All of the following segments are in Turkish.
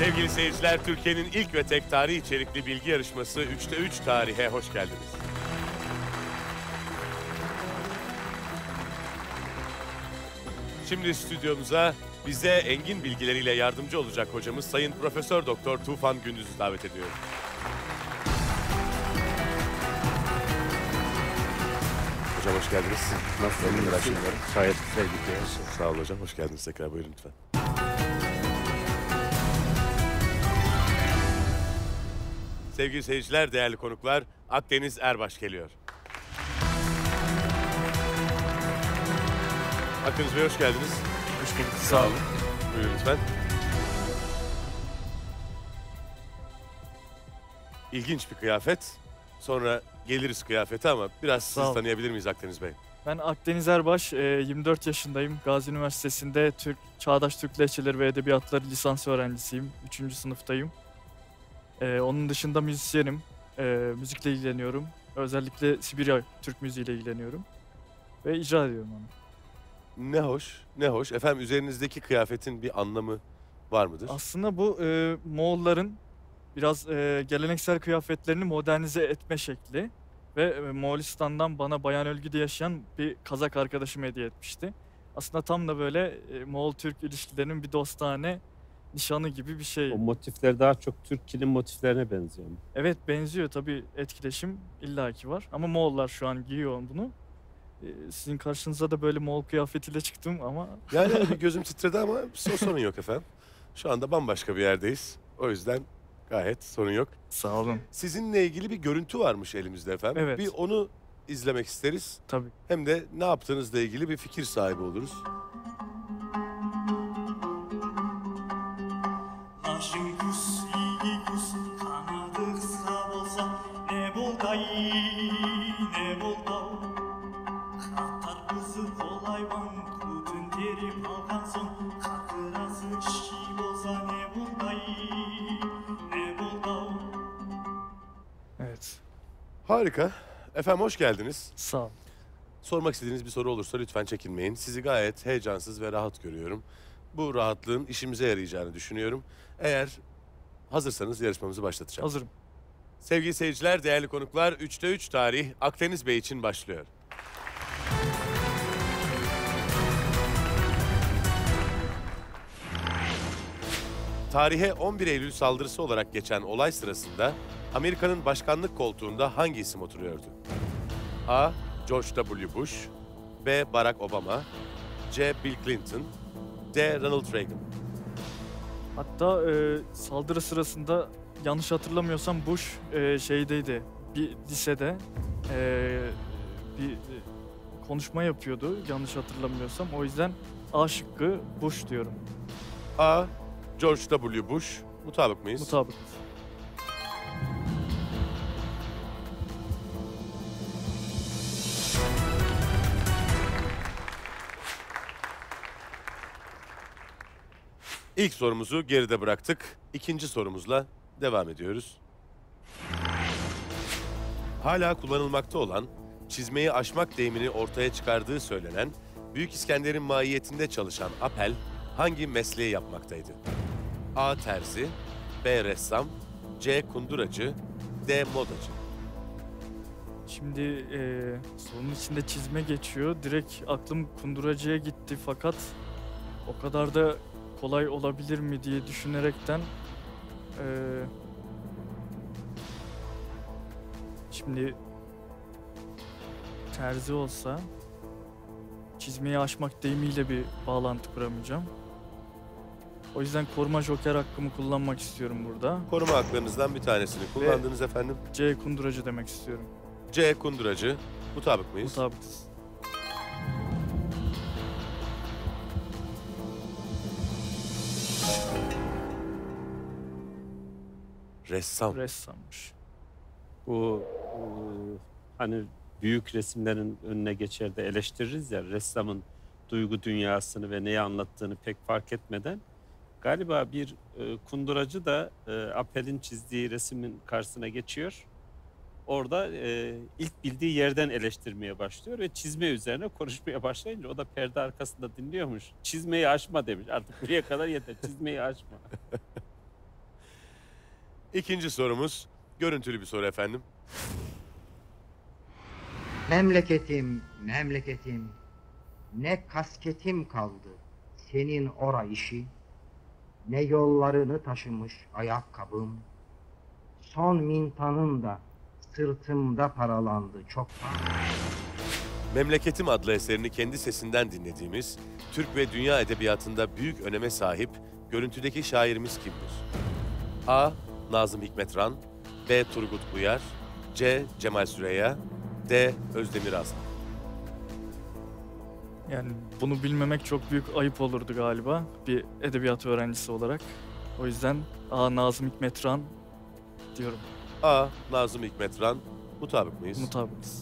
Sevgili seyirciler, Türkiye'nin ilk ve tek tarih içerikli bilgi yarışması 3'te 3 tarihe hoş geldiniz. Şimdi stüdyomuza bize engin bilgileriyle yardımcı olacak hocamız Sayın Profesör Doktor Tufan Gündüz'ü davet ediyorum. Hocam hoş geldiniz. Nasılsınız? Gayet güzel gidiyor. Sağ olun hocam, hoş geldiniz tekrar. Buyurun lütfen. Sevgili seyirciler, değerli konuklar, Akdeniz Erbaş geliyor. Akdeniz Bey hoş geldiniz. Hoş bulduk. Sağ olun. Buyurun lütfen. İlginç bir kıyafet. Sonra geliriz kıyafete ama biraz sizi tanıyabilir miyiz Akdeniz Bey? Ben Akdeniz Erbaş, 24 yaşındayım. Gazi Üniversitesi'nde Çağdaş Türk Lehçeleri ve Edebiyatları lisans öğrencisiyim. 3. sınıftayım. Onun dışında müzisyenim. Müzikle ilgileniyorum. Özellikle Sibirya Türk müziğiyle ilgileniyorum. Ve icra ediyorum onu. Ne hoş, ne hoş. Efendim üzerinizdeki kıyafetin bir anlamı var mıdır? Aslında bu Moğolların biraz geleneksel kıyafetlerini modernize etme şekli. Ve Moğolistan'dan bana Bayan Ölgü'de yaşayan bir Kazak arkadaşım hediye etmişti. Aslında tam da böyle Moğol-Türk ilişkilerinin bir dostane nişanı gibi bir şey. O motifler daha çok Türk kilim motiflerine benziyor mu? Evet benziyor tabii, etkileşim illaki var. Ama Moğollar şu an giyiyor bunu. Sizin karşınıza da böyle Moğol kıyafetiyle çıktım ama... Yani bir gözüm titredi ama sorun yok efendim. Şu anda bambaşka bir yerdeyiz. O yüzden gayet sorun yok. Sağ olun. Sizinle ilgili bir görüntü varmış elimizde efendim. Evet. Bir onu izlemek isteriz. Tabii. Hem de ne yaptığınızla ilgili bir fikir sahibi oluruz. Evet. Harika. Efendim hoş geldiniz. Sağ ol. Sormak istediğiniz bir soru olursa lütfen çekinmeyin. Sizi gayet heyecansız ve rahat görüyorum. Bu rahatlığın işimize yarayacağını düşünüyorum. Eğer hazırsanız yarışmamızı başlatacağım. Hazırım. Sevgili seyirciler, değerli konuklar, 3'te 3 tarih Akdeniz Bey için başlıyor. Tarihe 11 Eylül saldırısı olarak geçen olay sırasında Amerika'nın başkanlık koltuğunda hangi isim oturuyordu? A. George W. Bush, B. Barack Obama, C. Bill Clinton, D. Ronald Reagan. Hatta saldırı sırasında yanlış hatırlamıyorsam Bush şeydeydi. Bir lisede bir konuşma yapıyordu yanlış hatırlamıyorsam. O yüzden A şıkkı Bush diyorum. A. George W. Bush. Mutabık mıyız? Mutabık. İlk sorumuzu geride bıraktık. İkinci sorumuzla devam ediyoruz. Hala kullanılmakta olan, çizmeyi aşmak deyimini ortaya çıkardığı söylenen, Büyük İskender'in mahiyetinde çalışan Apel hangi mesleği yapmaktaydı? A. Terzi, B. Ressam, C. Kunduracı, D. Modacı. Şimdi sorunun içinde çizme geçiyor. Direkt aklım kunduracıya gitti fakat o kadar da kolay olabilir mi diye düşünerekten şimdi terzi olsa çizmeyi aşmak deyimiyle bir bağlantı kuramayacağım. O yüzden koruma joker hakkımı kullanmak istiyorum burada. Koruma haklarınızdan bir tanesini kullandınız efendim. C kunduracı demek istiyorum. C. Kunduracı. Mutabık mıyız? Mutabıkız. Ressam. Ressammış. Bu hani büyük resimlerin önüne geçer de eleştiririz ya, ressamın duygu dünyasını ve neyi anlattığını pek fark etmeden galiba bir kunduracı da Apel'in çizdiği resmin karşısına geçiyor. Orada ilk bildiği yerden eleştirmeye başlıyor ve çizme üzerine konuşmaya başlayınca o da perde arkasında dinliyormuş. Çizmeyi aşma demiş. Artık buraya kadar yeter. Çizmeyi aşma. İkinci sorumuz görüntülü bir soru efendim. Memleketim, memleketim, ne kasketim kaldı senin ora işi, ne yollarını taşımış ayakkabım, son mintanın da sırtımda paralandı çoktan. Memleketim adlı eserini kendi sesinden dinlediğimiz, Türk ve dünya edebiyatında büyük öneme sahip görüntüdeki şairimiz kimdir? A. Nazım Hikmetran, B. Turgut Uyar, C. Cemal Süreya, D. Özdemir Aslan. Yani bunu bilmemek çok büyük ayıp olurdu galiba bir edebiyat öğrencisi olarak. O yüzden Nazım Hikmetran diyorum. A. Nazım Hikmetran, mutabık mıyız? Mutabıkız.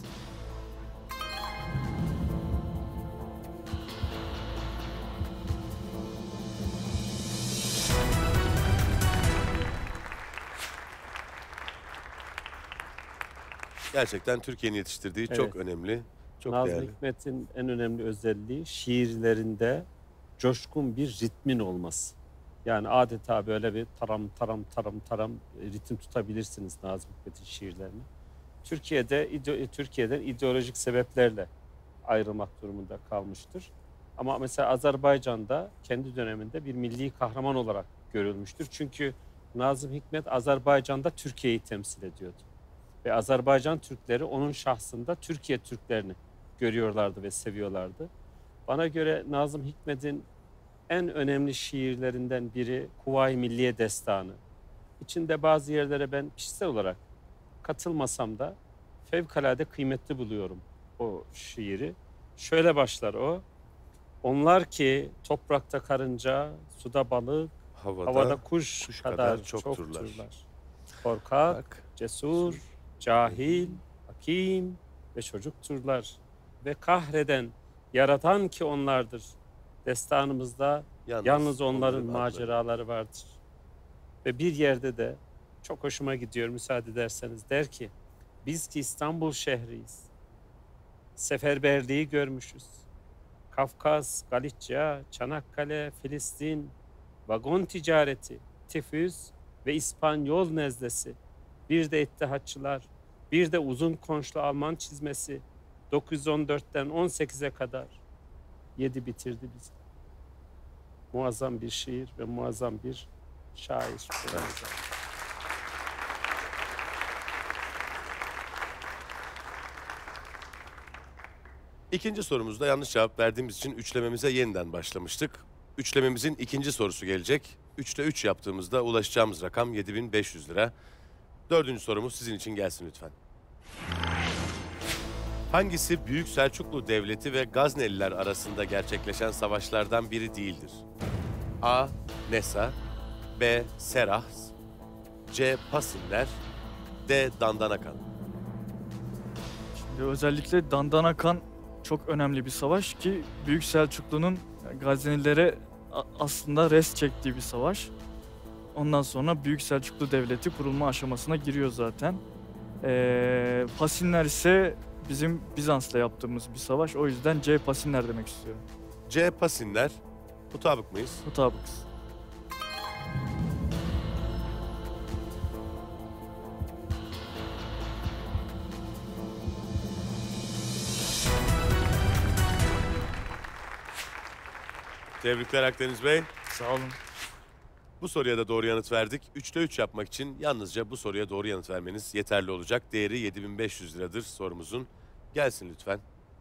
Gerçekten Türkiye'nin yetiştirdiği çok Evet. önemli, çok Nazım değerli. Hikmet'in en önemli özelliği şiirlerinde coşkun bir ritmin olması. Yani adeta böyle bir taram taram taram taram ritim tutabilirsiniz Nazım Hikmet'in şiirlerini. Türkiye'den ideolojik sebeplerle ayrılmak durumunda kalmıştır. Ama mesela Azerbaycan'da kendi döneminde bir milli kahraman olarak görülmüştür. Çünkü Nazım Hikmet Azerbaycan'da Türkiye'yi temsil ediyordu. Ve Azerbaycan Türkleri onun şahsında Türkiye Türklerini görüyorlardı ve seviyorlardı. Bana göre Nazım Hikmet'in en önemli şiirlerinden biri Kuvayi Milliye Destanı. İçinde bazı yerlere ben kişisel olarak katılmasam da fevkalade kıymetli buluyorum o şiiri. Şöyle başlar o. Onlar ki toprakta karınca, suda balık, havada kuş kadar çokturlar. Korkak, cesur, cahil, hakim ve çocukturlar. Ve kahreden, yaratan ki onlardır. Destanımızda yalnız onların maceraları vardır. Ve bir yerde de çok hoşuma gidiyor müsaade ederseniz der ki biz ki İstanbul şehriyiz. Seferberliği görmüşüz. Kafkas, Galicia, Çanakkale, Filistin, vagon ticareti, tifüz ve İspanyol nezlesi. Bir de İttihatçılar, bir de uzun konçlu Alman çizmesi. 914'ten 18'e kadar yedi bitirdi bizi. Muazzam bir şiir ve muazzam bir şair. İkinci sorumuzda yanlış cevap verdiğimiz için üçlememize yeniden başlamıştık. Üçlememizin ikinci sorusu gelecek. 3'te 3 yaptığımızda ulaşacağımız rakam 7.500 lira. Dördüncü sorumuz sizin için gelsin lütfen. Hangisi Büyük Selçuklu Devleti ve Gazneliler arasında gerçekleşen savaşlardan biri değildir? A. Nesa, B. Serahs, C. Pasinler, D. Dandanakan. Şimdi özellikle Dandanakan çok önemli bir savaş ki Büyük Selçuklu'nun Gaznelilere aslında res çektiği bir savaş. Ondan sonra Büyük Selçuklu Devleti kurulma aşamasına giriyor zaten. Pasinler ise bizim Bizans'la yaptığımız bir savaş. O yüzden C. Pasinler demek istiyorum. C. Pasinler, mutabık mıyız? Mutabıkız. Tebrikler Akdeniz Bey. Sağ olun. Bu soruya da doğru yanıt verdik. 3'te 3 yapmak için yalnızca bu soruya doğru yanıt vermeniz yeterli olacak. Değeri 7.500 liradır sorumuzun. Gelsin lütfen.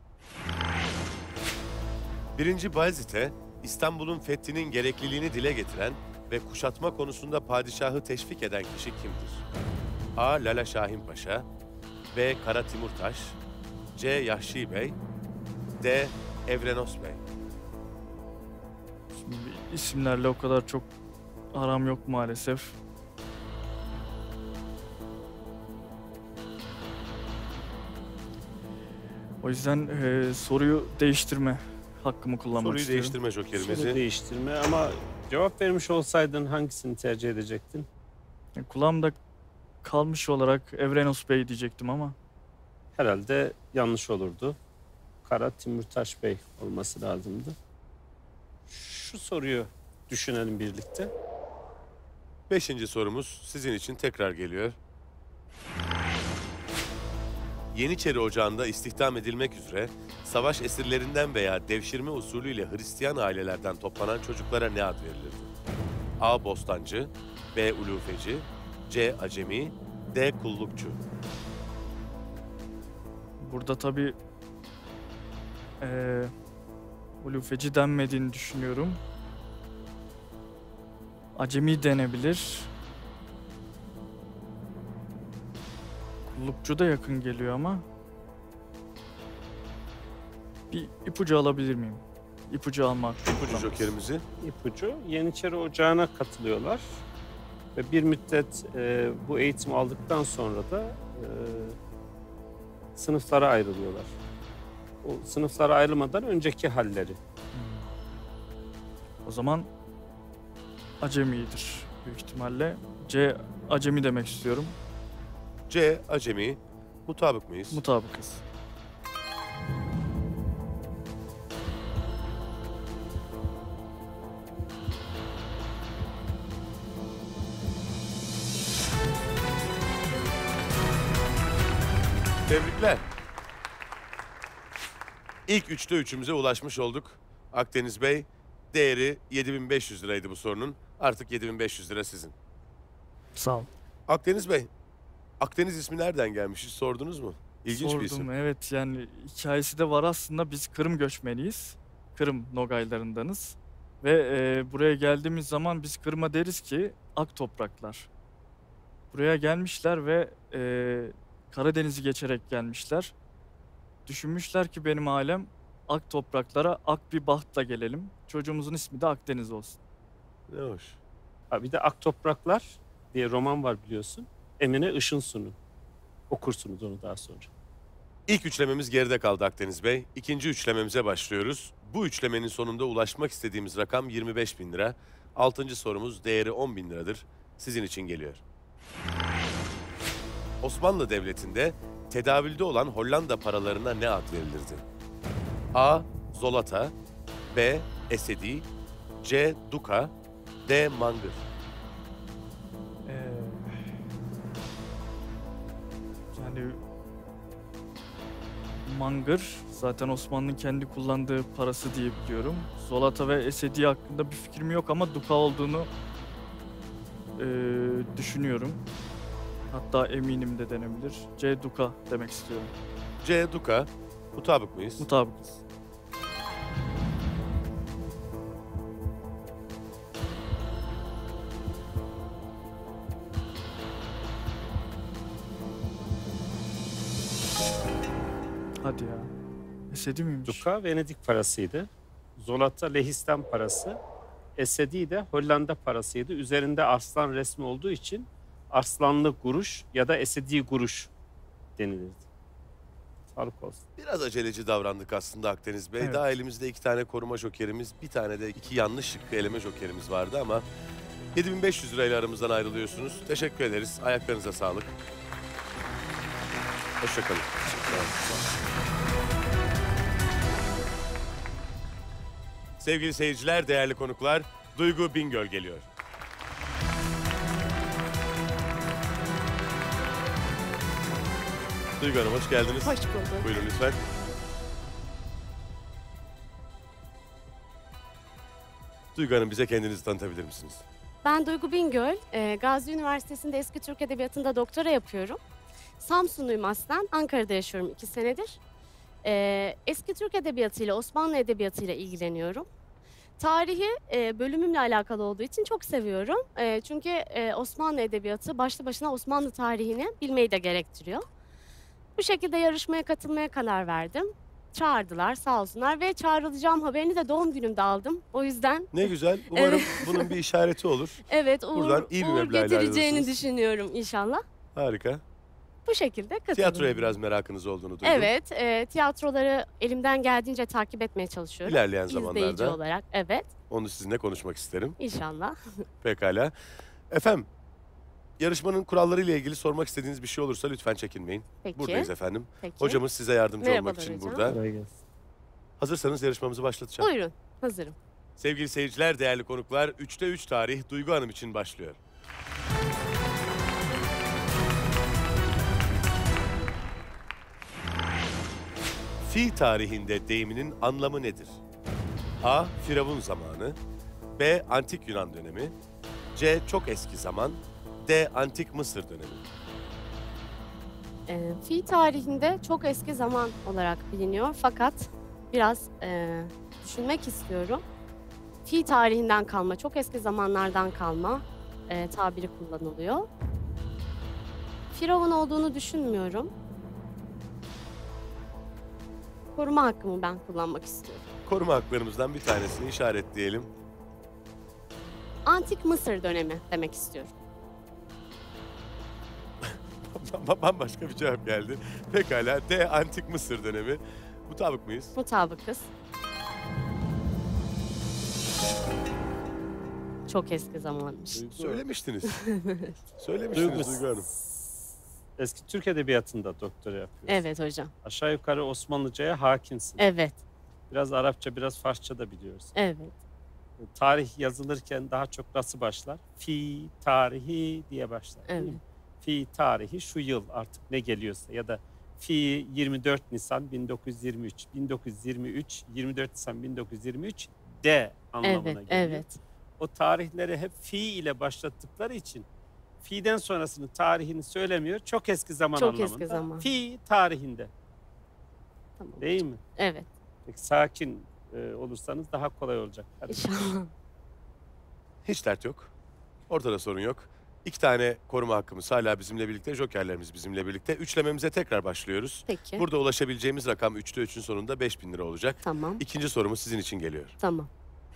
1. Bayezid'e İstanbul'un fethinin gerekliliğini dile getiren ve kuşatma konusunda padişahı teşvik eden kişi kimdir? A. Lala Şahin Paşa, B. Kara Timurtaş, C. Yahşi Bey, D. Evrenos Bey. Şimdi isimlerle o kadar çok aram yok maalesef. O yüzden soruyu değiştirme hakkımı kullanmak Soruyu istiyorum. değiştirme Soru jokerimizi. değiştirme ama cevap vermiş olsaydın hangisini tercih edecektin? Kulağımda kalmış olarak Evrenos Bey diyecektim ama Herhalde yanlış olurdu. Kara Timurtaş Bey olması lazımdı. Şu soruyu düşünelim birlikte. Beşinci sorumuz sizin için tekrar geliyor. Yeniçeri Ocağı'nda istihdam edilmek üzere savaş esirlerinden veya devşirme usulüyle Hristiyan ailelerden toplanan çocuklara ne ad verilirdi? A. Bostancı, B. Ulufeci, C. Acemi, D. Kullukçu. Burada tabii ulufeci denmediğini düşünüyorum. Acemi denebilir. Kullukçu da yakın geliyor ama. Bir ipucu alabilir miyim? İpucu almak. İpucu jokerimizi. İpucu Yeniçeri Ocağı'na katılıyorlar ve bir müddet bu eğitimi aldıktan sonra da sınıflara ayrılıyorlar. O sınıflara ayrılmadan önceki halleri. O zaman acemidir büyük ihtimalle. C. Acemi demek istiyorum. C. Acemi. Mutabık mıyız? Mutabıkız. Tebrikler. İlk 3'te 3'ümüze ulaşmış olduk. Akdeniz Bey, değeri 7.500 liraydı bu sorunun. Artık 7.500 lira sizin. Sağ ol. Akdeniz Bey, Akdeniz ismi nereden gelmiş hiç sordunuz mu? İlginç bir isim. Sordum, evet, yani hikayesi de var aslında. Biz Kırım göçmeniyiz. Kırım Nogaylarındanız. Ve buraya geldiğimiz zaman biz Kırım'a deriz ki ak topraklar. Buraya gelmişler ve Karadeniz'i geçerek gelmişler. Düşünmüşler ki benim ailem ak topraklara ak bir bahtla gelelim. Çocuğumuzun ismi de Akdeniz olsun. Ne hoş. Ha, bir de Ak Topraklar diye roman var biliyorsun. Emine Işınsunu. Okursunuz onu daha sonra. İlk üçlememiz geride kaldı Akdeniz Bey. İkinci üçlememize başlıyoruz. Bu üçlemenin sonunda ulaşmak istediğimiz rakam 25.000 lira. Altıncı sorumuz değeri 10.000 liradır. Sizin için geliyor. Osmanlı Devleti'nde tedavülde olan Hollanda paralarına ne ad verilirdi? A. Zolata, B. Esedi, C. Duka, D. Mangır. Yani mangır zaten Osmanlı'nın kendi kullandığı parası diye biliyorum. Zolata ve Esedi hakkında bir fikrim yok ama duka olduğunu düşünüyorum. Hatta eminim de denebilir. C. Duka demek istiyorum. C. Duka. Mutabık mıyız? Mutabıkız. Hadi ya. Esedi miymiş? Duka Venedik parasıydı. Zolata Lehistan parası. Esedi de Hollanda parasıydı. Üzerinde arslan resmi olduğu için arslanlı kuruş ya da Esedi kuruş denilirdi. Sağlık olsun. Biraz aceleci davrandık aslında Akdeniz Bey. Evet. Daha elimizde 2 tane koruma jokerimiz, bir tane de 2 yanlış şıkkı eleme jokerimiz vardı ama 7.500 lirayla aramızdan ayrılıyorsunuz. Teşekkür ederiz. Ayaklarınıza sağlık. Hoşçakalın. Sevgili seyirciler, değerli konuklar, Duygu Bingöl geliyor. Duygu Hanım hoş geldiniz. Hoş bulduk. Buyurun lütfen. Duygu Hanım bize kendinizi tanıtabilir misiniz? Ben Duygu Bingöl. Gazi Üniversitesi'nde Eski Türk Edebiyatı'nda doktora yapıyorum. Samsunluyum aslen. Ankara'da yaşıyorum 2 senedir. Eski Türk Edebiyatı ile Osmanlı Edebiyatı ile ilgileniyorum. Tarihi bölümümle alakalı olduğu için çok seviyorum. Çünkü Osmanlı Edebiyatı başlı başına Osmanlı tarihini bilmeyi de gerektiriyor. Bu şekilde yarışmaya katılmaya karar verdim. Çağırdılar sağ olsunlar ve çağrılacağım haberini de doğum günümde aldım. O yüzden Ne güzel. Umarım bunun bir işareti olur. evet Buradan iyi bir uğur meblağla getireceğini ayrılırsınız. düşünüyorum inşallah. Harika. Bu şekilde katıldım. Tiyatroya biraz merakınız olduğunu duydum. Evet, tiyatroları elimden geldiğince takip etmeye çalışıyorum. İlerleyen İzleyici zamanlarda olarak, evet, onu sizinle konuşmak isterim. inşallah. Pekala. Efendim, yarışmanın kuralları ile ilgili sormak istediğiniz bir şey olursa lütfen çekinmeyin. Peki. Buradayız efendim. Peki. Hocamız size yardımcı olmak Merhabalar için hocam. burada. Kolay gelsin. Hazırsanız yarışmamızı başlatacağım. Buyurun, hazırım. Sevgili seyirciler, değerli konuklar, 3'te 3 tarih Duygu Hanım için başlıyor. Fi tarihinde deyiminin anlamı nedir? A. Firavun zamanı, B. Antik Yunan dönemi, C. Çok eski zaman, D. Antik Mısır dönemi. Fi tarihinde çok eski zaman olarak biliniyor fakat biraz düşünmek istiyorum. Fi tarihinden kalma, çok eski zamanlardan kalma tabiri kullanılıyor. Firavun olduğunu düşünmüyorum. Koruma hakkımı ben kullanmak istiyorum. Koruma haklarımızdan bir tanesini işaretleyelim. Antik Mısır dönemi demek istiyorum. Bambaşka bir cevap geldi. Pekala, D. Antik Mısır dönemi. Mutabık mıyız? Mutabıkız. Çok eski zamanmış. Söylemiştiniz. Söylemiştiniz Duygu Hanım. Eski Türk Edebiyatı'nda doktora yapıyorsun. Evet hocam. Aşağı yukarı Osmanlıca'ya hakimsin. Evet. Biraz Arapça, biraz Farsça da biliyorsun. Evet. Tarih yazılırken daha çok nasıl başlar? Fi tarihi diye başlar. Değil Evet. mi? Fi tarihi şu yıl artık ne geliyorsa ya da fi 24 Nisan 1923, 1923, 24 Nisan 1923 de anlamına Evet. geliyor. Evet. O tarihleri hep fi ile başlattıkları için fi'den sonrasının tarihini söylemiyor. Çok eski zaman Çok anlamında. eski zaman. Fi tarihinde. Tamam. Değil mi? Evet. Peki, sakin olursanız daha kolay olacak. Hadi. İnşallah. Hiç dert yok. Ortada sorun yok. 2 tane koruma hakkımız hala bizimle birlikte, jokerlerimiz bizimle birlikte. Üçlememize tekrar başlıyoruz. Peki. Burada ulaşabileceğimiz rakam 3'te 3'ün sonunda 5.000 lira olacak. Tamam. İkinci sorumuz sizin için geliyor. Tamam.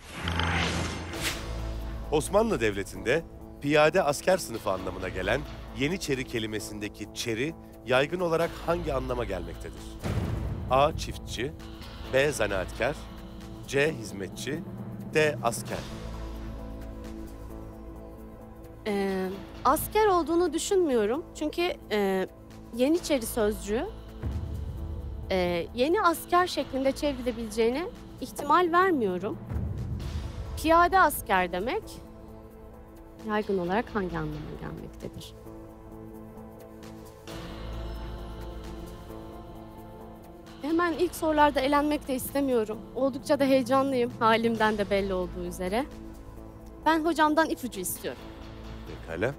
Osmanlı Devleti'nde piyade asker sınıfı anlamına gelen Yeniçeri kelimesindeki çeri yaygın olarak hangi anlama gelmektedir? A. Çiftçi, B. Zanaatkar, C. Hizmetçi, D. Asker. Asker olduğunu düşünmüyorum. Çünkü Yeniçeri sözcüğü yeni asker şeklinde çevrilebileceğine ihtimal vermiyorum. Piyade asker demek yaygın olarak hangi anlama gelmektedir? Hemen ilk sorularda elenmek de istemiyorum. Oldukça da heyecanlıyım. Halimden de belli olduğu üzere. Ben hocamdan ipucu istiyorum. Pekala.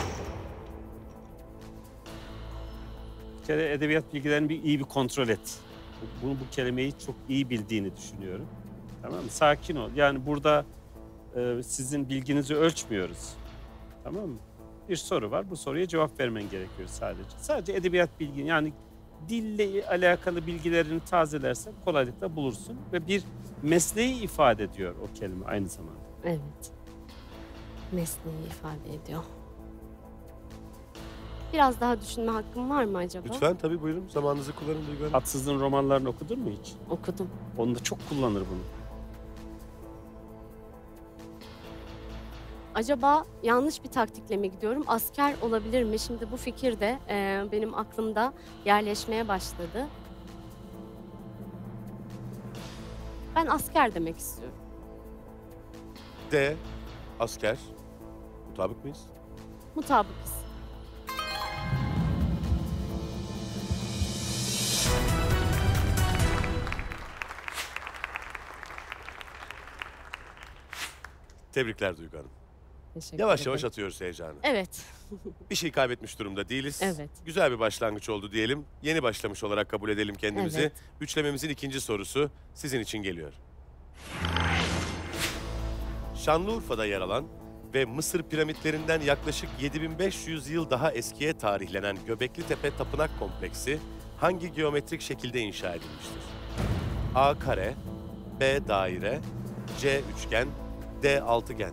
Bir kere edebiyat bilgilerini iyi bir kontrol et. Bu kelimeyi çok iyi bildiğini düşünüyorum. Tamam mı? Sakin ol. Yani burada sizin bilginizi ölçmüyoruz. Tamam mı? Bir soru var. Bu soruya cevap vermen gerekiyor sadece. Sadece edebiyat bilgin, yani dille alakalı bilgilerini tazelersen kolaylıkla bulursun. Ve bir mesleği ifade ediyor o kelime aynı zamanda. Evet. Mesleği ifade ediyor. Biraz daha düşünme hakkım var mı acaba? Lütfen tabii buyurun. Zamanınızı kullanın Duygu Hanım. Hatsız'ın romanlarını okudun mu hiç? Okudum. Onda çok kullanır bunu. Acaba yanlış bir taktikle mi gidiyorum? Asker olabilir mi? Şimdi bu fikir de benim aklımda yerleşmeye başladı. Ben asker demek istiyorum. D. Asker. Mutabık mıyız? Mutabıkız. Tebrikler Duygu Hanım. Teşekkür Yavaş ederim. yavaş atıyoruz heyecanı. Evet. Bir şey kaybetmiş durumda değiliz. Evet. Güzel bir başlangıç oldu diyelim. Yeni başlamış olarak kabul edelim kendimizi. Evet. Üçlememizin ikinci sorusu sizin için geliyor. Şanlıurfa'da yer alan ve Mısır piramitlerinden yaklaşık 7500 yıl daha eskiye tarihlenen Göbeklitepe Tapınak Kompleksi hangi geometrik şekilde inşa edilmiştir? A. Kare, B. Daire, C. Üçgen, D. Altıgen.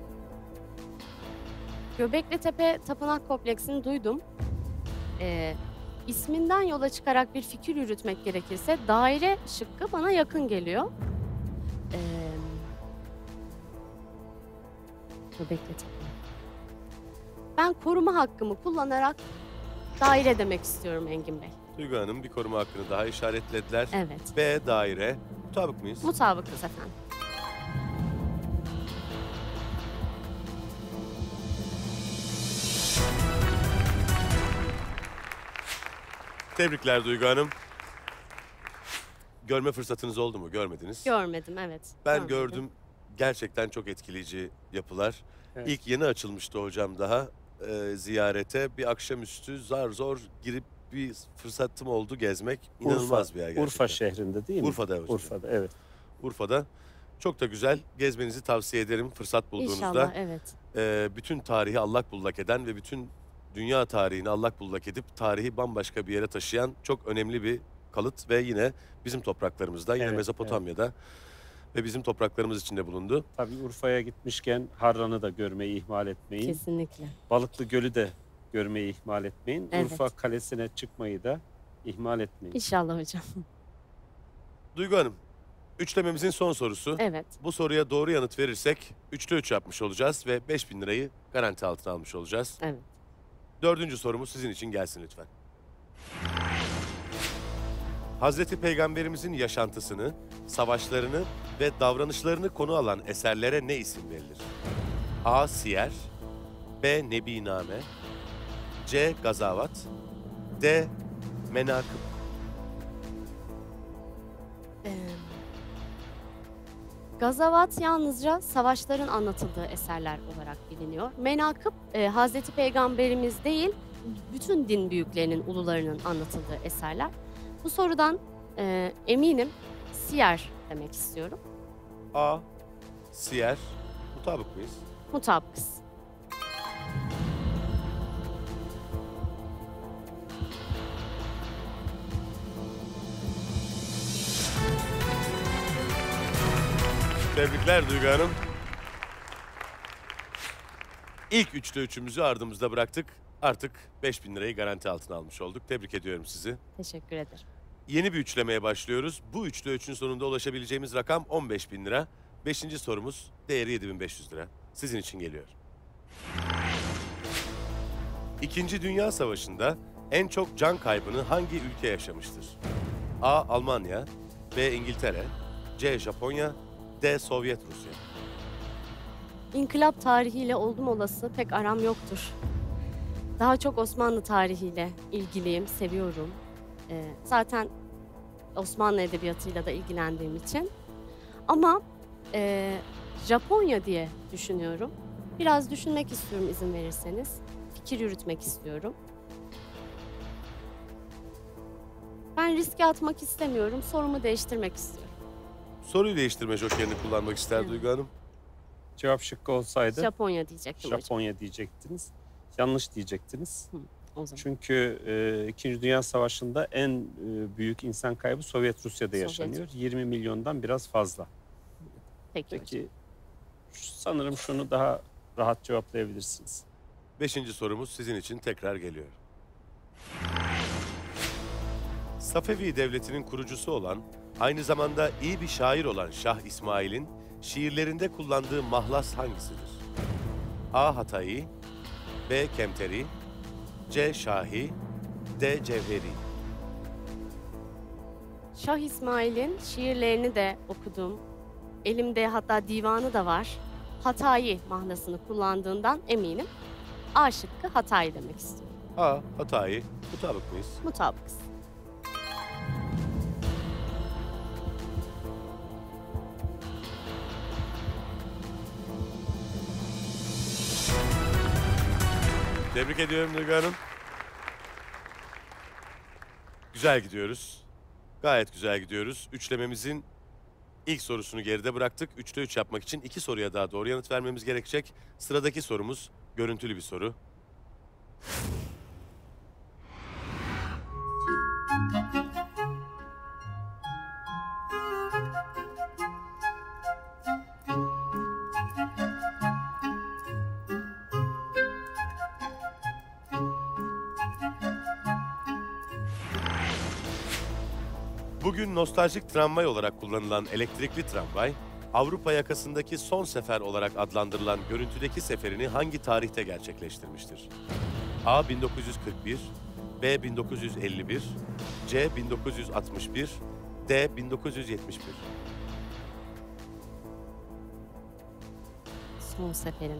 Göbeklitepe Tapınak Kompleksi'ni duydum. İsminden yola çıkarak bir fikir yürütmek gerekirse daire şıkkı bana yakın geliyor. Göbeklitepe. Ben koruma hakkımı kullanarak daire demek istiyorum Engin Bey. Duygu Hanım bir koruma hakkını daha işaretlediler. Evet. B. Daire. Mutabık mıyız? Mutabıkız efendim. Tebrikler Duygu Hanım. Görme fırsatınız oldu mu? Görmediniz. Görmedim, evet. Ben görmedim. gördüm. Gerçekten çok etkileyici yapılar. Evet. İlk yeni açılmıştı hocam daha ziyarete. Bir akşamüstü zar zor girip bir fırsatım oldu gezmek. İnanılmaz bir yer gerçekten. Urfa şehrinde değil mi? Urfa'da hocam. Urfa'da, evet. Urfa'da. Çok da güzel. Gezmenizi tavsiye ederim fırsat bulduğunuzda. İnşallah, evet. Bütün tarihi allak bullak eden ve bütün dünya tarihini allak bullak edip tarihi bambaşka bir yere taşıyan çok önemli bir kalıt ve yine bizim topraklarımızda, yine Evet, Mezopotamya'da ve bizim topraklarımız içinde bulundu. Tabii Urfa'ya gitmişken Harran'ı da görmeyi ihmal etmeyin. Kesinlikle. Balıklı Gölü de görmeyi ihmal etmeyin. Evet. Urfa Kalesi'ne çıkmayı da ihmal etmeyin. İnşallah hocam. Duygu Hanım, üçlememizin son sorusu. Evet. Bu soruya doğru yanıt verirsek 3'te 3 yapmış olacağız ve 5.000 lirayı garanti altına almış olacağız. Evet. 4. sorumuz sizin için gelsin lütfen. Hazreti Peygamberimizin yaşantısını, savaşlarını ve davranışlarını konu alan eserlere ne isim verilir? A. Siyer, B. Nebiname, C. Gazavat, D. Menakıb. Gazavat yalnızca savaşların anlatıldığı eserler olarak biliniyor. Menakıb, Hazreti Peygamberimiz değil, bütün din büyüklerinin, ulularının anlatıldığı eserler. Bu sorudan eminim siyer demek istiyorum. A. Siyer. Mutabık mıyız? Mutabıkız. Tebrikler Duygu Hanım. İlk 3'te 3'ümüzü ardımızda bıraktık. Artık 5.000 lirayı garanti altına almış olduk. Tebrik ediyorum sizi. Teşekkür ederim. Yeni bir üçlemeye başlıyoruz. Bu 3'te 3'ün sonunda ulaşabileceğimiz rakam 15.000 lira. 5. sorumuz değeri 7.500 lira. Sizin için geliyor. İkinci Dünya Savaşı'nda en çok can kaybını hangi ülke yaşamıştır? A. Almanya, B. İngiltere, C. Japonya, D. Sovyet Rusya. İnkılap tarihiyle oldum olası pek aram yoktur. Daha çok Osmanlı tarihiyle ilgiliyim, seviyorum. Zaten Osmanlı edebiyatıyla da ilgilendiğim için. Ama Japonya diye düşünüyorum. Biraz düşünmek istiyorum izin verirseniz. Fikir yürütmek istiyorum. Ben riske atmak istemiyorum, sorumu değiştirmek istiyorum. Soruyu değiştirme jokerini kullanmak ister Evet. Duygu Hanım. Cevap şıkkı olsaydı Japonya diyecektim hocam. Japonya diyecektiniz. Yanlış diyecektiniz. O zaman. Çünkü İkinci Dünya Savaşı'nda en büyük insan kaybı Sovyet Rusya'da Sovyet. yaşanıyor. 20 milyondan biraz fazla. Peki hocam. Peki sanırım şunu daha rahat cevaplayabilirsiniz. 5. sorumuz sizin için tekrar geliyor. Safevi Devleti'nin kurucusu olan, aynı zamanda iyi bir şair olan Şah İsmail'in şiirlerinde kullandığı mahlas hangisidir? A. Hatayi, B. Kemteri, C. Şahi, D. Cevheri. Şah İsmail'in şiirlerini de okudum. Elimde hatta divanı da var. Hatayi mahlasını kullandığından eminim. A şıkkı Hatayi demek istiyorum. A. Hatayi. Mutabık mıyız? Mutabıkız. Tebrik ediyorum Duygu Hanım. Güzel gidiyoruz. Gayet güzel gidiyoruz. Üçlememizin ilk sorusunu geride bıraktık. 3'te 3 yapmak için 2 soruya daha doğru yanıt vermemiz gerekecek. Sıradaki sorumuz görüntülü bir soru. Bugün nostaljik tramvay olarak kullanılan elektrikli tramvay, Avrupa yakasındaki son sefer olarak adlandırılan görüntüdeki seferini hangi tarihte gerçekleştirmiştir? A. 1941, B. 1951, C. 1961, D. 1971. Son seferine.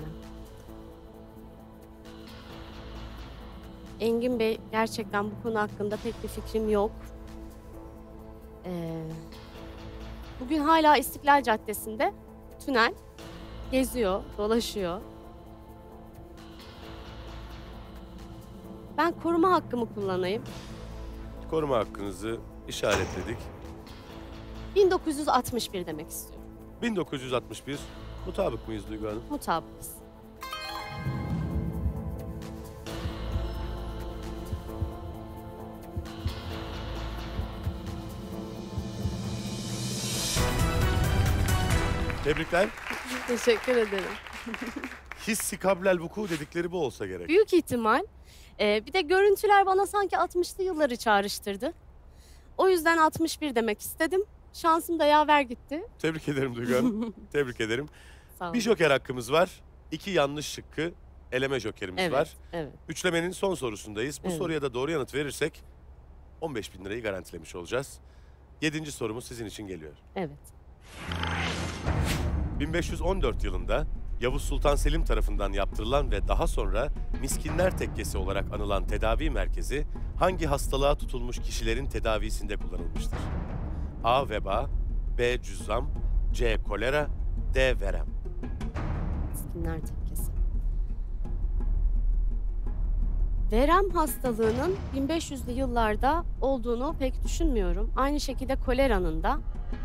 Engin Bey, gerçekten bu konu hakkında pek bir fikrim yok. Bugün hala İstiklal Caddesi'nde tünel geziyor, dolaşıyor. Ben koruma hakkımı kullanayım. Koruma hakkınızı işaretledik. 1961 demek istiyorum. 1961. Mutabık mıyız Duygu Hanım? Mutabıkız. Tebrikler. Teşekkür ederim. Hissi kablel vuku dedikleri bu olsa gerek. Büyük ihtimal. Bir de görüntüler bana sanki 60'lı yılları çağrıştırdı. O yüzden 61 demek istedim. Şansım da yaver gitti. Tebrik ederim Duygu Hanım. Tebrik ederim. Sağ olun. Bir joker hakkımız var. 2 yanlış şıkkı eleme jokerimiz Evet, var. evet. Üçlemenin son sorusundayız. Bu Evet. soruya da doğru yanıt verirsek 15.000 lirayı garantilemiş olacağız. 7. sorumuz sizin için geliyor. Evet. 1514 yılında Yavuz Sultan Selim tarafından yaptırılan ve daha sonra Miskinler Tekkesi olarak anılan tedavi merkezi hangi hastalığa tutulmuş kişilerin tedavisinde kullanılmıştır? A. Veba, B. Cüzzam, C. Kolera, D. Verem. Miskinler Tekkesi. Verem hastalığının 1500'lü yıllarda olduğunu pek düşünmüyorum. Aynı şekilde koleranın da.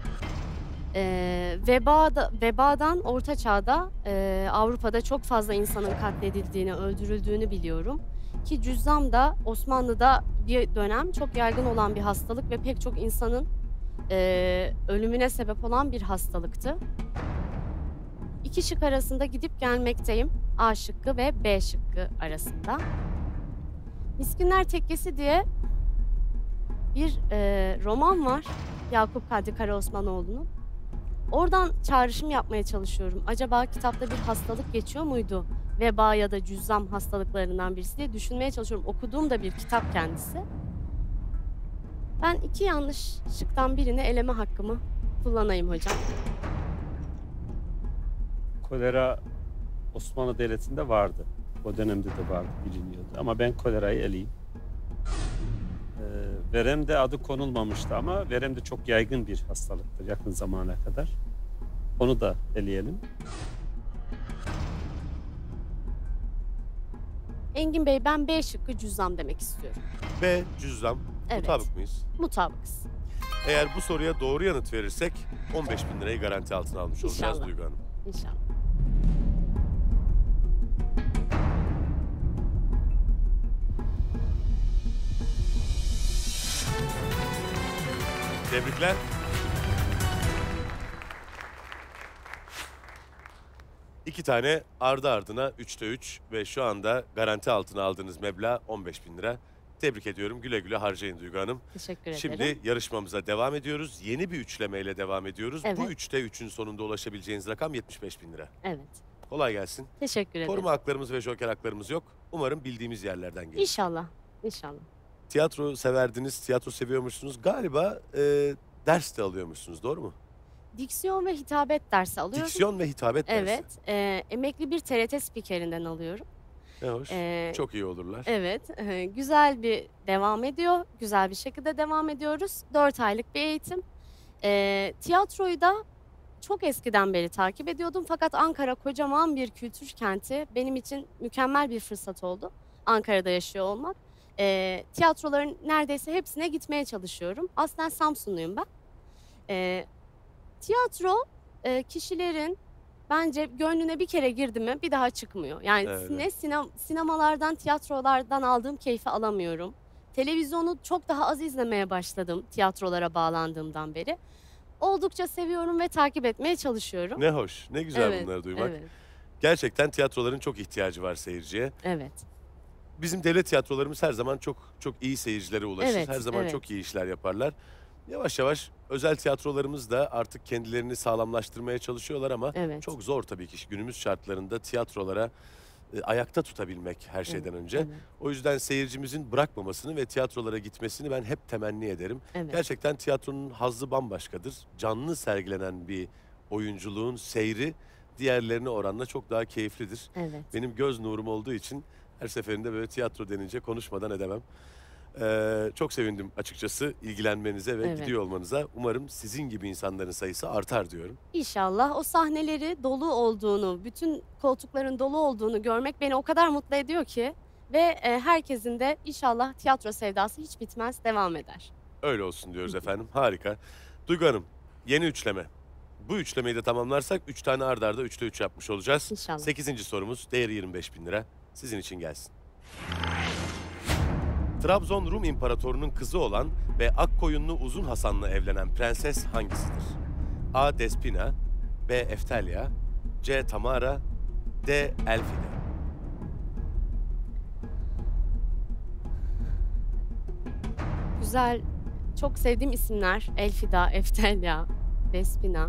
Vebadan Orta Çağ'da Avrupa'da çok fazla insanın katledildiğini, öldürüldüğünü biliyorum. Ki cüzzam da Osmanlı'da bir dönem çok yaygın olan bir hastalık ve pek çok insanın ölümüne sebep olan bir hastalıktı. İki şık arasında gidip gelmekteyim. A şıkkı ve B şıkkı arasında. Miskinler Tekkesi diye bir roman var. Yakup Kadri Karaosmanoğlu'nun. Oradan çağrışım yapmaya çalışıyorum. Acaba kitapta bir hastalık geçiyor muydu? Veba ya da cüzzam hastalıklarından birisi diye düşünmeye çalışıyorum. Okuduğum da bir kitap kendisi. Ben 2 yanlış şıktan birini eleme hakkımı kullanayım hocam. Kolera Osmanlı Devleti'nde vardı. O dönemde de vardı, biliniyordu. Ama ben kolerayı eleyeyim. Verem de adı konulmamıştı ama verem de çok yaygın bir hastalıktır yakın zamana kadar. Onu da eleyelim. Engin Bey, ben B şıkkı cüzzam demek istiyorum. B. Cüzzam. Evet. Mutabık mıyız? Mutabıkız. Eğer bu soruya doğru yanıt verirsek 15.000 lirayı garanti altına almış olacağız İnşallah. Duygu Hanım. İnşallah. Tebrikler. İki tane ardı ardına 3'te 3 ve şu anda garanti altına aldığınız meblağ 15.000 lira. Tebrik ediyorum. Güle güle harcayın Duygu Hanım. Teşekkür ederim. Şimdi yarışmamıza devam ediyoruz. Yeni bir üçlemeyle devam ediyoruz. Evet. Bu 3'te 3'ün sonunda ulaşabileceğiniz rakam 75.000 lira. Evet. Kolay gelsin. Teşekkür ederim. Koruma haklarımız ve joker haklarımız yok. Umarım bildiğimiz yerlerden gelir. İnşallah. İnşallah. Tiyatro severdiniz, tiyatro seviyormuşsunuz. Galiba ders de alıyormuşsunuz, doğru mu? Diksiyon ve hitabet dersi alıyorum. Diksiyon ve hitabet dersi. Evet. Emekli bir TRT spikerinden alıyorum. Ne hoş. Çok iyi olurlar. Evet. Güzel bir devam ediyor. Güzel bir şekilde devam ediyoruz. 4 aylık bir eğitim. Tiyatroyu da çok eskiden beri takip ediyordum. Fakat Ankara kocaman bir kültür kenti. Benim için mükemmel bir fırsat oldu. Ankara'da yaşıyor olmak. Tiyatroların neredeyse hepsine gitmeye çalışıyorum. Aslen Samsunluyum ben. Tiyatro kişilerin bence gönlüne bir kere girdi mi bir daha çıkmıyor. Yani Evet. ne sinemalardan, tiyatrolardan aldığım keyfi alamıyorum. Televizyonu çok daha az izlemeye başladım tiyatrolara bağlandığımdan beri. Oldukça seviyorum ve takip etmeye çalışıyorum. Ne hoş, ne güzel Evet, bunları duymak. Evet, Gerçekten tiyatroların çok ihtiyacı var seyirciye. evet. Bizim devlet tiyatrolarımız her zaman çok iyi seyircilere ulaşır. Evet, her zaman evet. çok iyi işler yaparlar. Yavaş yavaş özel tiyatrolarımız da artık kendilerini sağlamlaştırmaya çalışıyorlar ama Evet. çok zor tabii ki günümüz şartlarında tiyatrolara ayakta tutabilmek her şeyden önce. Evet, O yüzden seyircimizin bırakmamasını ve tiyatrolara gitmesini ben hep temenni ederim. evet. Gerçekten tiyatronun hazzı bambaşkadır. Canlı sergilenen bir oyunculuğun seyri diğerlerine oranla çok daha keyiflidir. Evet. Benim göz nurum olduğu için her seferinde böyle tiyatro denince konuşmadan edemem. Çok sevindim açıkçası ilgilenmenize ve Evet. gidiyor olmanıza. Umarım sizin gibi insanların sayısı artar diyorum. İnşallah o sahneleri dolu olduğunu, bütün koltukların dolu olduğunu görmek beni o kadar mutlu ediyor ki ve herkesin de inşallah tiyatro sevdası hiç bitmez, devam eder. Öyle olsun diyoruz efendim. Harika. Duygu Hanım, yeni üçleme. Bu üçlemeyi de tamamlarsak 3 tane ard arda 3'te 3 yapmış olacağız. İnşallah. 8. sorumuz değeri 25.000 lira. Sizin için gelsin. Trabzon Rum İmparatorunun kızı olan ve Akkoyunlu Uzun Hasan'la evlenen prenses hangisidir? A. Despina, B. Eftelya, C. Tamara, D. Elfide. Güzel, çok sevdiğim isimler. Elfida, Eftelya, Despina.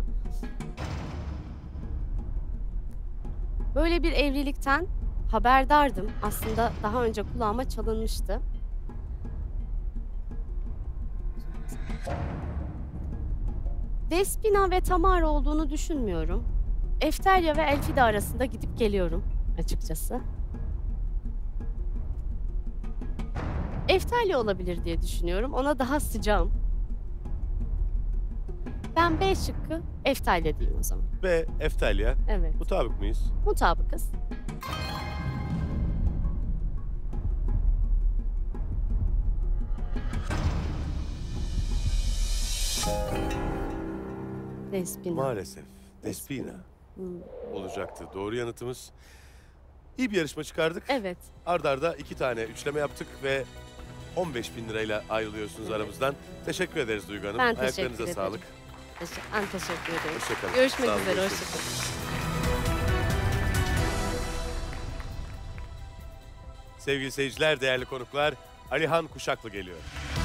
Böyle bir evlilikten haberdardım. Aslında daha önce kulağıma çalınmıştı. Despina ve Tamara olduğunu düşünmüyorum. Eftelya ve Elfida arasında gidip geliyorum açıkçası. Eftelya olabilir diye düşünüyorum. Ona daha sıcağım. Ben B şıkkı Eftelya diyeyim o zaman. B. Eftelya. Evet. Mutabık mıyız? Mutabıkız. Despina. Maalesef. Despina Hmm. olacaktı. Doğru yanıtımız. İyi bir yarışma çıkardık. Evet. Ard arda 2 tane üçleme yaptık ve 15.000 lirayla ayrılıyorsunuz Evet. aramızdan. Teşekkür ederiz Duygu Hanım. Ben teşekkür Ayaklarınıza ederim. sağlık. Ben teşekkür ederim. Hoşçakalın. Görüşmek Sağ olun, üzere. görüşürüz. Hoşçakalın. Sevgili seyirciler, değerli konuklar, Alihan Kuşaklı geliyor.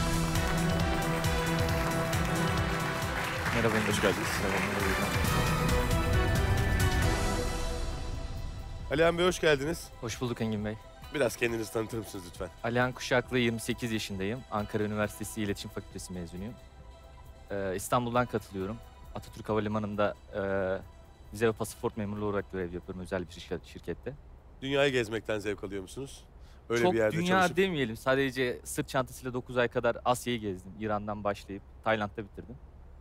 Merhaba. Hoş geldiniz. Merhaba. Alihan Bey hoş geldiniz. Hoş bulduk Engin Bey. Biraz kendinizi tanıtır mısınız lütfen? Alihan Kuşaklı, 28 yaşındayım. Ankara Üniversitesi İletişim Fakültesi mezunuyum. İstanbul'dan katılıyorum. Atatürk Havalimanı'nda vize ve pasaport memurluğu olarak görev yapıyorum özel bir şirkette. Dünyayı gezmekten zevk alıyor musunuz? Öyle Çok bir yerde dünya çalışıp. demeyelim. Sadece sırt çantasıyla 9 ay kadar Asya'yı gezdim. İran'dan başlayıp Tayland'da bitirdim.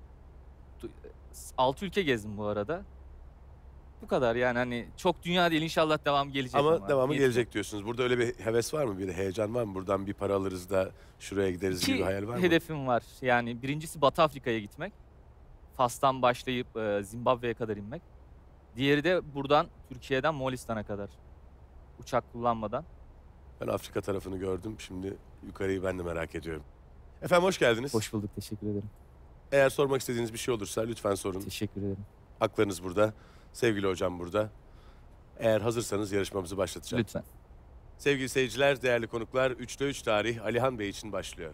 6 ülke gezdim bu arada. Bu kadar yani, hani çok dünya değil, inşallah devam gelecek Ama devamı Yetmiyor. gelecek diyorsunuz. Burada öyle bir heves var mı? Bir heyecan var mı? Buradan bir para alırız da şuraya gideriz gibi bir hayal var mı? Hedefim var. Yani birincisi Batı Afrika'ya gitmek. Fas'tan başlayıp Zimbabwe'ye kadar inmek. Diğeri de buradan Türkiye'den Moğolistan'a kadar. Uçak kullanmadan. Ben Afrika tarafını gördüm. Şimdi yukarıyı ben de merak ediyorum. Efendim hoş geldiniz. Hoş bulduk, teşekkür ederim. Eğer sormak istediğiniz bir şey olursa lütfen sorun. Teşekkür ederim. Haklarınız burada. Sevgili hocam burada. Eğer hazırsanız yarışmamızı başlatacağım. Lütfen. Sevgili seyirciler, değerli konuklar, 3'te 3 tarih Alihan Bey için başlıyor.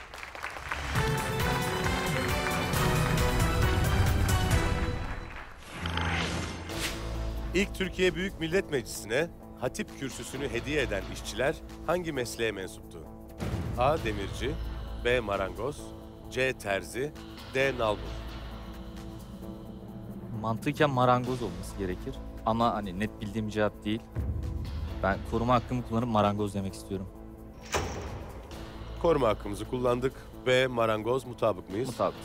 İlk Türkiye Büyük Millet Meclisi'ne hatip kürsüsünü hediye eden işçiler hangi mesleğe mensuptu? A. Demirci, B. Marangoz, C. Terzi, D. Nalbur. Mantıken marangoz olması gerekir. Ama hani net bildiğim cevap değil. Ben koruma hakkımı kullanıp marangoz demek istiyorum. Koruma hakkımızı kullandık. B. Marangoz, mutabık mıyız? Mutabık.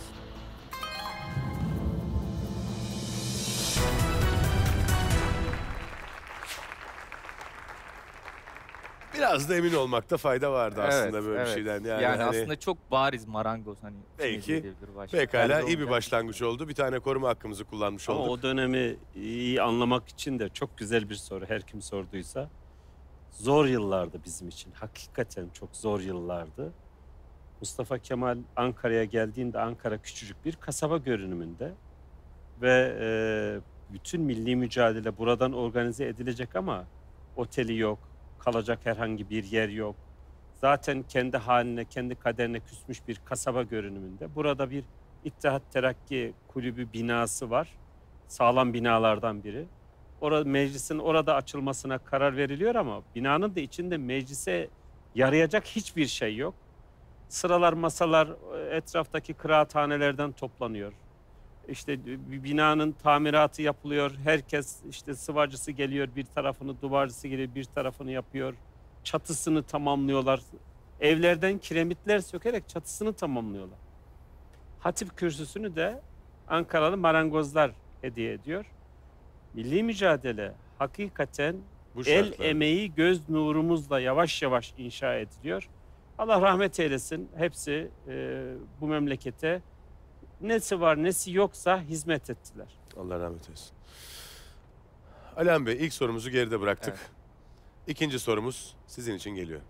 Biraz da emin olmakta fayda vardı aslında Evet, böyle bir evet. şeyden. Yani, hani aslında çok bariz marangoz. Hani Belki. kim diyebilir başka? pekala Terzi iyi bir olacak. başlangıç oldu. Bir tane koruma hakkımızı kullanmış Ama olduk. o dönemi iyi anlamak için de çok güzel bir soru. Her kim sorduysa. Zor yıllardı bizim için. Hakikaten çok zor yıllardı. Mustafa Kemal Ankara'ya geldiğinde Ankara küçücük bir kasaba görünümünde. Ve bütün milli mücadele buradan organize edilecek ama oteli yok, kalacak herhangi bir yer yok. Zaten kendi haline, kendi kaderine küsmüş bir kasaba görünümünde. Burada bir İttihat Terakki Kulübü binası var. Sağlam binalardan biri. Meclisin orada açılmasına karar veriliyor ama binanın da içinde meclise yarayacak hiçbir şey yok. Sıralar, masalar etraftaki kıraathanelerden toplanıyor. İşte bir binanın tamiratı yapılıyor. Herkes, işte sıvacısı geliyor, bir tarafını, duvarcısı geliyor, bir tarafını yapıyor. Çatısını tamamlıyorlar. evlerden kiremitler sökerek çatısını tamamlıyorlar. Hatip kürsüsünü de Ankaralı marangozlar hediye ediyor. Milli mücadele hakikaten Bu el şartlarda. emeği göz nurumuzla yavaş yavaş inşa ediliyor. Allah rahmet eylesin. Hepsi bu memlekete nesi var nesi yoksa hizmet ettiler. Allah rahmet eylesin. Alihan Bey, ilk sorumuzu geride bıraktık. Evet. İkinci sorumuz sizin için geliyor.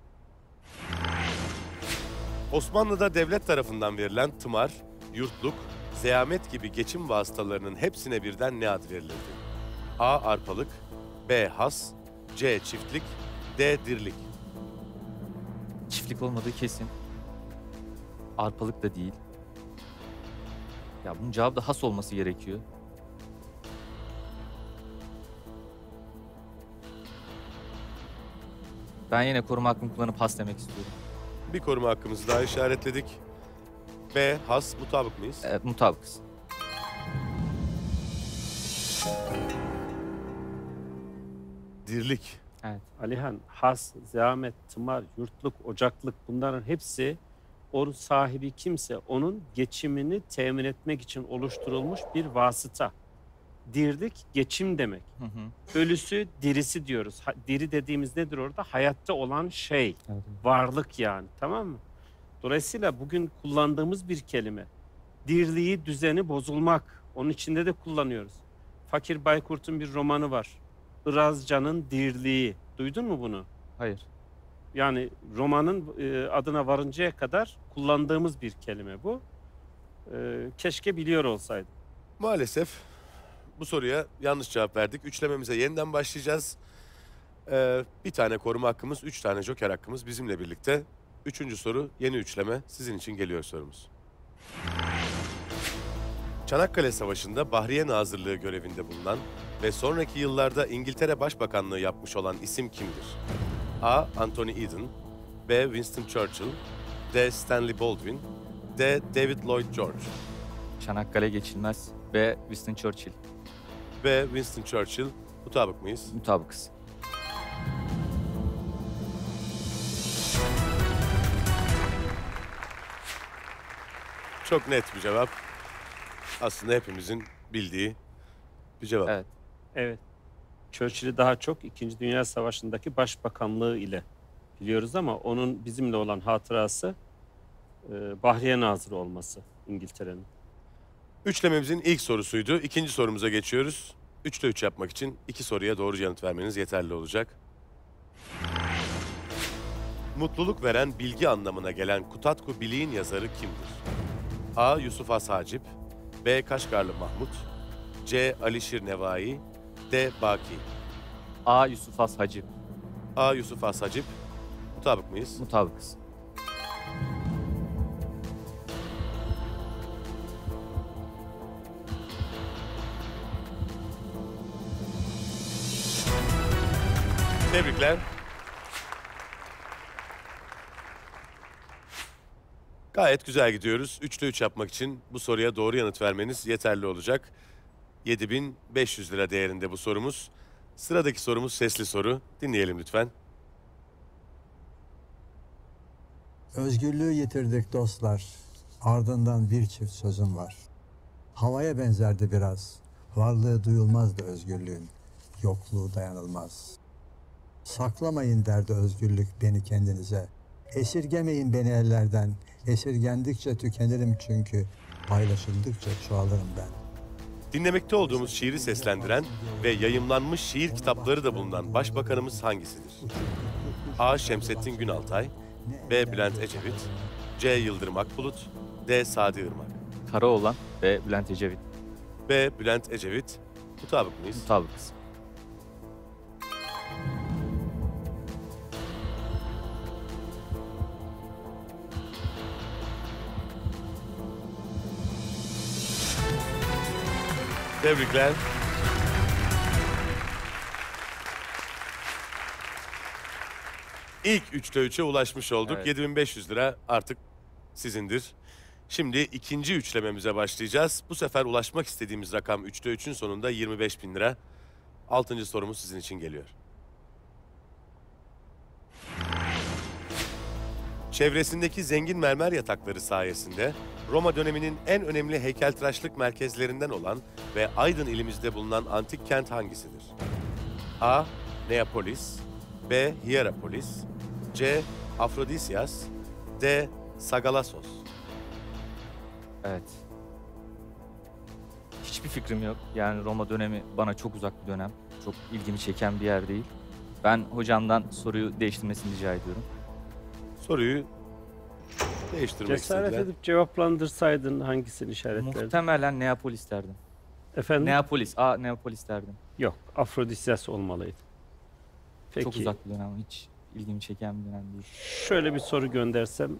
Osmanlı'da devlet tarafından verilen tımar, yurtluk, zeyamet gibi geçim vasıtalarının hepsine birden ne ad verilirdi? A. Arpalık, B. Has, C. Çiftlik, D. Dirlik. Çiftlik olmadığı kesin. Arpalık da değil. Ya bunun cevabı da has olması gerekiyor. Ben yine koruma hakkımı kullanıp has demek istiyorum. Bir koruma hakkımızı daha işaretledik. B. Has, mutabık mıyız? Evet, mutabıkız. Dirlik. Evet. Alihan, has, zeyamet, tımar, yurtluk, ocaklık bunların hepsi o sahibi kimse onun geçimini temin etmek için oluşturulmuş bir vasıta. Dirlik geçim demek. Hı hı. Ölüsü dirisi diyoruz. Diri dediğimiz nedir orada? Hayatta olan şey. Evet. Varlık yani, tamam mı? Dolayısıyla bugün kullandığımız bir kelime. Dirliği, düzeni bozulmak. Onun içinde de kullanıyoruz. Fakir Baykurt'un bir romanı var. Irazcan'ın dirliği. Duydun mu bunu? Hayır. Yani romanın adına varıncaya kadar kullandığımız bir kelime bu. Keşke biliyor olsaydım. Maalesef bu soruya yanlış cevap verdik. Üçlememize yeniden başlayacağız. Bir tane koruma hakkımız, 3 tane joker hakkımız bizimle birlikte. Üçüncü soru, yeni üçleme. Sizin için geliyor sorumuz. Çanakkale Savaşı'nda Bahriye Nazırlığı görevinde bulunan ve sonraki yıllarda İngiltere Başbakanlığı yapmış olan isim kimdir? A. Anthony Eden, B. Winston Churchill, D. Stanley Baldwin, D. David Lloyd George. Çanakkale geçilmez. B. Winston Churchill. B. Winston Churchill. Mutabık mıyız? Mutabıkız. Çok net bir cevap. Aslında hepimizin bildiği bir cevap. Evet. Evet. Churchill'i daha çok İkinci Dünya Savaşı'ndaki başbakanlığı ile biliyoruz ama onun bizimle olan hatırası Bahriye Nazırı olması İngiltere'nin. Üçlememizin ilk sorusuydu. İkinci sorumuza geçiyoruz. 3'te 3 yapmak için 2 soruya doğru yanıt vermeniz yeterli olacak. Mutluluk veren bilgi anlamına gelen Kutatku Bilik'in yazarı kimdir? A. Yusuf Has Hacip, B. Kaşgarlı Mahmut, C. Alişir Nevai, D. Baki. A. Yusuf Has Hacip. A. Yusuf Has Hacip. Mutabık mıyız? Mutabıkız. Tebrikler. Gayet güzel gidiyoruz. 3'te 3 yapmak için bu soruya doğru yanıt vermeniz yeterli olacak. 7.500 lira değerinde bu sorumuz. Sıradaki sorumuz sesli soru. Dinleyelim lütfen. Özgürlüğü yitirdik dostlar. Ardından bir çift sözüm var. Havaya benzerdi biraz. Varlığı duyulmazdı özgürlüğün. Yokluğu dayanılmaz. Saklamayın derdi özgürlük beni kendinize. Esirgemeyin beni ellerden. Esirgendikçe tükenirim çünkü. Paylaşıldıkça çoğalırım ben. Dinlemekte olduğumuz şiiri seslendiren ve yayımlanmış şiir kitapları da bulunan başbakanımız hangisidir? A. Şemsettin Günaltay, B. Bülent Ecevit, C. Yıldırım Akbulut, D. Sadi Irmak. Karaoğlan ve Bülent Ecevit. B. Bülent Ecevit. Mutabık mıyız? Mutabıkız. Tebrikler. İlk 3'te 3'e ulaşmış olduk. Evet. 7.500 lira artık sizindir. Şimdi ikinci üçlememize başlayacağız. Bu sefer ulaşmak istediğimiz rakam 3'te 3'ün sonunda 25.000 lira. 6. sorumuz sizin için geliyor. Çevresindeki zengin mermer yatakları sayesinde Roma döneminin en önemli heykeltıraşlık merkezlerinden olan ve Aydın ilimizde bulunan antik kent hangisidir? A. Neapolis, B. Hierapolis, C. Afrodisyas, D. Sagalassos. Evet. Hiçbir fikrim yok. Yani Roma dönemi bana çok uzak bir dönem. Çok ilgimi çeken bir yer değil. Ben hocamdan soruyu değiştirmesini rica ediyorum. Soruyu değiştirmek Cesaret istediler. edip cevaplandırsaydın hangisini işaretlerdin? Muhtemelen Neapolis derdim. Efendim? Neapolis, Neapolis derdim. Yok, Afrodisyas olmalıydı. Peki, Çok uzak bir dönem. Hiç ilgimi çeken bir dönem değil. şöyle bir soru göndersem.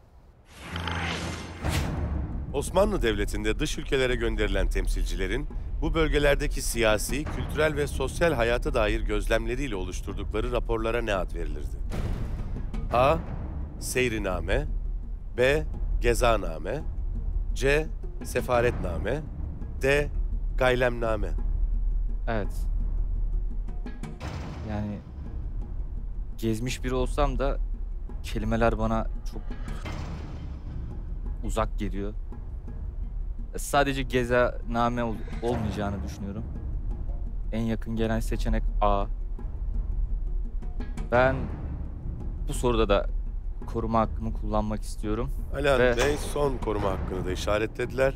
Osmanlı Devleti'nde dış ülkelere gönderilen temsilcilerin bu bölgelerdeki siyasi, kültürel ve sosyal hayata dair gözlemleriyle oluşturdukları raporlara ne ad verilirdi? A. Seyriname, B. Gezaname, C. Sefaretname, D. Gaylemname. Evet. Yani gezmiş biri olsam da kelimeler bana çok uzak geliyor. Sadece gezaname olmayacağını düşünüyorum. En yakın gelen seçenek A. Ben bu soruda da koruma hakkımı kullanmak istiyorum. Alihan Ve- Bey son koruma hakkını da işaretlediler.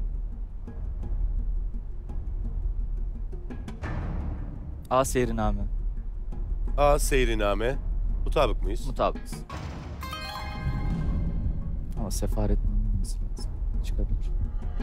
A. Seyriname. A. Seyriname. Mutabık mıyız? Mutabıkız. Ama sefaretname olması lazım. Çıkabilir.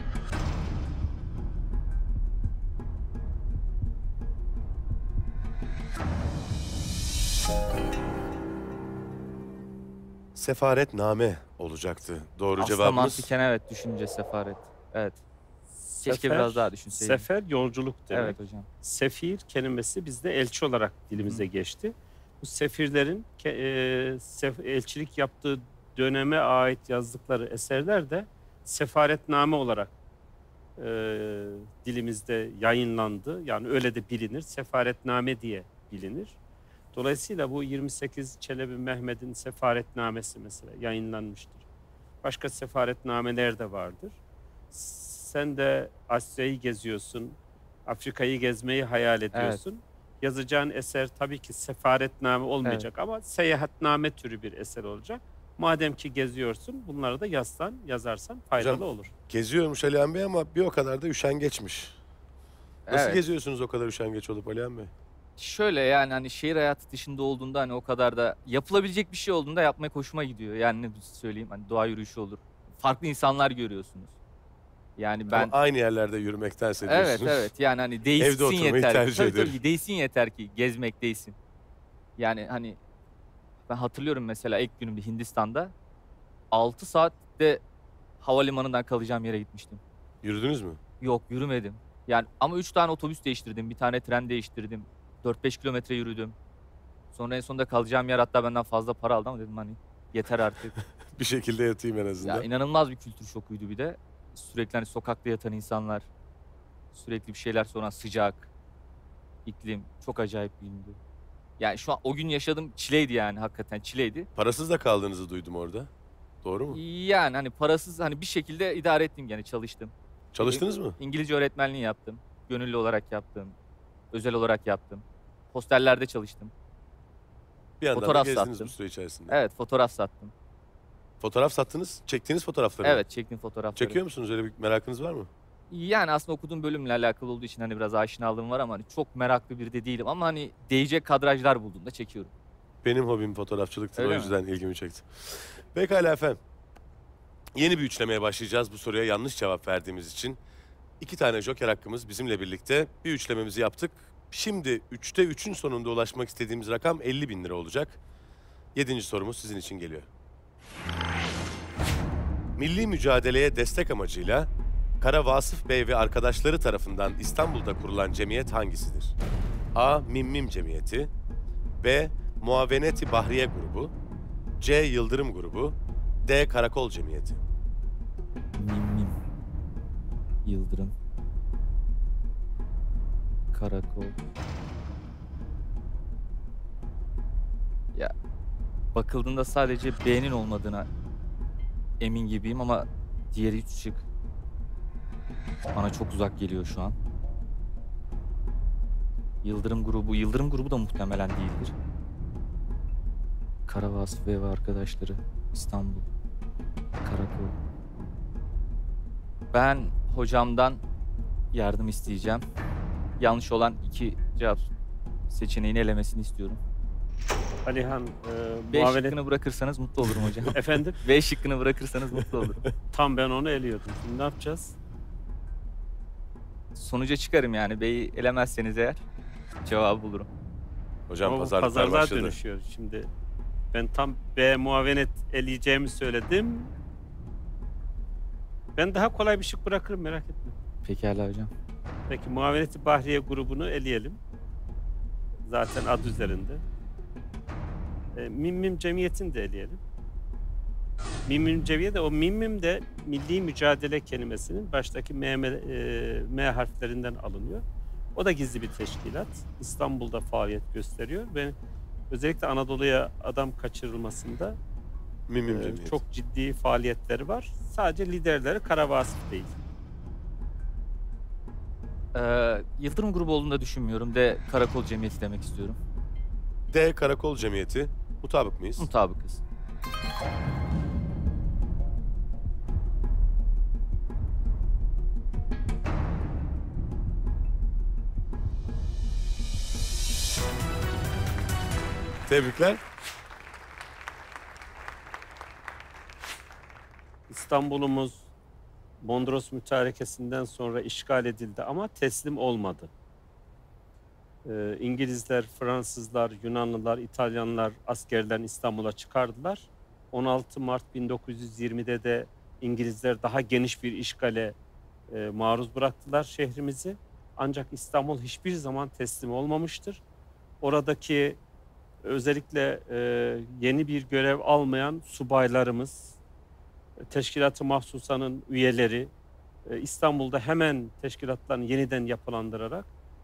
Sefaretname olacaktı. Doğru Aslında cevabımız. mantıken evet, düşünce sefaret. Evet. Keşke Sefer- biraz daha düşünseydim. Sefer yolculuk demek. Evet hocam. Sefir kelimesi bizde elçi olarak dilimize geçti. Bu sefirlerin elçilik yaptığı döneme ait yazdıkları eserler de sefaretname olarak dilimizde yayınlandı. Yani öyle de bilinir. Sefaretname diye bilinir. Dolayısıyla bu 28 Çelebi Mehmet'in sefaretnamesi mesela yayınlanmıştır. Başka sefaretnameler de vardır. Sen de Asya'yı geziyorsun, Afrika'yı gezmeyi hayal ediyorsun. Yazacağın eser tabii ki sefaretname olmayacak ama seyahatname türü bir eser olacak. Madem ki geziyorsun, bunları da yazarsan faydalı Hocam, olur. Geziyormuş Alihan Bey ama bir o kadar da üşengeçmiş. Nasıl Evet. geziyorsunuz o kadar üşengeç olup Alihan Bey? Şöyle yani hani şehir hayatı dışında olduğunda hani o kadar da yapılabilecek bir şey olduğunda yapmaya hoşuma gidiyor. Yani ne söyleyeyim, hani doğa yürüyüşü olur. Farklı insanlar görüyorsunuz. Yani ben Ama aynı yerlerde yürümektense evet diyorsunuz. evet yani hani Evde değilsin oturmayı yeter. tercih Tabii, ederim. tabii değilsin yeter ki gezmek değilsin. Yani hani ben hatırlıyorum mesela ilk günümde Hindistan'da 6 saatte havalimanından kalacağım yere gitmiştim. Yürüdünüz mü? Yok, yürümedim. Yani ama 3 tane otobüs değiştirdim, bir tane tren değiştirdim. 4-5 kilometre yürüdüm. Sonra en sonunda kalacağım yer hatta benden fazla para aldı ama dedim hani yeter artık. Bir şekilde yatayım en azından. Ya inanılmaz bir kültür şokuydu bir de. Sürekli hani sokakta yatan insanlar, sürekli bir şeyler soran sıcak, iklim çok acayip bir gündü. Yani şu an o gün yaşadığım çileydi yani, hakikaten çileydi. Parasız da kaldığınızı duydum orada. Doğru mu? Yani hani parasız hani bir şekilde idare ettim, yani çalıştım. Çalıştınız mı? İngilizce öğretmenliği yaptım. Gönüllü olarak yaptım. Özel olarak yaptım. Hostellerde çalıştım. Bir yandan Fotoğraf da gezdiniz sattım. bu süre içerisinde. Evet, fotoğraf sattım. Fotoğraf sattınız. Çektiğiniz fotoğrafları mı? Evet, çektim fotoğrafları. Çekiyor musunuz? Öyle bir merakınız var mı? Yani aslında okuduğum bölümle alakalı olduğu için hani biraz aşinalığım var ama hani çok meraklı biri de değilim. Ama hani değecek kadrajlar bulduğumda çekiyorum. Benim hobim fotoğrafçılıktır. Öyle O mi? yüzden ilgimi çekti. Pekala efendim. Yeni bir üçlemeye başlayacağız bu soruya yanlış cevap verdiğimiz için. 2 tane joker hakkımız bizimle birlikte. Bir üçlememizi yaptık. Şimdi 3'te 3'ün sonunda ulaşmak istediğimiz rakam 50.000 lira olacak. 7. sorumuz sizin için geliyor. Milli mücadeleye destek amacıyla Kara Vasıf Bey ve arkadaşları tarafından İstanbul'da kurulan cemiyet hangisidir? A. Mimmim Cemiyeti, B. Muaveneti Bahriye Grubu, C. Yıldırım Grubu, D. Karakol Cemiyeti. Mim. Yıldırım. Karakol. Ya bakıldığında sadece B'nin olmadığına emin gibiyim ama diğeri 3 şık bana çok uzak geliyor şu an. Yıldırım grubu da muhtemelen değildir. Kara Vasıf ve arkadaşları, İstanbul, Karakol. Ben hocamdan yardım isteyeceğim. Yanlış olan 2 cevap seçeneğini elemesini istiyorum. Alihan, B muavenet... şıkkını bırakırsanız mutlu olurum hocam. Efendim? B şıkkını bırakırsanız mutlu olurum. Tam ben onu eliyordum. Şimdi ne yapacağız? Sonuca çıkarım yani. B'yi elemezseniz eğer cevabı bulurum. Hocam Ama bu pazarlıklar pazarlığa başladı. dönüşüyor. Şimdi ben tam B muavenet eleyeceğimi söyledim. Ben daha kolay bir şık bırakırım, merak etme. Pekala hocam. Peki Muaveneti Bahriye grubunu eleyelim. Zaten adı üzerinde. Mim Cemiyeti'ni de eleyelim. Mim Cemiyeti de, o Mim de milli mücadele kelimesinin baştaki M harflerinden alınıyor. O da gizli bir teşkilat. İstanbul'da faaliyet gösteriyor ve özellikle Anadolu'ya adam kaçırılmasında Mimim Cemiyeti. çok ciddi faaliyetleri var. Sadece liderleri Kara Vasıf değil. Yıldırım grubu olduğunu da düşünmüyorum. De Karakol Cemiyeti demek istiyorum. D. Karakol Cemiyeti. Mutabık mıyız? Mutabıkız. Tebrikler. İstanbul'umuz Mondros Mütarekesi'nden sonra işgal edildi ama teslim olmadı. İngilizler, Fransızlar, Yunanlılar, İtalyanlar askerlerini İstanbul'a çıkardılar. 16 Mart 1920'de de İngilizler daha geniş bir işgale maruz bıraktılar şehrimizi. Ancak İstanbul hiçbir zaman teslim olmamıştır. Oradaki özellikle yeni bir görev almayan subaylarımız, Teşkilat-ı Mahsusa'nın üyeleri İstanbul'da hemen teşkilatlarını yeniden yapılandırarak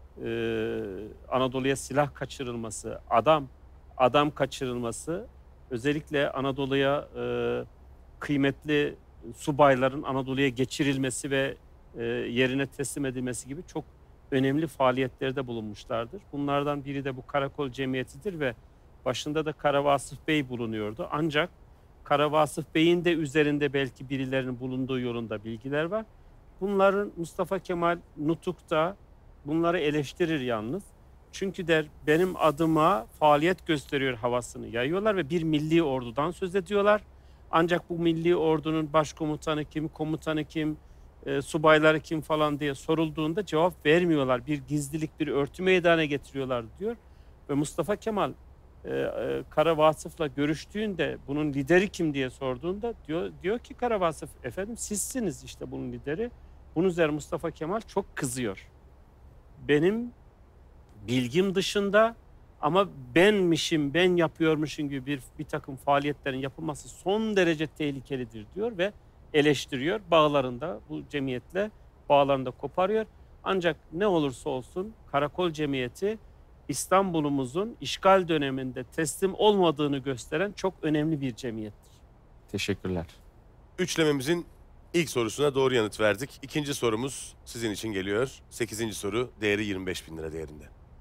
Anadolu'ya silah kaçırılması, adam kaçırılması, özellikle Anadolu'ya kıymetli subayların Anadolu'ya geçirilmesi ve yerine teslim edilmesi gibi çok önemli faaliyetlerde bulunmuşlardır. Bunlardan biri de bu Karakol Cemiyeti'dir ve başında da Kara Vasıf Bey bulunuyordu. Ancak Kara Vasıf Bey'in de üzerinde belki birilerinin bulunduğu yolunda bilgiler var. Bunların Mustafa Kemal Nutuk'ta bunları eleştirir yalnız. Çünkü der benim adıma faaliyet gösteriyor havasını yayıyorlar ve bir milli ordudan söz ediyorlar. Ancak bu milli ordunun başkomutanı kim, komutanı kim, subayları kim falan diye sorulduğunda cevap vermiyorlar. Bir gizlilik, bir örtü meydana getiriyorlar diyor. Ve Mustafa Kemal Kara Vasıf'la görüştüğünde bunun lideri kim diye sorduğunda diyor ki Kara Vasıf, efendim sizsiniz işte bunun lideri. Bunun üzerine Mustafa Kemal çok kızıyor. Benim bilgim dışında ama benmişim, ben yapıyormuşum gibi bir takım faaliyetlerin yapılması son derece tehlikelidir diyor ve eleştiriyor. Bağlarında bu cemiyetle bağlarında koparıyor. Ancak ne olursa olsun Karakol Cemiyeti İstanbul'umuzun işgal döneminde teslim olmadığını gösteren çok önemli bir cemiyettir. Teşekkürler. Üçlememizin ilk sorusuna doğru yanıt verdik. İkinci sorumuz sizin için geliyor. 8. soru, değeri 25.000 lira değerinde.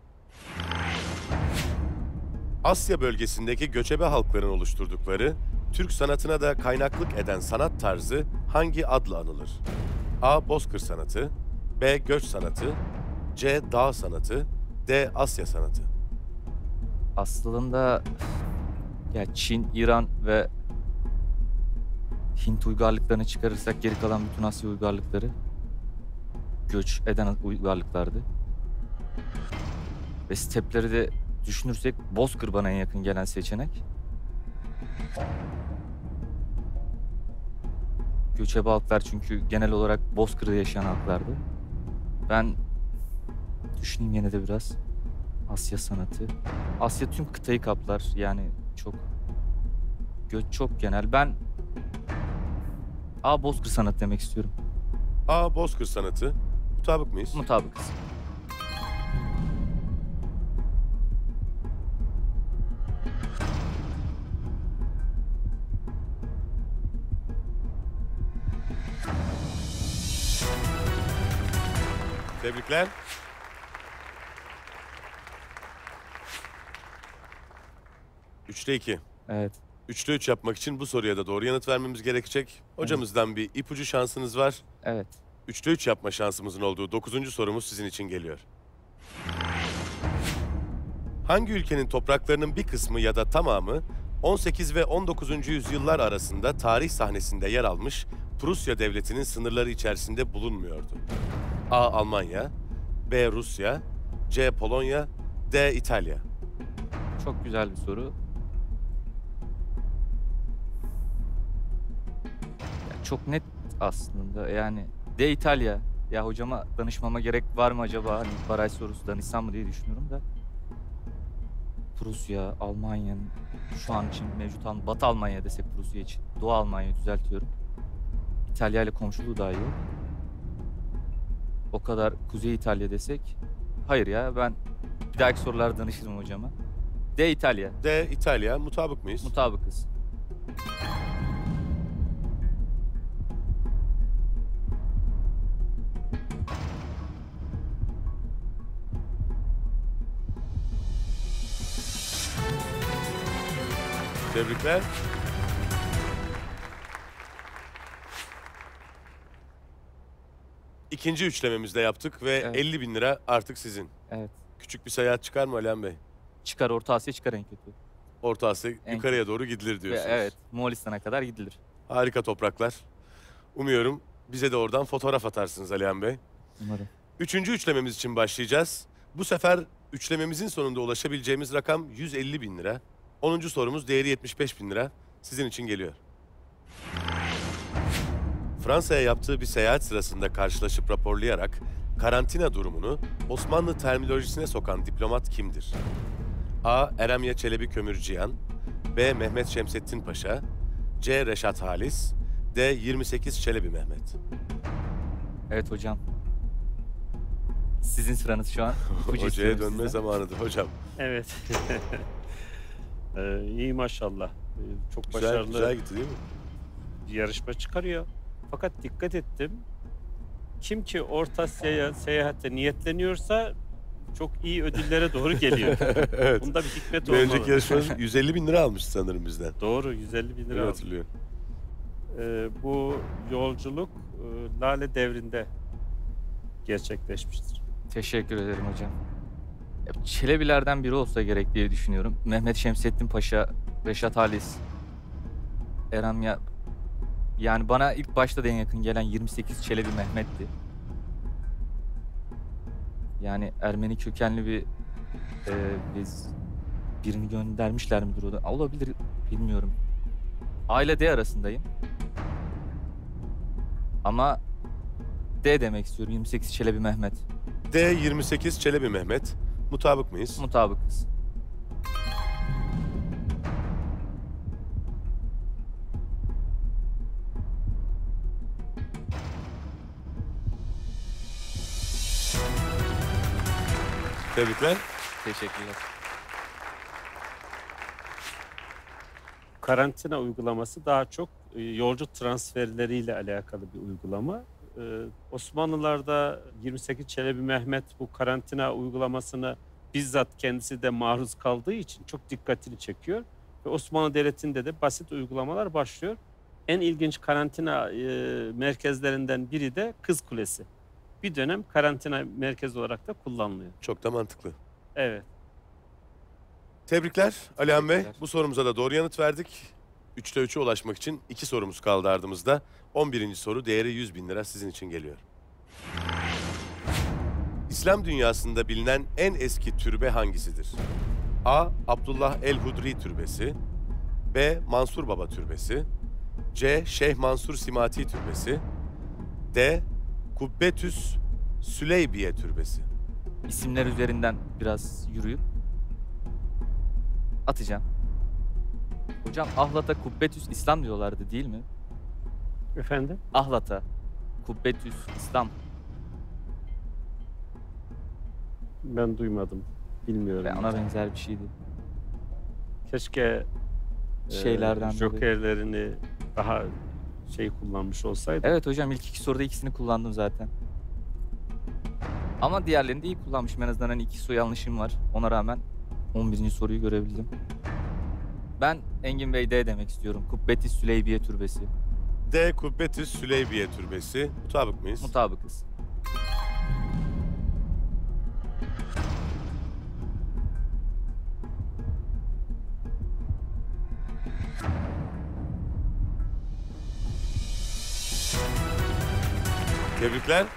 Asya bölgesindeki göçebe halkların oluşturdukları, Türk sanatına da kaynaklık eden sanat tarzı hangi adla anılır? A. Bozkır sanatı, B. Göç sanatı, C. Dağ sanatı, D. Asya sanatı. Aslında ya Çin, İran ve Hint uygarlıklarını çıkarırsak geri kalan bütün Asya uygarlıkları göç eden uygarlıklardı. Ve stepleri de düşünürsek Bozkır bana en yakın gelen seçenek. Göçebe halklar çünkü genel olarak Bozkır'da yaşayan halklardı. Ben düşüneyim yine de biraz. Asya sanatı. Asya tüm kıtayı kaplar. Yani göç çok genel. Ben Bozkır sanatı demek istiyorum. A. Bozkır sanatı. Mutabık mıyız? Mutabıkız. Tebrikler. Üçte 2. Evet. 3'te 3 yapmak için bu soruya da doğru yanıt vermemiz gerekecek. Hocamızdan bir ipucu şansınız var. Evet. 3'te 3 yapma şansımızın olduğu 9. sorumuz sizin için geliyor. Hangi ülkenin topraklarının bir kısmı ya da tamamı 18 ve 19. yüzyıllar arasında tarih sahnesinde yer almış Prusya Devleti'nin sınırları içerisinde bulunmuyordu? A. Almanya, B. Rusya, C. Polonya, D. İtalya. Çok güzel bir soru. Ya çok net aslında. Yani D İtalya. Ya hocama danışmama gerek var mı acaba? Hani baraj sorusu danışsam mı diye düşünüyorum da. Prusya, Almanya'nın şu an için mevcut Batı Almanya desek Prusya için. Doğu Almanya düzeltiyorum. İtalya ile komşuluğu daha iyi. O kadar Kuzey İtalya desek. Hayır ya, ben bir dahaki sorularda danışırım hocama. D İtalya. D. İtalya. Mutabık mıyız? Mutabıkız. Tebrikler. İkinci üçlememizde yaptık ve Evet. 50 bin lira artık sizin. Evet. Küçük bir seyahat çıkar mı Alihan Bey? Çıkar, Orta Asya çıkar en kötü. Orta Asya En yukarıya doğru gidilir Ve diyorsunuz. evet, Moğolistan'a kadar gidilir. Harika topraklar. Umuyorum bize de oradan fotoğraf atarsınız Alihan Bey. Umarım. Üçüncü üçlememiz için başlayacağız. Bu sefer üçlememizin sonunda ulaşabileceğimiz rakam 150 bin lira. 10. sorumuz değeri 75 bin lira. Sizin için geliyor. Fransa'ya yaptığı bir seyahat sırasında karşılaşıp raporlayarak karantina durumunu Osmanlı terminolojisine sokan diplomat kimdir? A. Eremye Çelebi Kömürciyan, B. Mehmet Şemsettin Paşa, C. Reşat Halis, D. 28 Çelebi Mehmet. Evet hocam. Sizin sıranız şu an. İpucu Hocaya istiyorum dönme sizden. zamanıdır hocam. Evet. İyi maşallah. Çok Güzel, başarılı güzel gitti değil mi? bir yarışma çıkarıyor. Fakat dikkat ettim. Kim ki Orta Asya'ya seyahate niyetleniyorsa çok iyi ödüllere doğru geliyor. Evet. Bunda bir hikmet Bir olmalı. önceki yarışmacı 150 bin lira almıştı sanırım bizden. Doğru, 150 bin Öyle lira aldı. hatırlıyorum. Bu yolculuk Lale Devri'nde gerçekleşmiştir. Teşekkür ederim hocam. Ya, Çelebilerden biri olsa gerek diye düşünüyorum. Mehmet Şemsettin Paşa, Reşat Halis, Eremya. Yani bana ilk başta da en yakın gelen 28 Çelebi Mehmet'ti. Yani Ermeni kökenli biz birini göndermişler midir o da? Olabilir, bilmiyorum. A ile D arasındayım. Ama D demek istiyorum. 28 Çelebi Mehmet. D. 28 Çelebi Mehmet. Mutabık mıyız? Mutabıkız. Tebrikler. Teşekkürler. Karantina uygulaması daha çok yolcu transferleriyle alakalı bir uygulama. Osmanlılar'da 28 Çelebi Mehmet bu karantina uygulamasına bizzat kendisi de maruz kaldığı için çok dikkatini çekiyor. Ve Osmanlı Devleti'nde de basit uygulamalar başlıyor. En ilginç karantina merkezlerinden biri de Kız Kulesi. Bir dönem karantina merkezi olarak da kullanılıyor. Çok da mantıklı. Evet. Tebrikler Alihan Bey. Teşekkürler. Bu sorumuza da doğru yanıt verdik. 3'te 3'e ulaşmak için 2 sorumuz kaldı ardımızda. 11. soru değeri 100 bin lira sizin için geliyor. İslam dünyasında bilinen en eski türbe hangisidir? A. Abdullah el-Hudri Türbesi, B. Mansur Baba Türbesi, C. Şeyh Mansur Simati Türbesi, D. Kubbetüs Süleybiye Türbesi. İsimler üzerinden biraz yürüyüp atacağım. Hocam Ahlat'a Kubbetüs İslam diyorlardı değil mi? Efendim? Ahlat'a Kubbetüs İslam. Ben duymadım. Bilmiyorum. Ve ona benzer bir şeydi. Keşke Şeylerden dolayı. jokerlerini daha kullanmış olsaydı. Evet hocam, ilk iki soruda ikisini kullandım zaten. Ama diğerlerini de iyi kullanmışım. En azından hani 2 soru yanlışım var. Ona rağmen 11. soruyu görebildim. Ben Engin Bey D demek istiyorum. Kubbeti Süleybiye Türbesi. D. Kubbetüs Süleybiye Türbesi. Mutabık mıyız? Mutabıkız. Tebrikler.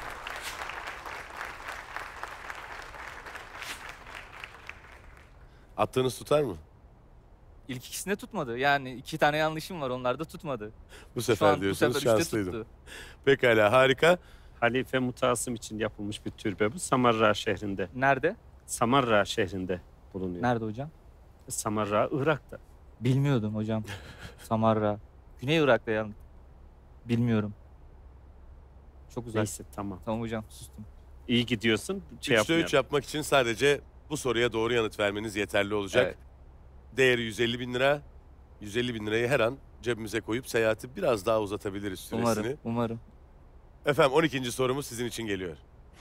Attığınız tutar mı? İlk ikisinde tutmadı. Yani 2 tane yanlışım var. Onlar da tutmadı. Bu Şu sefer an bu diyorsunuz sefer 3'te şanslıydım. tuttu. Pekala, harika. Halife Mutasım için yapılmış bir türbe bu. Samarra şehrinde. Nerede? Samarra şehrinde bulunuyor. Nerede hocam? Samarra Irak'ta. Bilmiyordum hocam. Samarra. Güney Irak'ta yani. Bilmiyorum. Çok uzak. Neyse tamam. Tamam hocam, sustum. İyi gidiyorsun. 3'te 3 yapmayalım. yapmak için sadece bu soruya doğru yanıt vermeniz yeterli olacak. Evet. Değeri 150 bin lira. 150 bin lirayı her an cebimize koyup seyahati biraz daha uzatabiliriz süresini. Umarım. Efendim 12. sorumuz sizin için geliyor.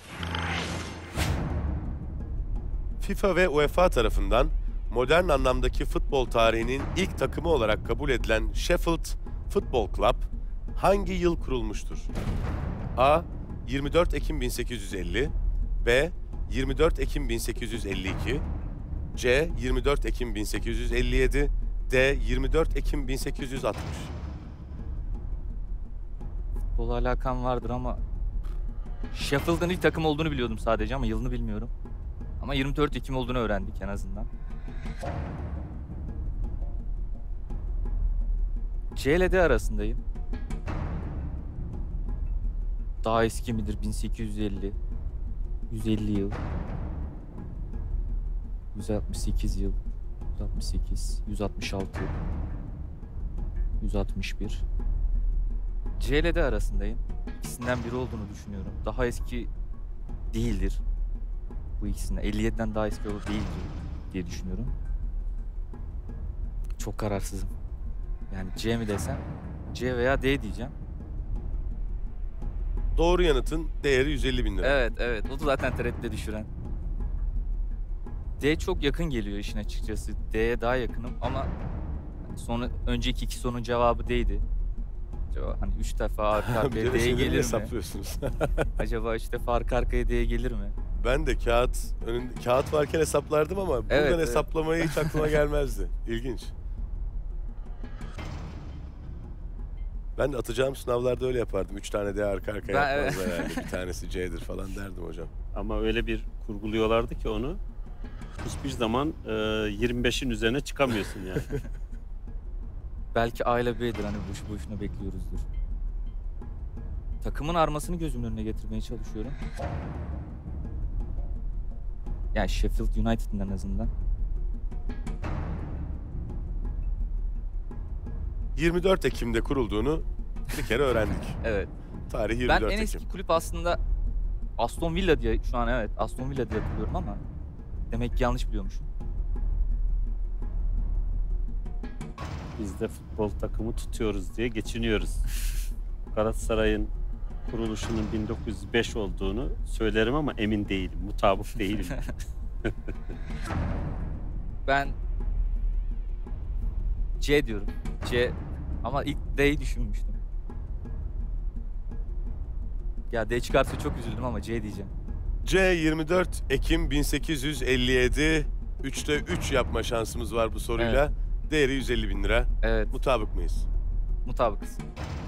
FIFA ve UEFA tarafından modern anlamdaki futbol tarihinin ilk takımı olarak kabul edilen Sheffield Football Club hangi yıl kurulmuştur? A. 24 Ekim 1850, B. 24 Ekim 1852, C. 24 Ekim 1857, D. 24 Ekim 1860. Futbola alakam vardır ama Sheffield'ın ilk takım olduğunu biliyordum sadece ama yılını bilmiyorum. Ama 24 Ekim olduğunu öğrendik en azından. C ile D arasındayım. Daha eski midir? 1850, 150 yıl, 168 yıl, 168, 166, 161. C ile D arasındayım. İkisinden biri olduğunu düşünüyorum. Daha eski değildir. Bu ikisinden. 57'den daha eski olur değildir diye düşünüyorum. Çok kararsızım. Yani C mi desem? C veya D diyeceğim. Doğru yanıtın değeri 150 bin lira. Evet. O da zaten tereddüte düşüren. D çok yakın geliyor işin açıkçası. D'ye daha yakınım ama sonra önceki 2 sorunun cevabı D'ydi. Acaba hani 3 defa arka Bir arkaya de D'ye şeyleri gelir mi? hesaplıyorsunuz. Acaba 3 defa arka arkaya D'ye gelir mi? Ben de kağıt varken hesaplardım ama buradan Evet. hesaplamayı hiç aklıma gelmezdi. İlginç. Ben de atacağım sınavlarda öyle yapardım. 3 tane D arka arkaya Ben- yapmazlar herhalde. Bir tanesi C'dir falan derdim hocam. Ama öyle bir kurguluyorlardı ki onu hiçbir zaman 25'in üzerine çıkamıyorsun yani. Belki A ile B'dir hani boşu boşuna bekliyoruzdur. Takımın armasını gözümün önüne getirmeye çalışıyorum. Yani Sheffield United'ın en azından. 24 Ekim'de kurulduğunu bir kere öğrendik. Evet. Tarih 24 Ben en Ekim. eski kulüp aslında Aston Villa diye şu an evet Aston Villa diye hatırlıyorum ama demek ki yanlış biliyormuşum. Biz de futbol takımı tutuyoruz diye geçiniyoruz. Galatasaray'ın kuruluşunun 1905 olduğunu söylerim ama emin değilim. Mutabık değilim. Ben C diyorum. C ama ilk D'yi düşünmüştüm. Ya D çıkarsa çok üzüldüm ama C diyeceğim. C 24 Ekim 1857. 3'te 3 yapma şansımız var bu soruyla. Değeri 150 bin lira. Evet, Mutabık mıyız? mutabıkız.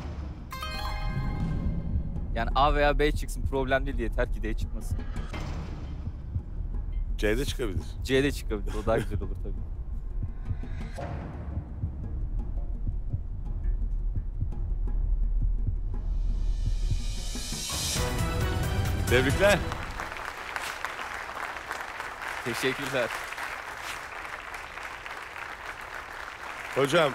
Yani A veya B çıksın problem değil yeter ki D çıkmasın. C'de çıkabilir. C de çıkabilir o daha güzel olur tabii. Tebrikler. Teşekkürler. Hocam,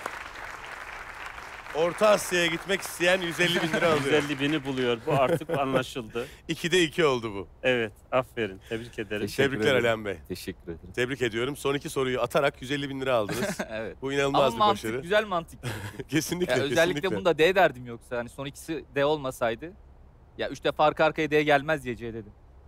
Orta Asya'ya gitmek isteyen 150 bin lira alıyor. 150 bini buluyor. Bu artık anlaşıldı. 2'de 2 oldu bu. Evet, aferin. Tebrik ederim. Teşekkür Tebrikler ederim. Alihan Bey. Teşekkür ederim. Tebrik ediyorum. Son 2 soruyu atarak 150 bin lira aldınız. Evet. Bu Ama inanılmaz bir mantık başarı. güzel mantık. Kesinlikle, Ya özellikle kesinlikle. bunda D derdim yoksa hani son ikisi D olmasaydı. Ya 3 defa arka arkaya D gelmez diye C dedim.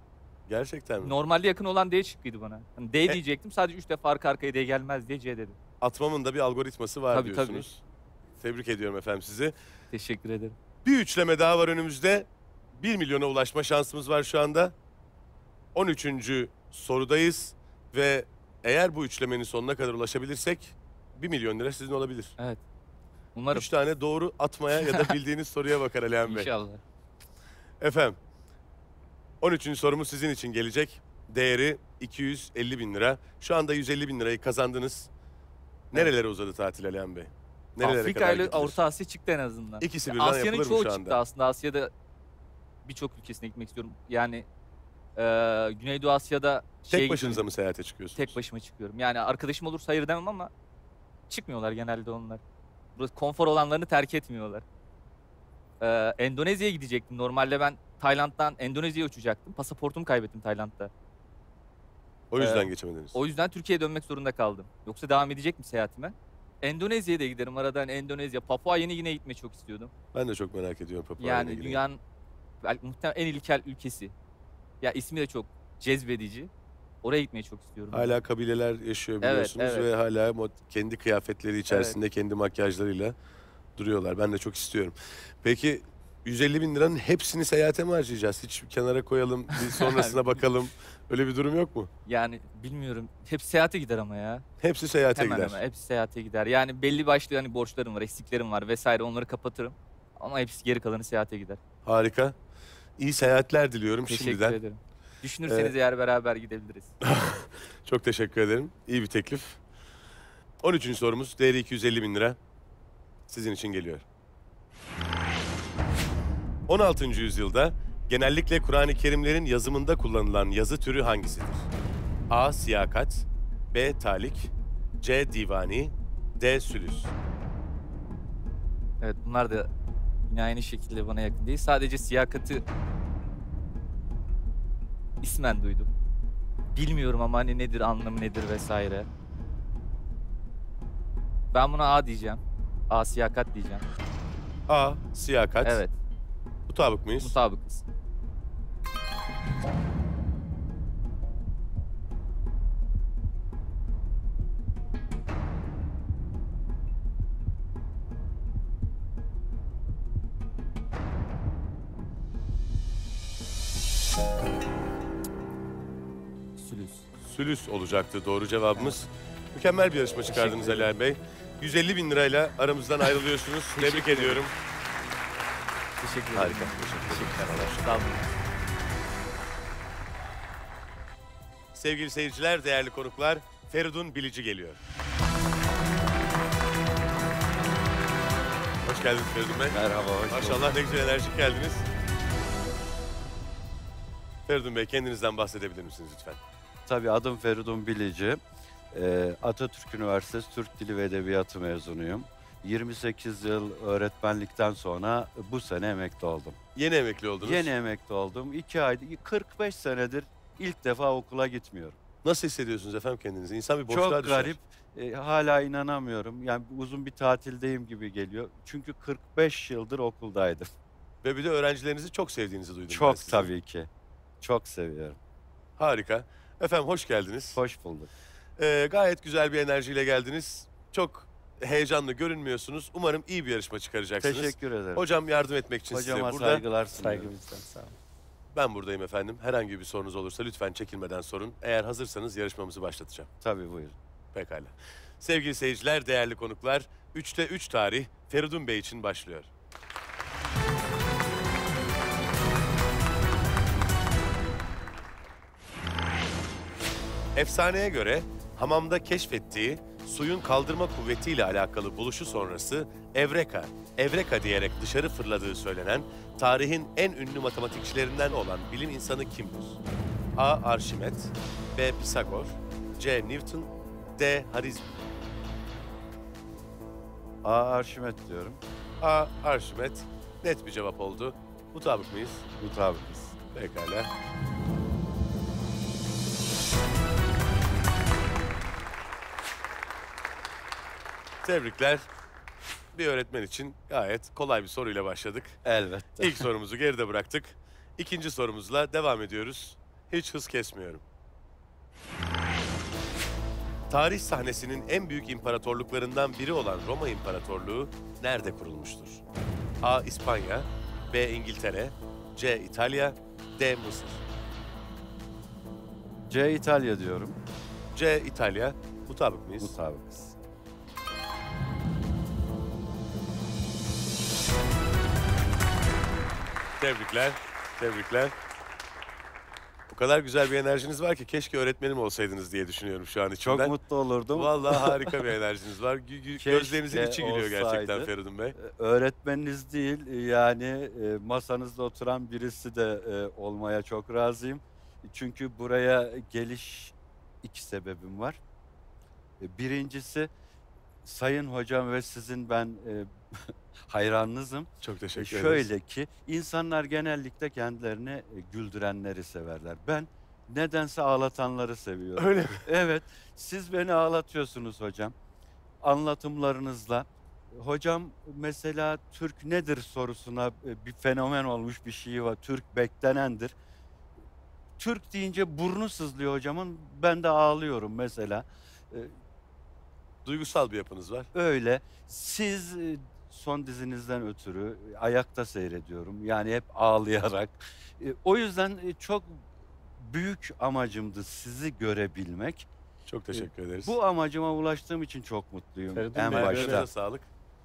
Gerçekten mi? Normalde yakın olan D şıkkıydı bana. Hani D diyecektim, sadece 3 defa arka arkaya D gelmez diye C dedim. Atmamın da bir algoritması var Tabii, diyorsunuz. Tebrik ediyorum efendim sizi. Teşekkür ederim. Bir üçleme daha var önümüzde. 1 milyona ulaşma şansımız var şu anda. 13. sorudayız ve eğer bu üçlemenin sonuna kadar ulaşabilirsek 1 milyon lira sizin olabilir. Evet. Umarım. 3 tane doğru atmaya ya da bildiğiniz soruya bakar Alihan Bey. İnşallah. Efendim, 13. sorumuz sizin için gelecek. Değeri 250 bin lira. Şu anda 150 bin lirayı kazandınız. Nerelere uzadı tatil Alihan Bey? Nerelere Afrika kadar ile gittiniz? Orta Asya çıktı en azından. İkisi birden Asya'nın yapılır mı çoğu şu anda? çıktı aslında. Asya'da birçok ülkesine gitmek istiyorum. Yani Güneydoğu Asya'da Tek başınıza mı seyahate çıkıyorsunuz? Tek başıma çıkıyorum. Yani arkadaşım olursa hayır demem ama çıkmıyorlar genelde onlar. Burası konfor alanlarını terk etmiyorlar. Endonezya'ya gidecektim. Normalde ben Tayland'dan Endonezya'ya uçacaktım. Pasaportumu kaybettim Tayland'da. O yüzden geçemediniz. O yüzden Türkiye'ye dönmek zorunda kaldım. Yoksa devam edecektim seyahatime. Endonezya'ya da giderim aradan. Endonezya, Papua Yeni Gine'ye gitmeyi çok istiyordum. Ben de çok merak ediyorum Papua Yani Yeni Gine'yi. dünyanın belki muhtemelen en ilkel ülkesi. Ya ismi de çok cezbedici. Oraya gitmeyi çok istiyorum. Hala kabileler yaşıyor biliyorsunuz evet. ve hala kendi kıyafetleri içerisinde kendi makyajlarıyla duruyorlar. Ben de çok istiyorum. Peki 150 bin liranın hepsini seyahate mi harcayacağız? Hiç bir kenara koyalım, bir sonrasına bakalım. Öyle bir durum yok mu? Yani bilmiyorum. Hepsi seyahate gider ama ya. Hepsi seyahate Hemen gider. hemen hepsi seyahate gider. Yani belli başlı hani borçlarım var, eksiklerim var vesaire, onları kapatırım. Ama hepsi geri kalanı seyahate gider. Harika. İyi seyahatler diliyorum Teşekkür şimdiden. ederim. Düşünürseniz eğer beraber gidebiliriz. Çok teşekkür ederim. İyi bir teklif. 13. sorumuz değeri 250 bin lira. Sizin için geliyor. 16. yüzyılda genellikle Kur'an-ı Kerimlerin yazımında kullanılan yazı türü hangisidir? A. Siyakat, B. Talik, C. Divani, D. Sülüs. Evet, bunlar da yine aynı şekilde bana yakın değil. Sadece siyakatı ismen duydum. Bilmiyorum ama hani nedir, anlamı nedir vesaire. Ben buna A diyeceğim. A siyakat diyeceğim. A. Siyakat. Evet, Mutabık mıyız? mutabıkız. Sülüs. Sülüs olacaktı doğru cevabımız. Mükemmel bir yarışma çıkardınız Teşekkür Ali Bey. 150 bin lirayla aramızdan ayrılıyorsunuz. Tebrik Teşekkür ederim. ediyorum. Teşekkür ederim. Harika. Teşekkürler. Sağ olun. Sevgili seyirciler, değerli konuklar, Feridun Bilici geliyor. Hoş geldiniz Feridun Bey. Merhaba, hoş bulduk. Maşallah ne güzel enerjik geldiniz. Feridun Bey, kendinizden bahsedebilir misiniz lütfen? Tabii adım Feridun Bilici. Atatürk Üniversitesi Türk Dili ve Edebiyatı mezunuyum. 28 yıl öğretmenlikten sonra bu sene emekli oldum. Yeni emekli oldunuz. Yeni emekli oldum. 2 ayda, 45 senedir ilk defa okula gitmiyorum. Nasıl hissediyorsunuz efendim kendinizi? İnsan bir boşluğa Çok düşer. garip. Hala inanamıyorum. Yani uzun bir tatildeyim gibi geliyor. Çünkü 45 yıldır okuldaydım. Ve bir de öğrencilerinizi çok sevdiğinizi duydum. ben Çok sizin. tabii ki. Çok seviyorum. Harika. Efendim hoş geldiniz. Hoş bulduk. Gayet güzel bir enerjiyle geldiniz. Çok heyecanlı görünmüyorsunuz. Umarım iyi bir yarışma çıkaracaksınız. Teşekkür ederim. Hocam yardım etmek için Hocama size burada. saygılar sunuyorum. Saygımızdan sağ olun. Ben buradayım efendim. Herhangi bir sorunuz olursa lütfen çekinmeden sorun. Eğer hazırsanız yarışmamızı başlatacağım. Tabii buyurun. Pekala. Sevgili seyirciler, değerli konuklar, 3'te 3 tarih Feridun Bey için başlıyor. Efsaneye göre hamamda keşfettiği suyun kaldırma kuvvetiyle alakalı buluşu sonrası Evreka diyerek dışarı fırladığı söylenen tarihin en ünlü matematikçilerinden olan bilim insanı kimdir? A. Arşimet, B. Pisagor, C. Newton, D. Harizmi. Arşimet diyorum. A. Arşimet. Net bir cevap oldu. Mutabık mıyız? Mutabıkız. Pekala. Tebrikler. Bir öğretmen için gayet kolay bir soruyla başladık. Elbette. İlk sorumuzu geride bıraktık. İkinci sorumuzla devam ediyoruz. Hiç hız kesmiyorum. Tarih sahnesinin en büyük imparatorluklarından biri olan Roma İmparatorluğu nerede kurulmuştur? A. İspanya, B. İngiltere, C. İtalya, D. Mısır. C İtalya diyorum. C. İtalya. Mutabık mıyız? Mutabıkız. Tebrikler, tebrikler. O kadar güzel bir enerjiniz var ki keşke öğretmenim olsaydınız diye düşünüyorum şu an içimden. Çok mutlu olurdum. Vallahi harika bir enerjiniz var. Gözlerinizin içi gülüyor gerçekten olsaydı. Feridun Bey. Öğretmeniniz değil, yani masanızda oturan birisi de olmaya çok razıyım. Çünkü buraya geliş iki sebebim var. Birincisi, Sayın Hocam ve sizin ben hayranınızım. Çok teşekkür ederiz. Şöyle ki, insanlar genellikle kendilerini güldürenleri severler. Ben nedense ağlatanları seviyorum. Öyle mi? Evet, siz beni ağlatıyorsunuz hocam. Anlatımlarınızla. Hocam mesela Türk nedir sorusuna bir fenomen olmuş bir şey var. Türk beklenendir. Türk deyince burnu sızlıyor hocamın. Ben de ağlıyorum mesela. Duygusal bir yapınız var. Öyle. Siz son dizinizden ötürü ayakta seyrediyorum. Yani hep ağlayarak. O yüzden çok büyük amacımdı sizi görebilmek. Çok teşekkür ederiz. Bu amacıma ulaştığım için çok mutluyum Feridun en Bey, başta. Ayaklarınıza sağlık.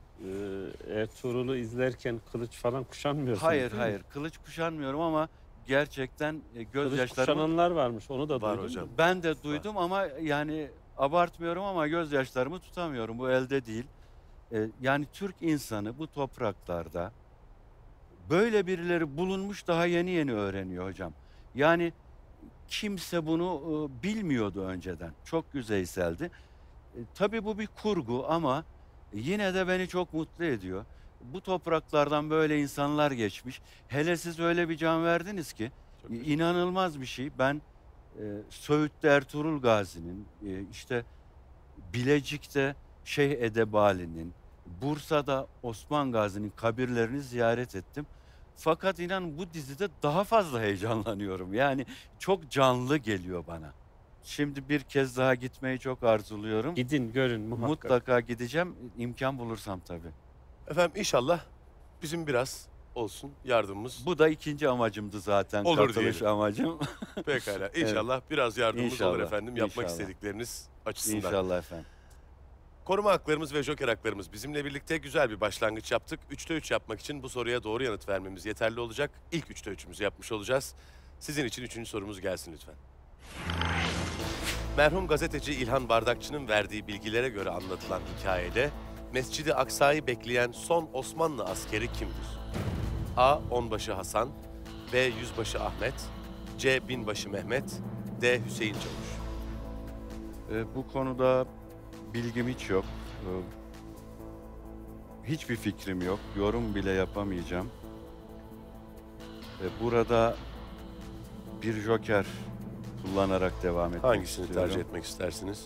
Ertuğrul'u izlerken kılıç falan kuşanmıyorsunuz Hayır değil mi? hayır, kılıç kuşanmıyorum ama gerçekten Kılıç gözyaşlarım... kuşananlar varmış, onu da Var duydum. hocam. Ben de duydum ama yani abartmıyorum ama gözyaşlarımı tutamıyorum. Bu elde değil. Yani Türk insanı bu topraklarda böyle birileri bulunmuş, daha yeni yeni öğreniyor hocam. Yani kimse bunu bilmiyordu önceden. Çok yüzeyseldi. Tabii bu bir kurgu ama yine de beni çok mutlu ediyor. Bu topraklardan böyle insanlar geçmiş. Hele siz öyle bir can verdiniz ki Çok teşekkür inanılmaz bir şey. Ben Söğüt'te Ertuğrul Gazi'nin, işte Bilecik'te Şeyh Edebali'nin, Bursa'da Osman Gazi'nin kabirlerini ziyaret ettim. Fakat inan bu dizide daha fazla heyecanlanıyorum. Yani çok canlı geliyor bana. Şimdi bir kez daha gitmeyi çok arzuluyorum. Gidin görün muhakkak. Mutlaka gideceğim. İmkan bulursam tabii. Efendim inşallah bizim biraz olsun yardımımız. Bu da ikinci amacımdı zaten. Olur Katılış diyelim. amacım. Pekala. İnşallah biraz yardımımız olur İnşallah, efendim. Yapmak inşallah. istedikleriniz açısından. İnşallah efendim. Koruma haklarımız ve joker haklarımız bizimle birlikte güzel bir başlangıç yaptık. 3'te 3 yapmak için bu soruya doğru yanıt vermemiz yeterli olacak. İlk 3'te 3'ümüzü yapmış olacağız. Sizin için 3. sorumuz gelsin lütfen. Merhum gazeteci İlhan Bardakçı'nın verdiği bilgilere göre anlatılan hikayede Mescid-i Aksa'yı bekleyen son Osmanlı askeri kimdir? A. Onbaşı Hasan, B. Yüzbaşı Ahmet, C. Binbaşı Mehmet, D. Hüseyin Çavuş. Bu konuda bilgim hiç yok. Hiçbir fikrim yok. Yorum bile yapamayacağım. Burada bir joker kullanarak devam etmek Hangisini istiyorum. tercih etmek istersiniz?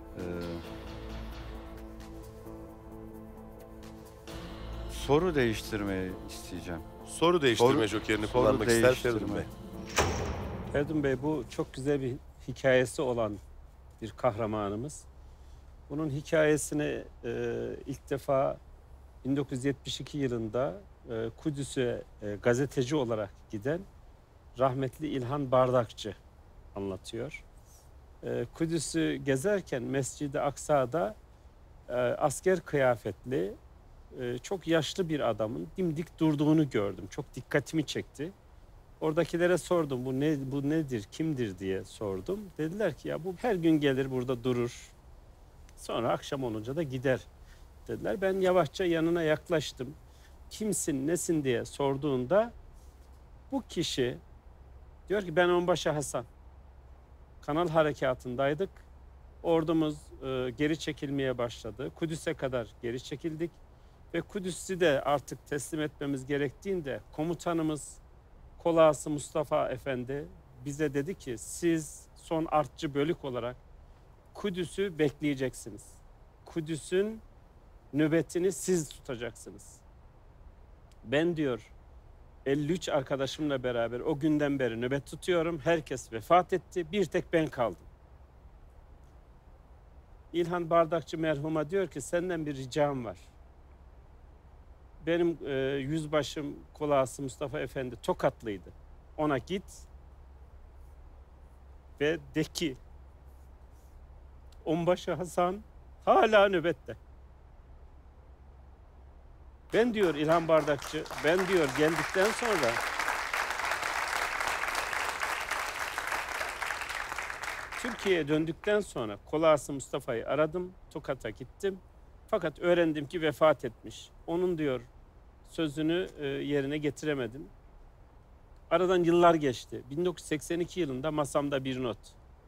Soru değiştirmeyi isteyeceğim. Soru değiştirme Soru- jokerini soru kullanmak ister değiştirme. Feridun Bey. Feridun Bey, bu çok güzel bir hikayesi olan bir kahramanımız. Bunun hikayesini ilk defa 1972 yılında Kudüs'e gazeteci olarak giden rahmetli İlhan Bardakçı anlatıyor. Kudüs'ü gezerken Mescid-i Aksa'da asker kıyafetli çok yaşlı bir adamın dimdik durduğunu gördüm. Çok dikkatimi çekti. Oradakilere sordum, bu nedir, kimdir diye sordum. Dediler ki ya bu her gün gelir burada durur. Sonra akşam olunca da gider dediler. Ben yavaşça yanına yaklaştım. Kimsin, nesin diye sorduğunda bu kişi diyor ki ben Onbaşı Hasan. Kanal harekatındaydık. Ordumuz geri çekilmeye başladı. Kudüs'e kadar geri çekildik. Ve Kudüs'ü de artık teslim etmemiz gerektiğinde komutanımız Kolağası Mustafa Efendi bize dedi ki siz son artçı bölük olarak Kudüs'ü bekleyeceksiniz. Kudüs'ün nöbetini siz tutacaksınız. Ben diyor 53 arkadaşımla beraber o günden beri nöbet tutuyorum. Herkes vefat etti. Bir tek ben kaldım. İlhan Bardakçı merhuma diyor ki senden bir ricam var. Benim yüzbaşım Kolağası Mustafa Efendi Tokatlıydı. Ona git ve de ki Onbaşı Hasan hala nöbette. Ben diyor İlhan Bardakçı, ben diyor geldikten sonra Türkiye'ye döndükten sonra Kolağası Mustafa'yı aradım, Tokat'a gittim. Fakat öğrendim ki vefat etmiş. Onun diyor sözünü yerine getiremedim. Aradan yıllar geçti. 1982 yılında masamda bir not.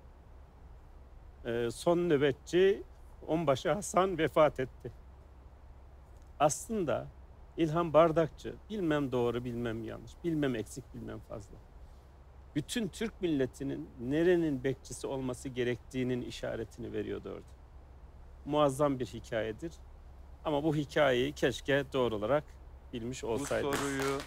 Son nöbetçi Onbaşı Hasan vefat etti. Aslında İlhan Bardakçı, bilmem doğru, bilmem yanlış, bilmem eksik, bilmem fazla. Bütün Türk milletinin nerenin bekçisi olması gerektiğinin işaretini veriyordu orada. Muazzam bir hikayedir. Ama bu hikayeyi keşke doğru olarak bilmiş olsaydı. Bu soruyu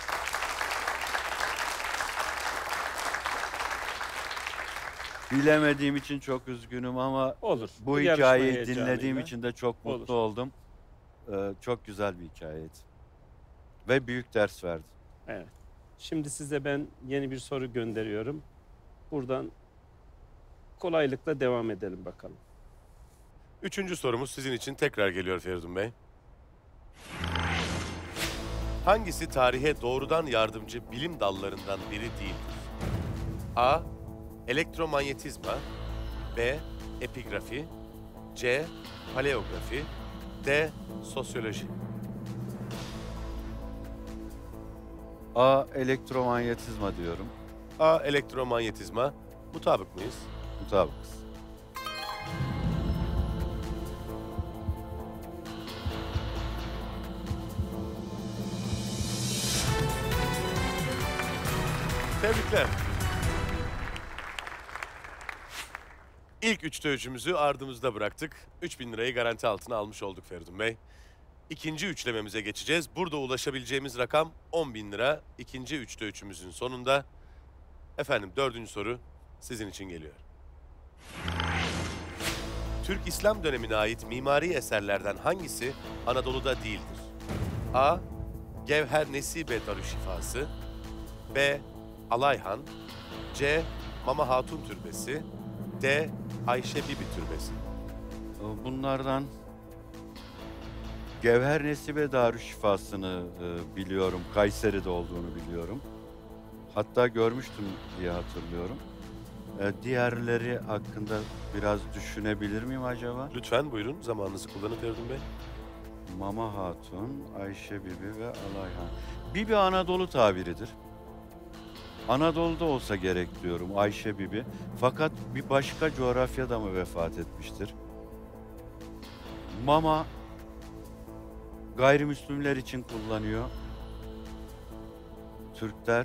bilemediğim için çok üzgünüm ama Olur. bu yarışma hikayeyi heyecanıyla. dinlediğim için de çok mutlu oldum. Çok güzel bir hikayeydi. Ve büyük ders verdi. Evet. Şimdi size ben yeni bir soru gönderiyorum. Buradan kolaylıkla devam edelim bakalım. 3. sorumuz sizin için tekrar geliyor Feridun Bey. Hangisi tarihe doğrudan yardımcı bilim dallarından biri değildir? A. Elektromanyetizma, B. Epigrafi, C. Paleografi, D. Sosyoloji. A. Elektromanyetizma diyorum. A. Elektromanyetizma. Mutabık mıyız? Mutabıkız. Tebrikler. İlk 3'te 3'ümüzü ardımızda bıraktık. 3.000 lirayı garanti altına almış olduk Feridun Bey. İkinci üçlememize geçeceğiz. Burada ulaşabileceğimiz rakam 10.000 lira. İkinci 3'te 3'ümüzün sonunda. Efendim 4. soru sizin için geliyor. Türk İslam dönemine ait mimari eserlerden hangisi Anadolu'da değildir? A. Gevher Nesibe Darüşşifası, B. Alayhan, C. Mama Hatun Türbesi, D. Ayşe Bibi Türbesi. Bunlardan Gevher Nesibe Darüşşifası'nı biliyorum. Kayseri'de olduğunu biliyorum. Hatta görmüştüm diye hatırlıyorum. Diğerleri hakkında biraz düşünebilir miyim acaba? Lütfen buyurun zamanınızı kullanın Feridun Bey. Mama Hatun, Ayşe Bibi ve Alayhan. Bibi Anadolu tabiridir. Anadolu'da olsa gerek diyorum Ayşe Bibi. Fakat bir başka coğrafyada mı vefat etmiştir? Mama gayrimüslimler için kullanıyor. Türkler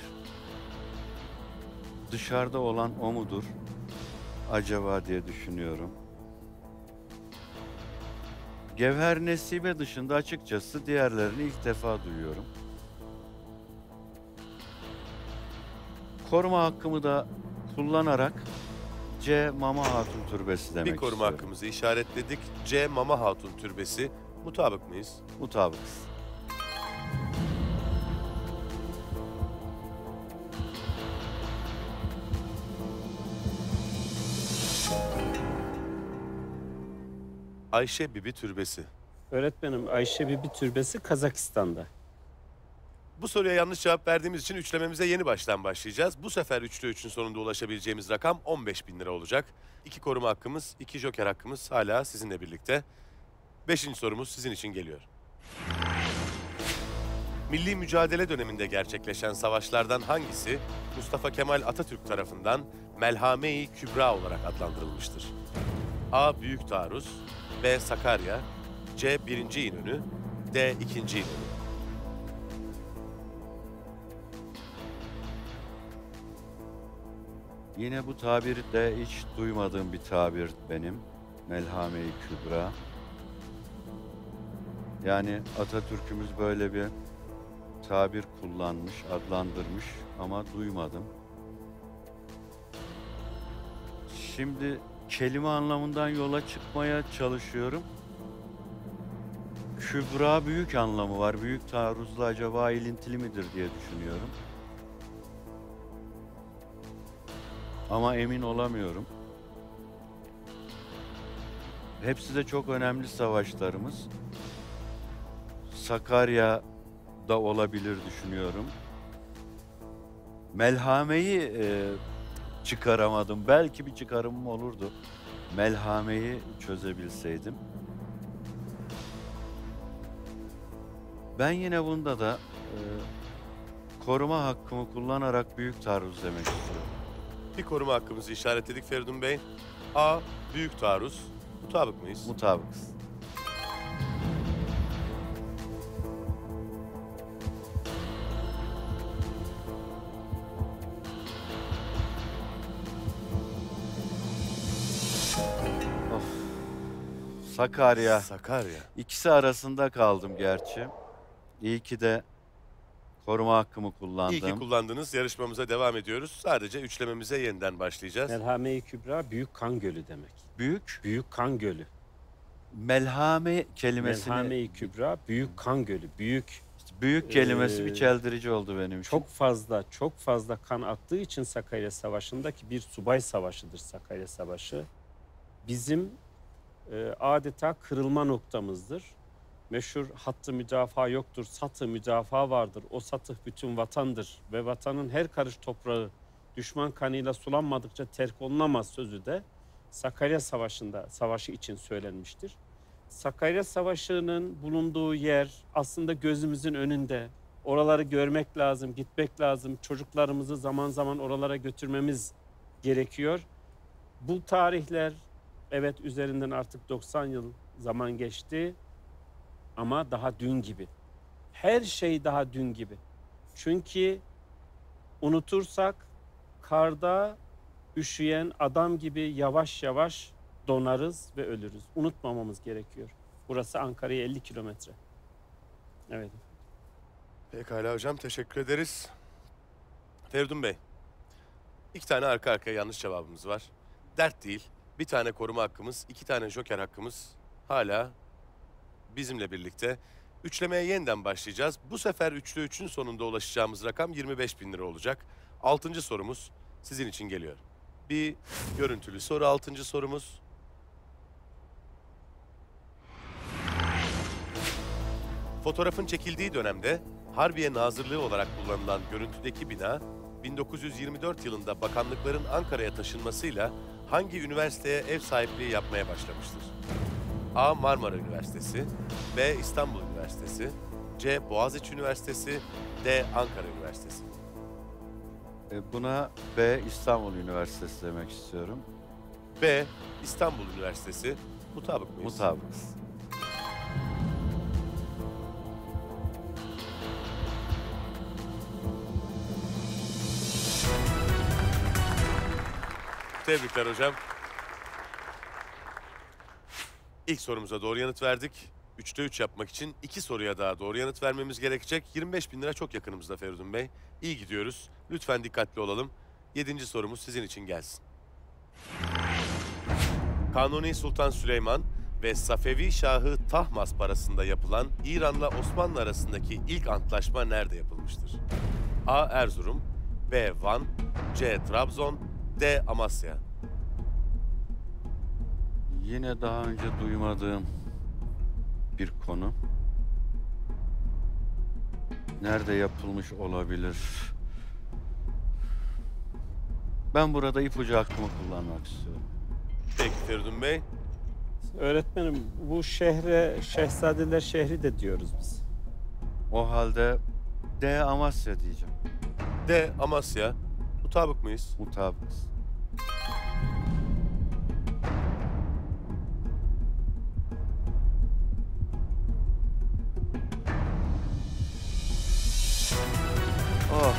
dışarıda olan o mudur acaba diye düşünüyorum. Gevher Nesibe dışında açıkçası diğerlerini ilk defa duyuyorum. Koruma hakkımı da kullanarak C. Mama Hatun Türbesi demek Bir koruma istiyorum. hakkımızı işaretledik. C. Mama Hatun Türbesi. Mutabık mıyız? Mutabıkız. Ayşe Bibi Türbesi. Öğretmenim Ayşe Bibi Türbesi Kazakistan'da. Bu soruya yanlış cevap verdiğimiz için üçlememize yeni baştan başlayacağız. Bu sefer 3'te 3'ün sonunda ulaşabileceğimiz rakam 15.000 lira olacak. 2 koruma hakkımız, 2 joker hakkımız hala sizinle birlikte. 5. sorumuz sizin için geliyor. Milli mücadele döneminde gerçekleşen savaşlardan hangisi Mustafa Kemal Atatürk tarafından Melhame-i Kübra olarak adlandırılmıştır? A. Büyük Taarruz, B. Sakarya, C. 1. İnönü, D. 2. İnönü. Yine bu tabir de hiç duymadığım bir tabir benim. Melhame-i Kübra. Yani Atatürk'ümüz böyle bir tabir kullanmış, adlandırmış ama duymadım. Şimdi kelime anlamından yola çıkmaya çalışıyorum. Kübra büyük anlamı var. Büyük taarruzla acaba ilintili midir diye düşünüyorum. Ama emin olamıyorum. Hepsi de çok önemli savaşlarımız. Sakarya'da olabilir düşünüyorum. Melhame'yi çıkaramadım. Belki bir çıkarımım olurdu. Melhame'yi çözebilseydim. Ben yine bunda da koruma hakkımı kullanarak büyük taarruz demek istiyorum. Bir koruma hakkımızı işaretledik Feridun Bey. A. Büyük taarruz. Mutabık mıyız? Mutabıkız. Of. Sakarya. Sakarya. İkisi arasında kaldım gerçi. İyi ki de koruma hakkımı kullandım. İyi ki kullandınız. Yarışmamıza devam ediyoruz. Sadece üçlememize yeniden başlayacağız. Merhame-i Kübra büyük kan gölü demek. Büyük Büyük kan gölü. melhame kelimesini, Merhame-i Kübra büyük kan gölü. büyük kelimesi bir Ee, çeldirici oldu benim için. Çok fazla kan attığı için Sakarya Savaşı'ndaki bir subay savaşıdır Sakarya Savaşı. Bizim adeta kırılma noktamızdır. Meşhur hattı müdafaa yoktur, satı müdafaa vardır. O satı bütün vatandır ve vatanın her karış toprağı düşman kanıyla sulanmadıkça terk olunamaz sözü de Sakarya Savaşı için söylenmiştir. Sakarya Savaşı'nın bulunduğu yer aslında gözümüzün önünde. Oraları görmek lazım, gitmek lazım. Çocuklarımızı zaman zaman oralara götürmemiz gerekiyor. Bu tarihler, evet üzerinden artık 90 yıl zaman geçti ama daha dün gibi. Her şey daha dün gibi. Çünkü unutursak karda üşüyen adam gibi yavaş yavaş donarız ve ölürüz. Unutmamamız gerekiyor. Burası Ankara'ya 50 kilometre. Evet. Pekala hocam, teşekkür ederiz. Feridun Bey, 2 tane arka arkaya yanlış cevabımız var. Dert değil. Bir tane koruma hakkımız, 2 tane joker hakkımız hala bizimle birlikte. Üçlemeye yeniden başlayacağız. Bu sefer 3'lü 3'ün sonunda ulaşacağımız rakam 25.000 lira olacak. 6. sorumuz sizin için geliyor. Bir görüntülü soru, 6. sorumuz. Fotoğrafın çekildiği dönemde Harbiye Nazırlığı olarak kullanılan görüntüdeki bina, 1924 yılında bakanlıkların Ankara'ya taşınmasıyla hangi üniversiteye ev sahipliği yapmaya başlamıştır? A. Marmara Üniversitesi, B. İstanbul Üniversitesi, C. Boğaziçi Üniversitesi, D. Ankara Üniversitesi. Buna B. İstanbul Üniversitesi demek istiyorum. B. İstanbul Üniversitesi. Mutabık mıyız? Mutabıkız. Tebrikler hocam. İlk sorumuza doğru yanıt verdik. 3'te 3 yapmak için 2 soruya daha doğru yanıt vermemiz gerekecek. 25.000 lira çok yakınımızda Feridun Bey. İyi gidiyoruz. Lütfen dikkatli olalım. 7. sorumuz sizin için gelsin. Kanuni Sultan Süleyman ve Safevi Şahı Tahmasp arasında yapılan İran'la Osmanlı arasındaki ilk antlaşma nerede yapılmıştır? A. Erzurum, B. Van, C. Trabzon, D. Amasya. Yine daha önce duymadığım bir konu. Nerede yapılmış olabilir? Ben burada ipucu hakkımı kullanmak istiyorum. Peki Feridun Bey. Öğretmenim bu şehre Şehzadeler şehri de diyoruz biz. O halde D. Amasya diyeceğim. D. Amasya. Mutabık mıyız? Mutabıkız. Oh,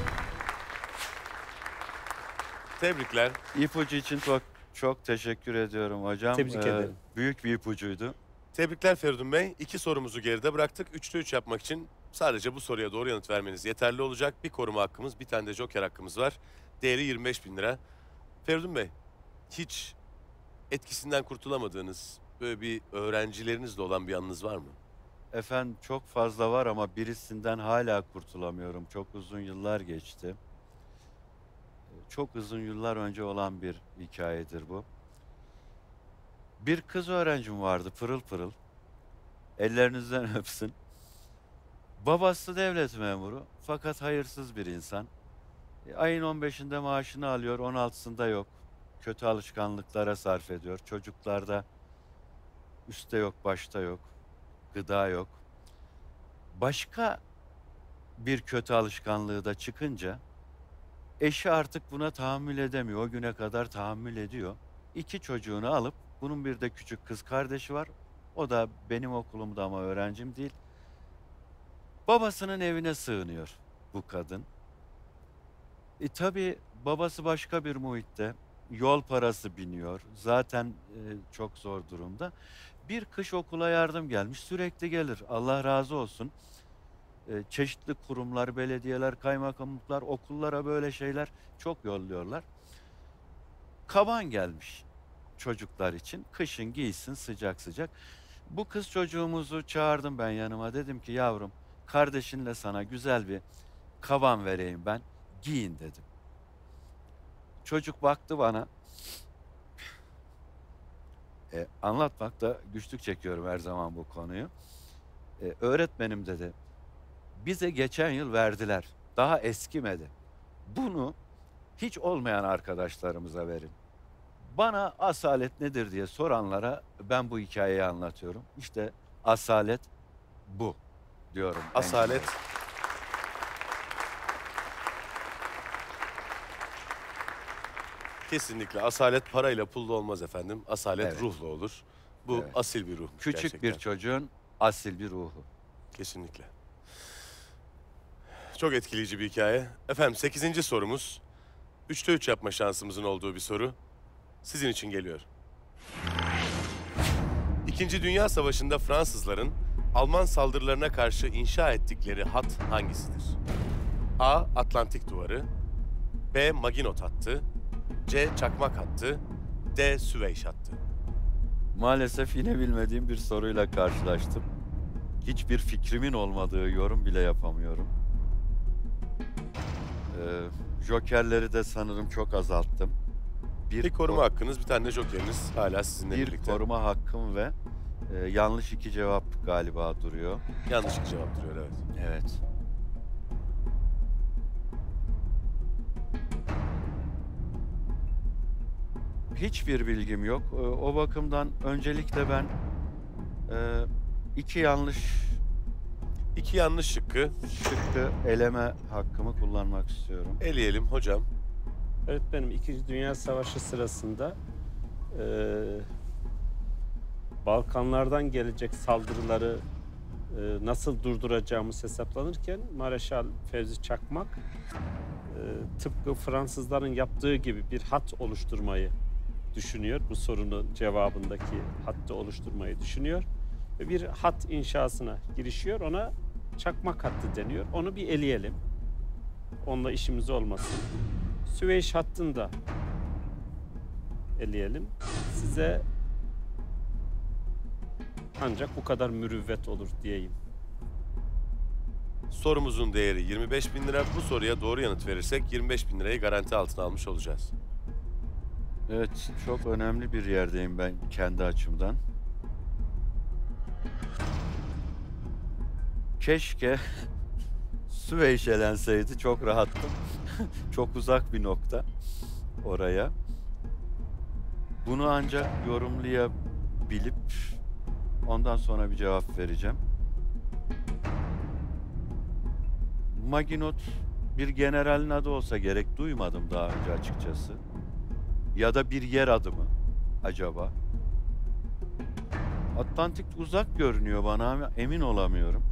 Tebrikler. ipucu için çok teşekkür ediyorum hocam. Tebrik ederim. Büyük bir ipucuydu. Tebrikler Feridun Bey. 2 sorumuzu geride bıraktık. 3'te 3 yapmak için Sadece bu soruya doğru yanıt vermeniz yeterli olacak. Bir koruma hakkımız, bir tane de joker hakkımız var. Değeri 25.000 lira. Feridun Bey, hiç etkisinden kurtulamadığınız böyle bir öğrencilerinizle olan bir anınız var mı? Efendim çok fazla var ama birisinden hala kurtulamıyorum. Çok uzun yıllar geçti. Çok uzun yıllar önce olan bir hikayedir bu. Bir kız öğrencim vardı pırıl pırıl. Ellerinizden öpsün. Babası devlet memuru fakat hayırsız bir insan. Ayın 15'inde maaşını alıyor, 16'sında yok. Kötü alışkanlıklara sarf ediyor. Çocuklarda üstte yok, başta yok. Gıda yok. Başka bir kötü alışkanlığı da çıkınca eşi artık buna tahammül edemiyor. O güne kadar tahammül ediyor. 2 çocuğunu alıp, bunun bir de küçük kız kardeşi var. O da benim okulumda ama öğrencim değil. Babasının evine sığınıyor bu kadın. Tabii babası başka bir muhitte. Yol parası biniyor. Zaten çok zor durumda. Bir kış okula yardım gelmiş. Sürekli gelir. Allah razı olsun. Çeşitli kurumlar, belediyeler, kaymakamlıklar, okullara böyle şeyler çok yolluyorlar. Kaban gelmiş çocuklar için. Kışın giysin sıcak sıcak. Bu kız çocuğumuzu çağırdım ben yanıma. Dedim ki yavrum kardeşinle sana güzel bir kaban vereyim ben. Giyin dedim. Çocuk baktı bana. Anlatmakta güçlük çekiyorum her zaman bu konuyu. Öğretmenim dedi. Bize geçen yıl verdiler. Daha eskimedi. Bunu hiç olmayan arkadaşlarımıza verin. Bana asalet nedir diye soranlara ben bu hikayeyi anlatıyorum. İşte asalet bu diyorum. Asalet. Kesinlikle asalet parayla pulla olmaz efendim. Asalet Evet. ruhla olur. Bu Evet. asil bir ruh. Küçük gerçekten. bir çocuğun asil bir ruhu. Kesinlikle. Çok etkileyici bir hikaye. Efendim 8. sorumuz. 3'te 3 yapma şansımızın olduğu bir soru. Sizin için geliyor. İkinci Dünya Savaşı'nda Fransızların Alman saldırılarına karşı inşa ettikleri hat hangisidir? A. Atlantik Duvarı, B. Maginot Hattı, C. Çakmak Hattı, D. Süveyş Hattı. Maalesef yine bilmediğim bir soruyla karşılaştım. Hiçbir fikrimin olmadığı yorum bile yapamıyorum. Jokerleri de sanırım çok azalttım. Bir koruma hakkınız, bir tane de jokeriniz hala sizinle bir birlikte. koruma hakkım ve yanlış 2 cevap galiba duruyor. Yanlış bir cevap duruyor, evet. Evet. Hiçbir bilgim yok. O bakımdan öncelikle ben 2 yanlış 2 yanlış şıkkı şıkkı eleme hakkımı kullanmak istiyorum. eleyelim hocam. Öğretmenim 2. Dünya Savaşı sırasında Balkanlardan gelecek saldırıları nasıl durduracağımız hesaplanırken Mareşal Fevzi Çakmak tıpkı Fransızların yaptığı gibi bir hat oluşturmayı düşünüyor. Bu sorunun cevabındaki hattı oluşturmayı düşünüyor. Ve bir hat inşasına girişiyor. Ona çakmak hattı deniyor. Onu bir eleyelim. Onunla işimiz olmasın. Süveyş hattını da eleyelim. Size ancak bu kadar mürüvvet olur diyeyim. Sorumuzun değeri 25.000 lira. Bu soruya doğru yanıt verirsek 25.000 lirayı garanti altına almış olacağız. Evet, çok önemli bir yerdeyim ben kendi açımdan. Keşke Süveyş elenseydi, çok rahattım. Çok uzak bir nokta oraya. Bunu ancak yorumlayabilip ondan sonra bir cevap vereceğim. Maginot bir generalin adı olsa gerek, duymadım daha önce açıkçası. Ya da bir yer adı mı acaba? Atlantik uzak görünüyor bana ama emin olamıyorum.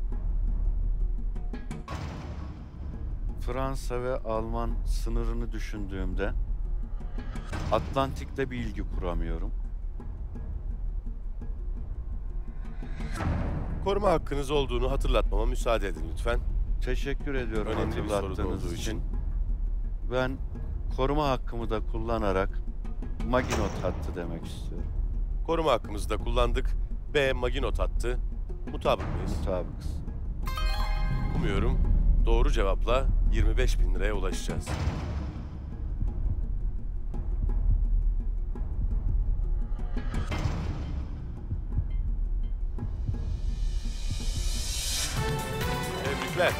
Fransa ve Alman sınırını düşündüğümde Atlantik'le bir ilgi kuramıyorum. Koruma hakkınız olduğunu hatırlatmama müsaade edin lütfen. Teşekkür ediyorum Önemli bir soru hatırlattığınız olduğu için. Ben koruma hakkımı da kullanarak Maginot hattı demek istiyorum. Koruma hakkımızı da kullandık. B. Maginot hattı. Mutabık mıyız? Mutabıkız. Umuyorum doğru cevapla 25.000 liraya ulaşacağız. Tebrikler.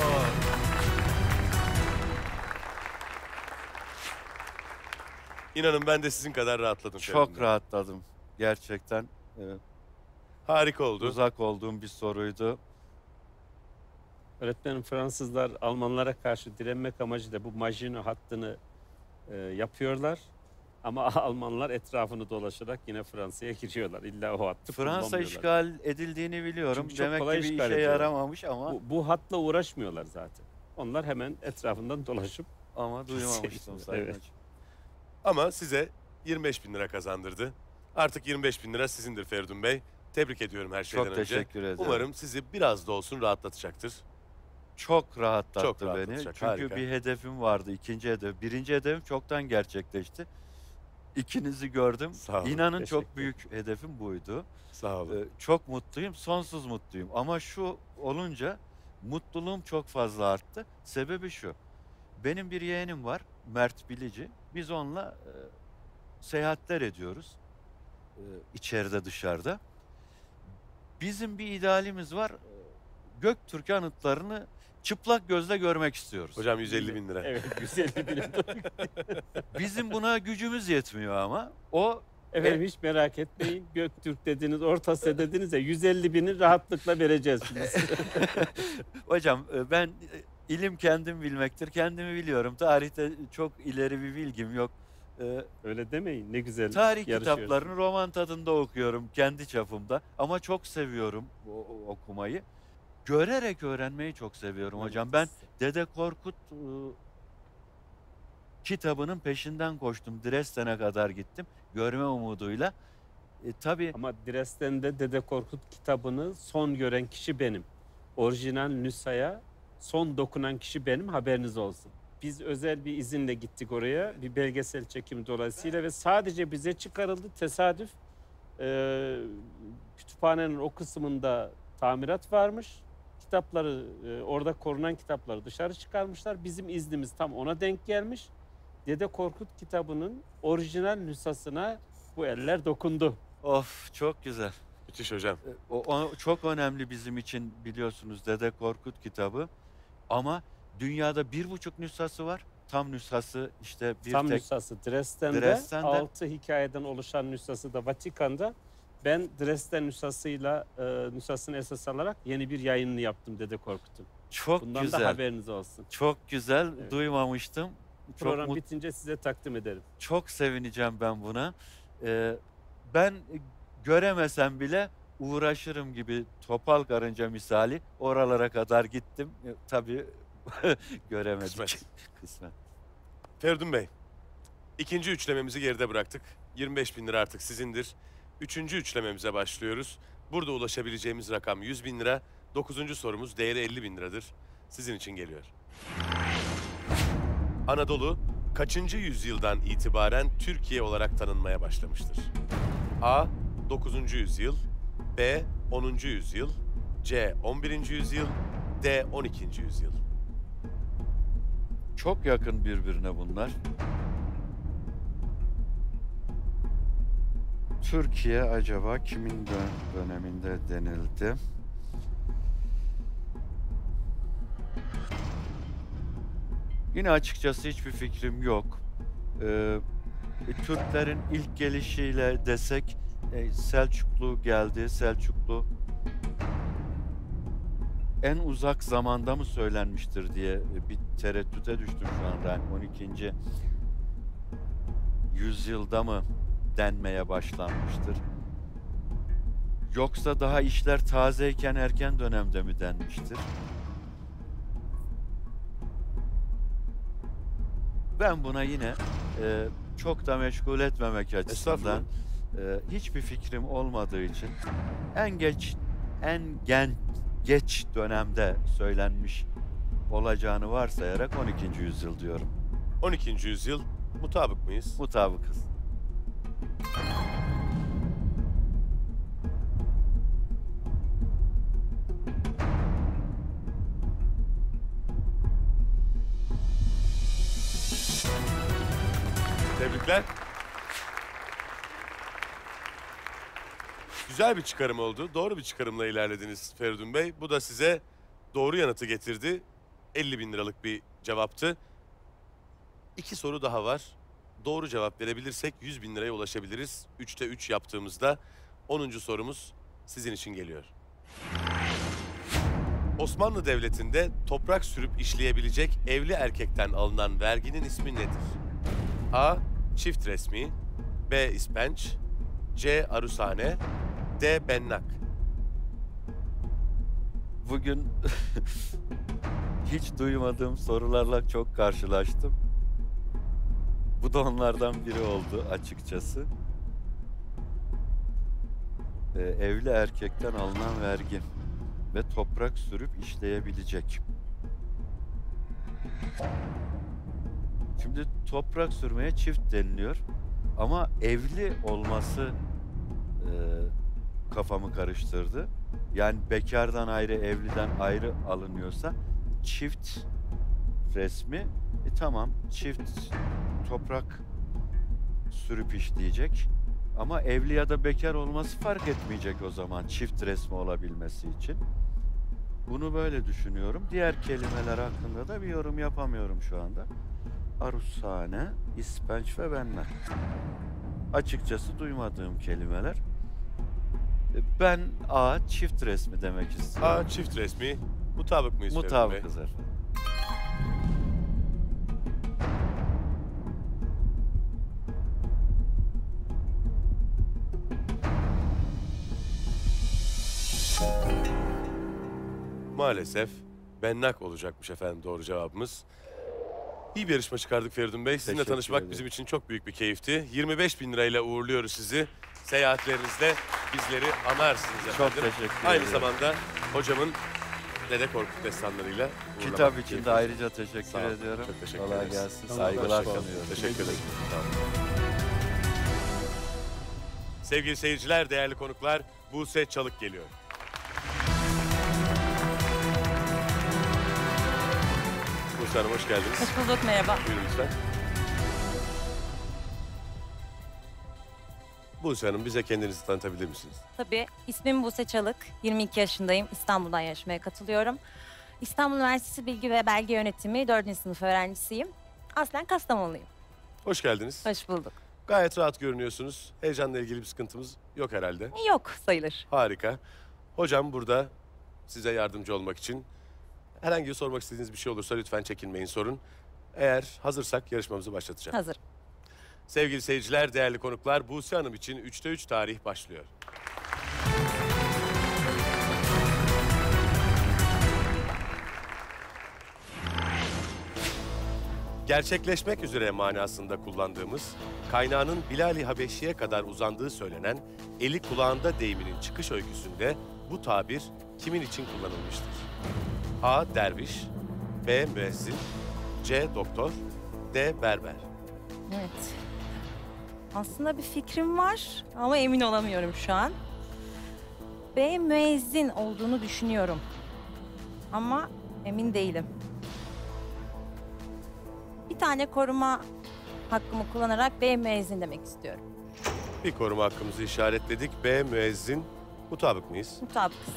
İnanın ben de sizin kadar rahatladım. Çok Feridun Bey. rahatladım. Gerçekten Harika oldu. uzak olduğum bir soruydu. Öğretmenim, Fransızlar Almanlara karşı direnmek amacıyla bu Maginot hattını yapıyorlar. Ama Almanlar etrafını dolaşarak yine Fransa'ya giriyorlar. İlla o hattı Fransa kullanmıyorlar. işgal edildiğini biliyorum. Çünkü çok Demek kolay ki bir işgal işe ediyorlar. yaramamış ama Bu hatla uğraşmıyorlar zaten. Onlar hemen etrafından dolaşıp duymamıştım Sayın Evet. Hocam. Ama size 25.000 lira kazandırdı. Artık 25.000 lira sizindir Feridun Bey. Tebrik ediyorum her şeyden Çok önce. teşekkür ederim. Umarım sizi biraz da olsun rahatlatacaktır. Çok rahatlattı Çok beni. rahatlatacak, Çünkü harika. bir hedefim vardı. İkinci hedef. Birinci hedefim çoktan gerçekleşti. İkinizi gördüm. Sağ olun, İnanın teşekkür çok büyük hedefim buydu. Sağ olun. Çok mutluyum. Sonsuz mutluyum. Ama şu olunca mutluluğum çok fazla arttı. Sebebi şu. Benim bir yeğenim var. Mert Bilici. Biz onunla seyahatler ediyoruz. İçeride dışarıda. Bizim bir idealimiz var. Göktürk anıtlarını çıplak gözle görmek istiyoruz. Hocam 150.000 lira. evet, güzel bir Bizim buna gücümüz yetmiyor ama o Efendim hiç merak etmeyin. Göktürk dediniz, Orta Asya dediniz ya, 150.000'i rahatlıkla vereceğiz şimdi size. hocam ben ilim kendim bilmektir. Kendimi biliyorum. Tarihte çok ileri bir bilgim yok. Öyle demeyin, ne güzel Tarih yarışıyoruz. kitaplarını roman tadında okuyorum kendi çapımda. Ama çok seviyorum okumayı. Görerek öğrenmeyi çok seviyorum hocam. Ben Dede Korkut kitabının peşinden koştum. Dresden'e kadar gittim. Görme umuduyla. Tabii Ama Dresden'de Dede Korkut kitabını son gören kişi benim. Orijinal nüshaya son dokunan kişi benim, haberiniz olsun. Biz özel bir izinle gittik oraya, bir belgesel çekimi dolayısıyla ve sadece bize çıkarıldı tesadüf. Kütüphanenin o kısmında tamirat varmış. Kitapları, orada korunan kitapları dışarı çıkarmışlar. Bizim iznimiz tam ona denk gelmiş. Dede Korkut kitabının orijinal nüshasına bu eller dokundu. of çok güzel. Müthiş hocam. O çok önemli bizim için biliyorsunuz Dede Korkut kitabı. Ama dünyada 1,5 nüshası var. Tam nüshası işte bir Tam tek. nüshası Dresden'de, Dresden'de. 6 hikayeden oluşan nüshası da Vatikan'da. Ben Dresden nüshasını esas alarak yeni bir yayınını yaptım Dede Korkut'un. Çok Bundan güzel. da haberiniz olsun. Çok güzel. Evet. Duymamıştım. Program bitince size takdim ederim. Çok sevineceğim ben buna. Ben göremesem bile uğraşırım gibi topal karınca misali oralara kadar gittim. Tabii göremedik. Kısmet. Kısmet. Feridun Bey, ikinci üçlememizi geride bıraktık. 25.000 lira artık sizindir. Üçüncü üçlememize başlıyoruz. Burada ulaşabileceğimiz rakam 100.000 lira. Dokuzuncu sorumuz değeri 50.000 liradır. Sizin için geliyor. Anadolu kaçıncı yüzyıldan itibaren Türkiye olarak tanınmaya başlamıştır? A. 9. yüzyıl, B. 10. yüzyıl, C. 11. yüzyıl, D. 12. yüzyıl. Çok yakın birbirine bunlar. Türkiye acaba kimin döneminde denildi? Yine açıkçası hiçbir fikrim yok. Türklerin ilk gelişiyle desek Selçuklu geldi. Selçuklu en uzak zamanda mı söylenmiştir diye bir tereddüte düştüm şu anda. Yani 12. yüzyılda mı denmeye başlanmıştır? Yoksa daha işler tazeyken erken dönemde mi denmiştir? Ben buna yine çok da meşgul etmemek açısından hiçbir fikrim olmadığı için en geç en geç dönemde söylenmiş olacağını varsayarak 12. yüzyıl diyorum. 12. yüzyıl mutabık mıyız? Mutabıkız. Tebrikler. Güzel bir çıkarım oldu. Doğru bir çıkarımla ilerlediniz Feridun Bey. Bu da size doğru yanıtı getirdi. 50.000 liralık bir cevaptı. 2 soru daha var. Doğru cevap verebilirsek 100.000 liraya ulaşabiliriz. 3'te 3 yaptığımızda 10. sorumuz sizin için geliyor. Osmanlı Devleti'nde toprak sürüp işleyebilecek evli erkekten alınan verginin ismi nedir? A. Çift resmi, B. İspenç, C. Arusane, D. Bennak. Bugün hiç duymadığım sorularla çok karşılaştım. Bu da onlardan biri oldu açıkçası. Evli erkekten alınan vergi ve toprak sürüp işleyebilecek. Şimdi toprak sürmeye çift deniliyor ama evli olması kafamı karıştırdı. Yani bekardan ayrı, evliden ayrı alınıyorsa çift resmi, tamam çift toprak sürüp işleyecek ama evli ya da bekar olması fark etmeyecek o zaman çift resmi olabilmesi için. Bunu böyle düşünüyorum. Diğer kelimeler hakkında da bir yorum yapamıyorum şu anda. Arusane, ispenç ve bennak. Açıkçası duymadığım kelimeler. Ben A çift resmi demek istiyorum. A. Çift resmi. Mutabık mıyız Feridun Bey? Mutabıkız efendim. Maalesef bennak olacakmış efendim doğru cevabımız. İyi bir yarışma çıkardık Feridun Bey. Sizinle Teşekkür tanışmak ederim. bizim için çok büyük bir keyifti. 25.000 lirayla uğurluyoruz sizi. Seyahatlerinizde bizleri anarsınız efendim. Çok teşekkür Aynı ederim. zamanda hocamın Dede Korkut destanlarıyla uğurlamak Kitap için keyifli. de ayrıca teşekkür Sağ olun, ediyorum. çok teşekkür Kolay ederiz. gelsin. Sağ olun, Saygılar hoşça kalın. sunuyorum. Teşekkür ederim. Sağ olun. Sevgili seyirciler, değerli konuklar, Buse Çalık geliyor. Buse Hanım hoş geldiniz. Hoş bulduk, merhaba. Buyurun lütfen. Buse Hanım bize kendinizi tanıtabilir misiniz? Tabii, ismim Buse Çalık. 22 yaşındayım. İstanbul'dan yarışmaya katılıyorum. İstanbul Üniversitesi Bilgi ve Belge Yönetimi 4. sınıf öğrencisiyim. Aslen Kastamonluyum. Hoş geldiniz. Hoş bulduk. Gayet rahat görünüyorsunuz. Heyecanla ilgili bir sıkıntımız yok herhalde. Yok sayılır. Harika. Hocam burada size yardımcı olmak için herhangi bir sormak istediğiniz bir şey olursa lütfen çekinmeyin, sorun. Eğer hazırsak yarışmamızı başlatacağım. Hazır. Sevgili seyirciler, değerli konuklar, Buse Hanım için 3'te 3 tarih başlıyor. Gerçekleşmek üzere manasında kullandığımız, kaynağının Bilal-i Habeşi'ye kadar uzandığı söylenen eli kulağında deyiminin çıkış öyküsünde bu tabir kimin için kullanılmıştır? A. Derviş, B. Müezzin, C. Doktor, D. Berber. Evet. Aslında bir fikrim var ama emin olamıyorum şu an. B müezzin olduğunu düşünüyorum. Ama emin değilim. Bir tane koruma hakkımı kullanarak B müezzin demek istiyorum. Bir koruma hakkımızı işaretledik. B. Müezzin. Mutabık mıyız? Mutabıkız.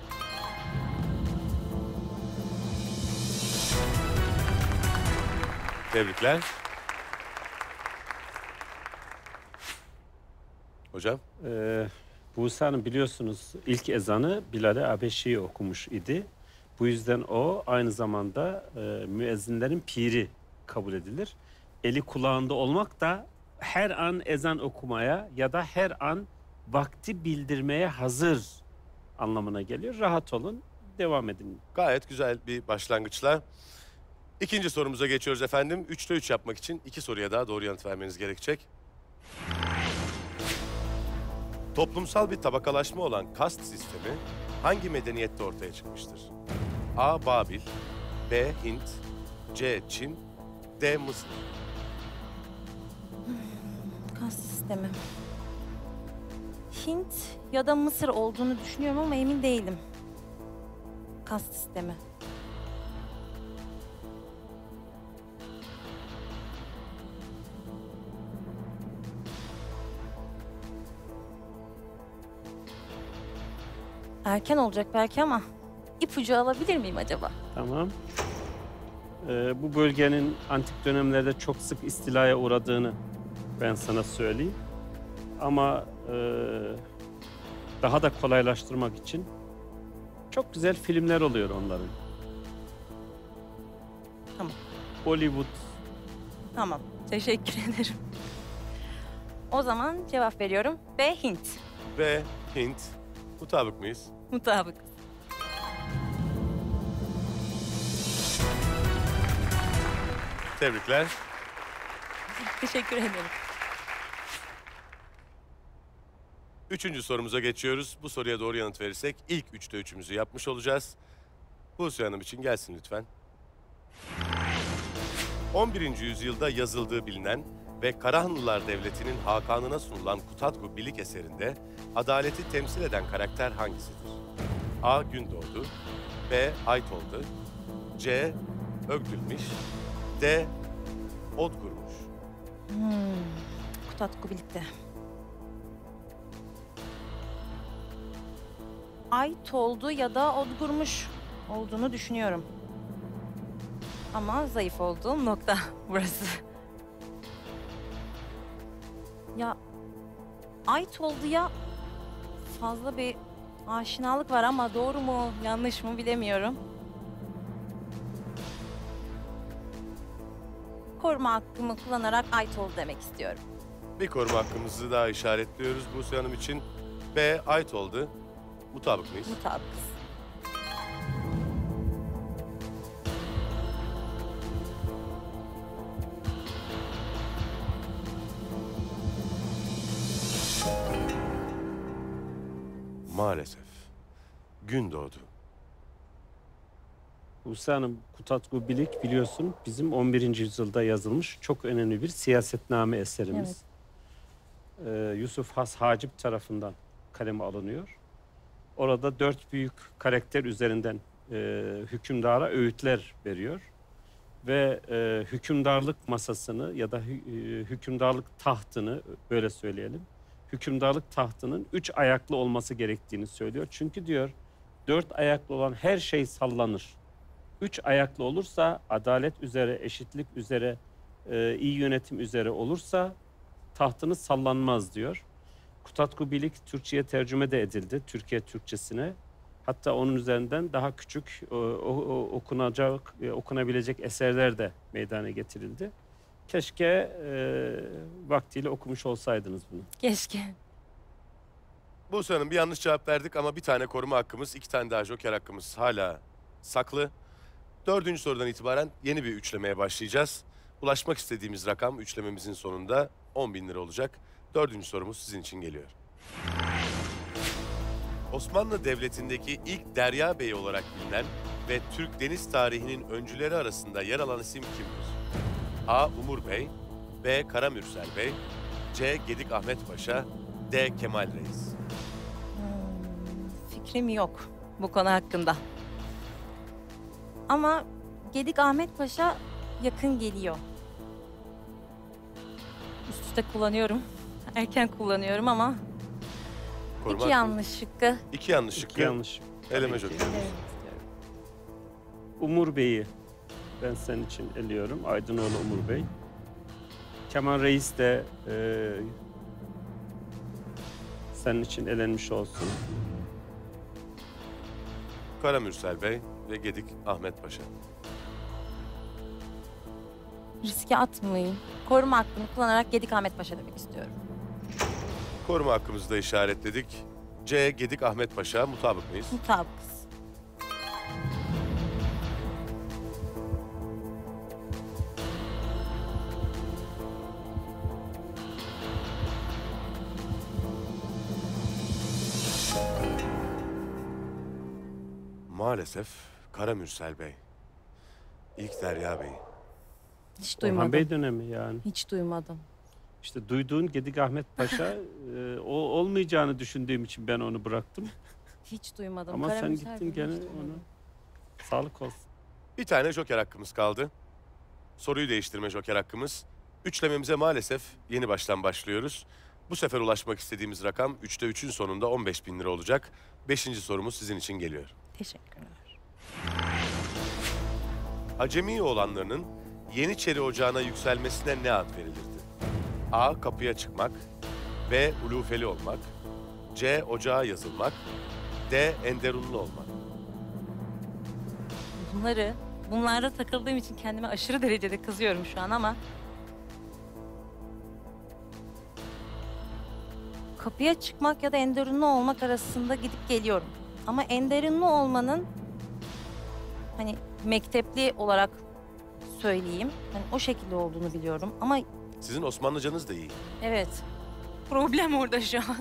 Tebrikler. Hocam. Buse Hanım biliyorsunuz ilk ezanı Bilal-i Habeşi okumuş idi. Bu yüzden o aynı zamanda müezzinlerin piri kabul edilir. Eli kulağında olmak da her an ezan okumaya ya da her an vakti bildirmeye hazır anlamına geliyor. Rahat olun, devam edin. Gayet güzel bir başlangıçla. İkinci sorumuza geçiyoruz efendim. 3'te 3 yapmak için 2 soruya daha doğru yanıt vermeniz gerekecek. Toplumsal bir tabakalaşma olan kast sistemi hangi medeniyette ortaya çıkmıştır? A. Babil, B. Hint, C. Çin, D. Mısır. Kast sistemi. Hint ya da Mısır olduğunu düşünüyorum ama emin değilim. Kast sistemi. Erken olacak belki ama ipucu alabilir miyim acaba? Tamam. Bu bölgenin antik dönemlerde çok sık istilaya uğradığını ben sana söyleyeyim. Ama daha da kolaylaştırmak için çok güzel filmler oluyor onların. Tamam. Hollywood. Tamam, teşekkür ederim. O zaman cevap veriyorum. B. Hint. B. Hint. Mutabık mıyız? Mutabık. Tebrikler. Teşekkür ederim. Üçüncü sorumuza geçiyoruz. Bu soruya doğru yanıt verirsek ilk 3'te 3'ümüzü yapmış olacağız. Buse Hanım için gelsin lütfen. 11. yüzyılda yazıldığı bilinen ve Karahanlılar Devleti'nin Hakan'ına sunulan Kutatku Bilik eserinde adaleti temsil eden karakter hangisidir? A. Gündoğdu, B. Aytoldu, C. Ögdülmiş, D. Odgurmuş. Kutatku birlikte. Aytoldu ya da Odgurmuş olduğunu düşünüyorum. Ama zayıf olduğum nokta burası. Ya Aytoldu'ya fazla bir aşinalık var ama doğru mu yanlış mı bilemiyorum. Koruma hakkımı kullanarak Aytoldu demek istiyorum. Bir koruma hakkımızı daha işaretliyoruz Buse Hanım için. B. Aytoldu. Mutabık mıyız? Mutabıkız. Maalesef. Gündoğdu. Buse Hanım, Kutatku Bilik biliyorsun bizim 11. yüzyılda yazılmış çok önemli bir siyasetname eserimiz. Yusuf Has Hacip tarafından kaleme alınıyor. Orada 4 büyük karakter üzerinden hükümdara öğütler veriyor. Ve hükümdarlık masasını ya da hükümdarlık tahtını böyle söyleyelim. Hükümdarlık tahtının 3 ayaklı olması gerektiğini söylüyor. Çünkü diyor 4 ayaklı olan her şey sallanır. 3 ayaklı olursa adalet üzere, eşitlik üzere, iyi yönetim üzere olursa tahtınız sallanmaz diyor. Kutatku Bilik Türkçe'ye tercüme de edildi, Türkiye Türkçesine. Hatta onun üzerinden daha küçük okunabilecek eserler de meydana getirildi. Keşke vaktiyle okumuş olsaydınız bunu. Keşke. Buse Hanım bir yanlış cevap verdik ama bir tane koruma hakkımız, 2 tane daha joker hakkımız hala saklı. 4. sorudan itibaren yeni bir üçlemeye başlayacağız. Ulaşmak istediğimiz rakam üçlememizin sonunda 10.000 lira olacak. 4. sorumuz sizin için geliyor. Osmanlı Devleti'ndeki ilk derya beyi olarak bilinen ve Türk deniz tarihinin öncüleri arasında yer alan isim kimdir? A. Umur Bey, B. Karamürsel Bey, C. Gedik Ahmet Paşa, D. Kemal Reis. Fikrim yok bu konu hakkında. Ama Gedik Ahmet Paşa yakın geliyor. Üst üste kullanıyorum. Erken kullanıyorum ama Koruma iki hakkı- yanlış şıkkı. 2 yanlış şıkkı. İki yanlış. Eleme Tabii ki. joker. Evet. Umur Bey'i ben senin için eliyorum. Aydınoğlu Umur Bey. Kemal Reis de senin için elenmiş olsun. Karamürsel Bey ve Gedik Ahmet Paşa. Riske atmayayım. Koruma hakkını kullanarak Gedik Ahmet Paşa demek istiyorum. Koruma hakkımızı da işaretledik. C. Gedik Ahmet Paşa. Mutabık mıyız? Mutabıkız. maalesef Kara Mürsel Bey. İlk Derya Bey. Hiç Orhan duymadım. Bey dönemi yani. Hiç duymadım. İşte duyduğun Gedik Ahmet Paşa o olmayacağını düşündüğüm için ben onu bıraktım. Hiç duymadım. Ama sen Karamürsel gittin Bey'i gene hiç duymadım. onu. Sağlık olsun. Bir tane joker hakkımız kaldı. Soruyu değiştirme joker hakkımız. Üçlememize maalesef yeni baştan başlıyoruz. Bu sefer ulaşmak istediğimiz rakam 3'te 3'ün sonunda 15.000 lira olacak. 5. sorumuz sizin için geliyor. Teşekkürler. Acemi oğlanlarının Yeniçeri Ocağı'na yükselmesine ne ad verilirdi? A. Kapıya çıkmak. B. Ulufeli olmak. C. Ocağa yazılmak. D. Enderunlu olmak. Bunlarda takıldığım için kendime aşırı derecede kızıyorum şu an ama kapıya çıkmak ya da enderunlu olmak arasında gidip geliyorum. Ama enderunlu olmanın hani mektepli olarak söyleyeyim. Hani o şekilde olduğunu biliyorum ama Sizin Osmanlıcanız da iyi. evet. Problem orada şu an.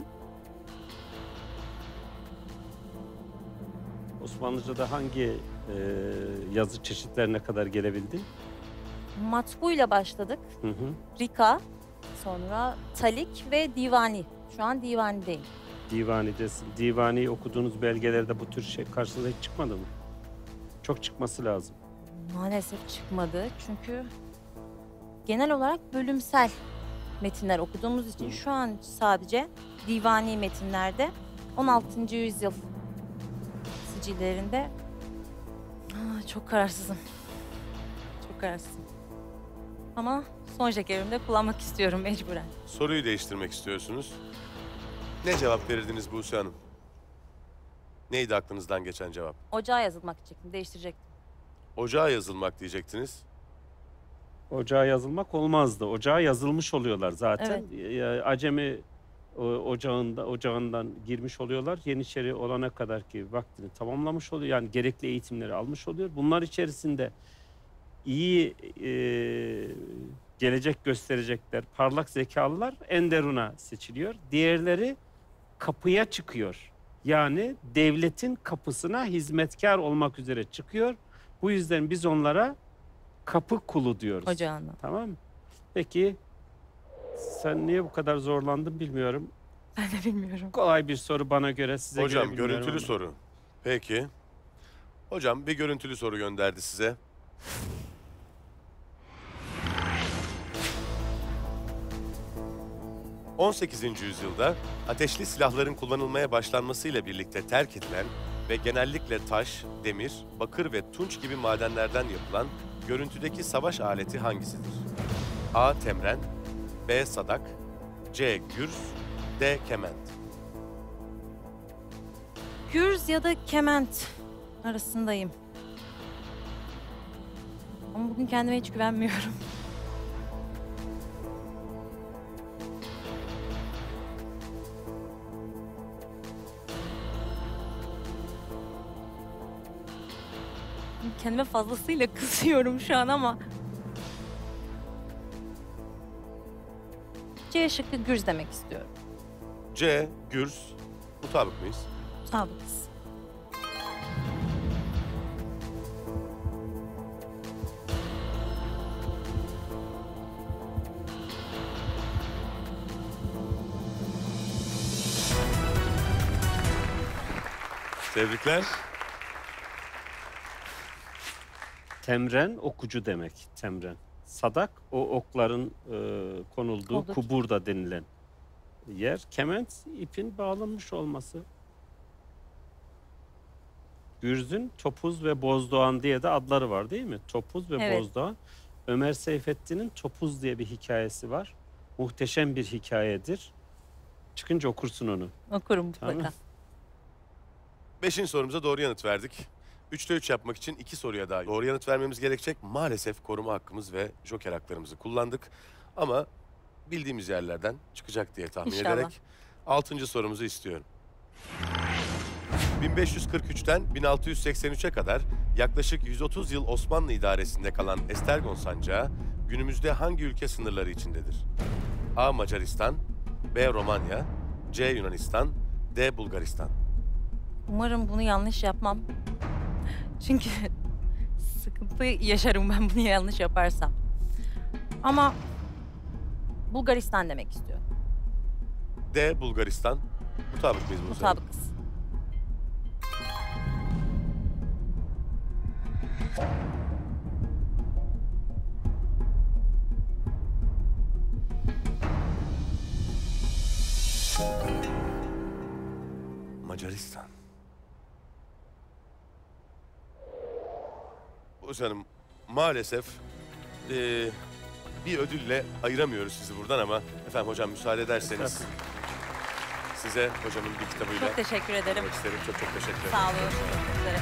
Osmanlıca'da hangi yazı çeşitlerine kadar gelebildin? Matbuyla başladık. Hı hı. Rika, sonra Talik ve Divani. Şu an Divani'deyim. Divani'desin. Divani okuduğunuz belgelerde bu tür şey karşınıza hiç çıkmadı mı? Çok çıkması lazım. Maalesef çıkmadı çünkü genel olarak bölümsel metinler okuduğumuz için şu an sadece divani metinlerde 16. yüzyıl sicillerinde çok kararsızım. Çok kararsızım. Ama son şekerimde kullanmak istiyorum mecburen. Soruyu değiştirmek istiyorsunuz. Ne cevap verirdiniz Buse Hanım? Neydi aklınızdan geçen cevap? Ocağa yazılmak için değiştirecektim. Ocağa yazılmak diyecektiniz. Ocağa yazılmak olmazdı. Ocağa yazılmış oluyorlar zaten. Acemi ocağından girmiş oluyorlar. Yeniçeri olana kadar ki vaktini tamamlamış oluyor. Yani gerekli eğitimleri almış oluyor. Bunlar içerisinde iyi gelecek gösterecekler, parlak zekalılar Enderun'a seçiliyor. Diğerleri kapıya çıkıyor. Yani devletin kapısına hizmetkar olmak üzere çıkıyor. Bu yüzden biz onlara kapı kulu diyoruz. Ocağına. Tamam mı? Peki sen niye bu kadar zorlandın bilmiyorum. Ben de bilmiyorum. Kolay bir soru bana göre, size göre Hocam bilmiyorum görüntülü ama. soru. Peki. Hocam bir görüntülü soru gönderdi size. ...18. yüzyılda ateşli silahların kullanılmaya başlanmasıyla birlikte terk edilen ve genellikle taş, demir, bakır ve tunç gibi madenlerden yapılan görüntüdeki savaş aleti hangisidir? A. Temren, B. Sadak, C. Gürz, D. Kement. Gürz ya da kement arasındayım. Ama bugün kendime hiç güvenmiyorum. Kendime fazlasıyla kızıyorum şu an ama. C şıkkı Gürz demek istiyorum. C. Gürz. Mutabık mıyız? Sabıkız. Tebrikler. Temren okucu demek. Temren. Sadak o okların konulduğu Olur. kuburda denilen yer. Kement ipin bağlanmış olması. Gürz'ün Topuz ve Bozdoğan diye de adları var değil mi? Topuz ve Evet. Bozdoğan. Ömer Seyfettin'in Topuz diye bir hikayesi var. Muhteşem bir hikayedir. Çıkınca okursun onu. Okurum mutlaka. Tamam. 5. sorumuza doğru yanıt verdik. 3'te 3 yapmak için 2 soruya daha doğru yanıt vermemiz gerekecek. Maalesef koruma hakkımız ve joker haklarımızı kullandık. Ama bildiğimiz yerlerden çıkacak diye tahmin İnşallah. ederek 6. sorumuzu istiyorum. 1543'ten 1683'e kadar yaklaşık 130 yıl Osmanlı idaresinde kalan Estergon sancağı günümüzde hangi ülke sınırları içindedir? A. Macaristan, B. Romanya, C. Yunanistan, D. Bulgaristan. Umarım bunu yanlış yapmam. Çünkü sıkıntı yaşarım ben bunu yanlış yaparsam. Ama Bulgaristan demek istiyorum. D. Bulgaristan. Mutabık mıyız bu sefer? Mutabıkız. Macaristan. Buse Hanım, maalesef bir ödülle ayıramıyoruz sizi buradan ama efendim hocam müsaade ederseniz size hocamın bir kitabıyla Çok teşekkür ederim. vermek isterim. Çok çok teşekkür ederim. Sağ olun. Teşekkür ederim.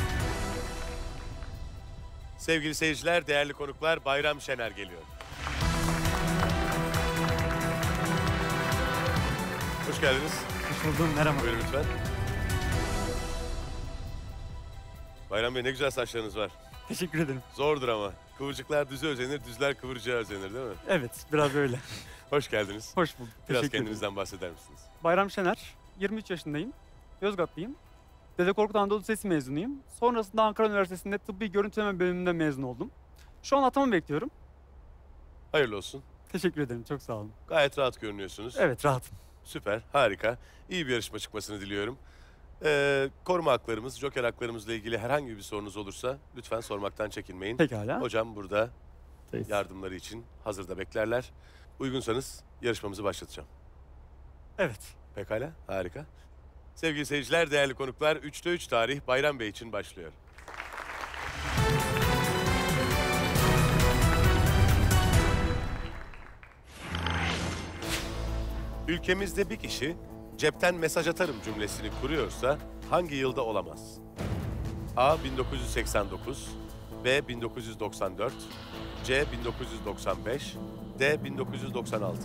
Sevgili seyirciler, değerli konuklar, Bayram Şener geliyor. Hoş geldiniz. Hoş buldum, merhaba. Buyurun lütfen. Bayram Bey, ne güzel saçlarınız var. Teşekkür ederim. Zordur ama. Kıvırcıklar düze özenir, düzler kıvırcığa özenir değil mi? Evet, biraz öyle. Hoş geldiniz. Hoş bulduk. Biraz Teşekkür kendinizden ederim. bahseder misiniz? Bayram Şener, 23 yaşındayım. Yozgatlıyım. Dede Korkut Anadolu Lisesi mezunuyum. Sonrasında Ankara Üniversitesi'nde tıbbi görüntüleme bölümünde mezun oldum. Şu an atama bekliyorum. Hayırlı olsun. Teşekkür ederim, çok sağ olun. Gayet rahat görünüyorsunuz. Evet, rahatım. Süper, harika. İyi bir yarışma çıkmasını diliyorum. Koruma haklarımız, joker haklarımızla ilgili herhangi bir sorunuz olursa lütfen sormaktan çekinmeyin. Pekala. Hocam burada yardımları için hazırda beklerler. Uygunsanız yarışmamızı başlatacağım. Evet. Pekala, harika. Sevgili seyirciler, değerli konuklar, 3'te 3 tarih Bayram Bey için başlıyor. Ülkemizde bir kişi cepten mesaj atarım cümlesini kuruyorsa hangi yılda olamaz? A. 1989, B. 1994, C. 1995, D. 1996.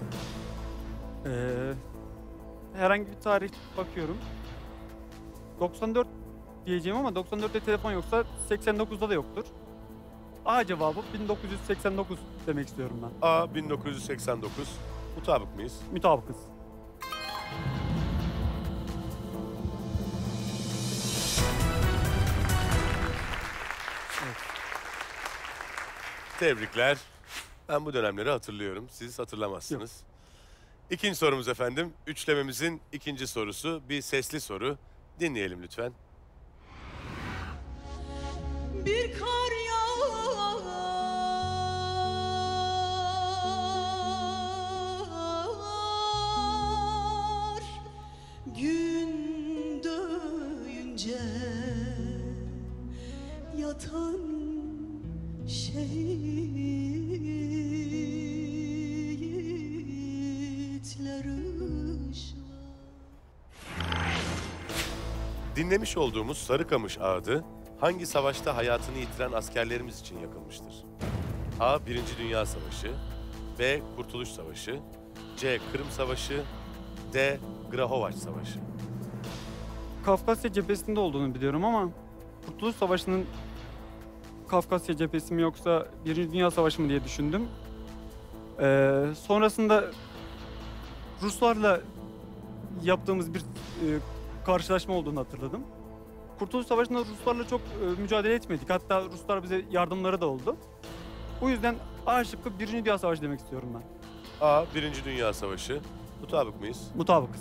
Herhangi bir tarih bakıyorum. 94 diyeceğim ama 94'te telefon yoksa 89'da da yoktur. A cevabı 1989 demek istiyorum ben. A. 1989. Mutabık mıyız? Mutabıkız. Tebrikler. Ben bu dönemleri hatırlıyorum. Siz hatırlamazsınız. İkinci sorumuz efendim. Üçlememizin ikinci sorusu. Bir sesli soru. Dinleyelim lütfen. Bir kar yağar, gün döyünce yatan şehitler ışlar. Dinlemiş olduğumuz Sarıkamış Ağıdı hangi savaşta hayatını yitiren askerlerimiz için yakılmıştır? A. Birinci Dünya Savaşı, B. Kurtuluş Savaşı, C. Kırım Savaşı, D. Grahovaç Savaşı. Kafkasya cephesinde olduğunu biliyorum ama Kurtuluş Savaşı'nın Kafkasya cephesi mi yoksa Birinci Dünya Savaşı mı diye düşündüm. Sonrasında Ruslarla yaptığımız bir karşılaşma olduğunu hatırladım. Kurtuluş Savaşı'nda Ruslarla çok mücadele etmedik. Hatta Ruslar bize yardımları da oldu. Bu yüzden A şıkkı Birinci Dünya Savaşı demek istiyorum ben. A. Birinci Dünya Savaşı. Mutabık mıyız? Mutabıkız.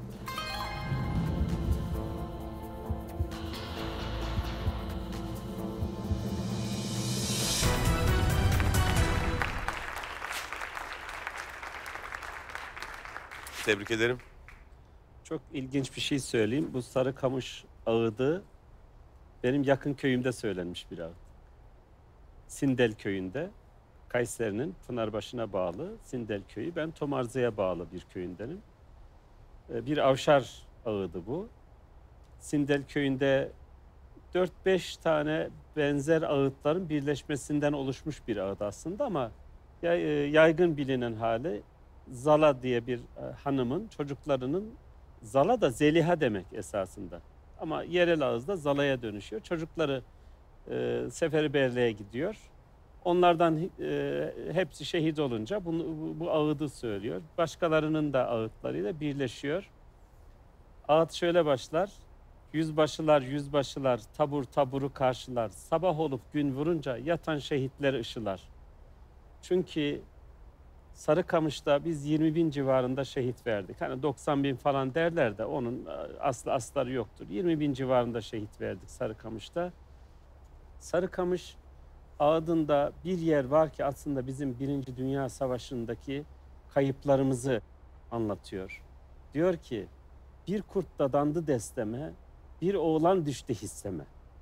Tebrik ederim. Çok ilginç bir şey söyleyeyim. Bu Sarıkamış Ağıdı benim yakın köyümde söylenmiş bir ağıt. Sindel köyünde, Kayseri'nin Pınarbaşı'na bağlı Sindel köyü. Ben Tomarzı'ya bağlı bir köyündenim. Bir avşar ağıdı bu. Sindel köyünde 4-5 tane benzer ağıtların birleşmesinden oluşmuş bir ağıt aslında ama yaygın bilinen hali Zala diye bir hanımın çocuklarının, Zala da Zeliha demek esasında. Ama yerel ağızda Zala'ya dönüşüyor. Çocukları seferberliğe gidiyor. Onlardan hepsi şehit olunca bu ağıdı söylüyor. Başkalarının da ağıtlarıyla birleşiyor. Ağıt şöyle başlar. Yüzbaşılar yüzbaşılar tabur taburu karşılar. Sabah olup gün vurunca yatan şehitler ışılar. Çünkü Sarıkamış'ta biz 20.000 civarında şehit verdik. Hani 90.000 falan derler de onun aslı astarı yoktur. 20.000 civarında şehit verdik Sarıkamış'ta. Sarıkamış Ağıdında bir yer var ki aslında bizim 1. Dünya Savaşı'ndaki kayıplarımızı anlatıyor. Diyor ki bir kurt dadandı desteme, bir oğlan düştü hisseme.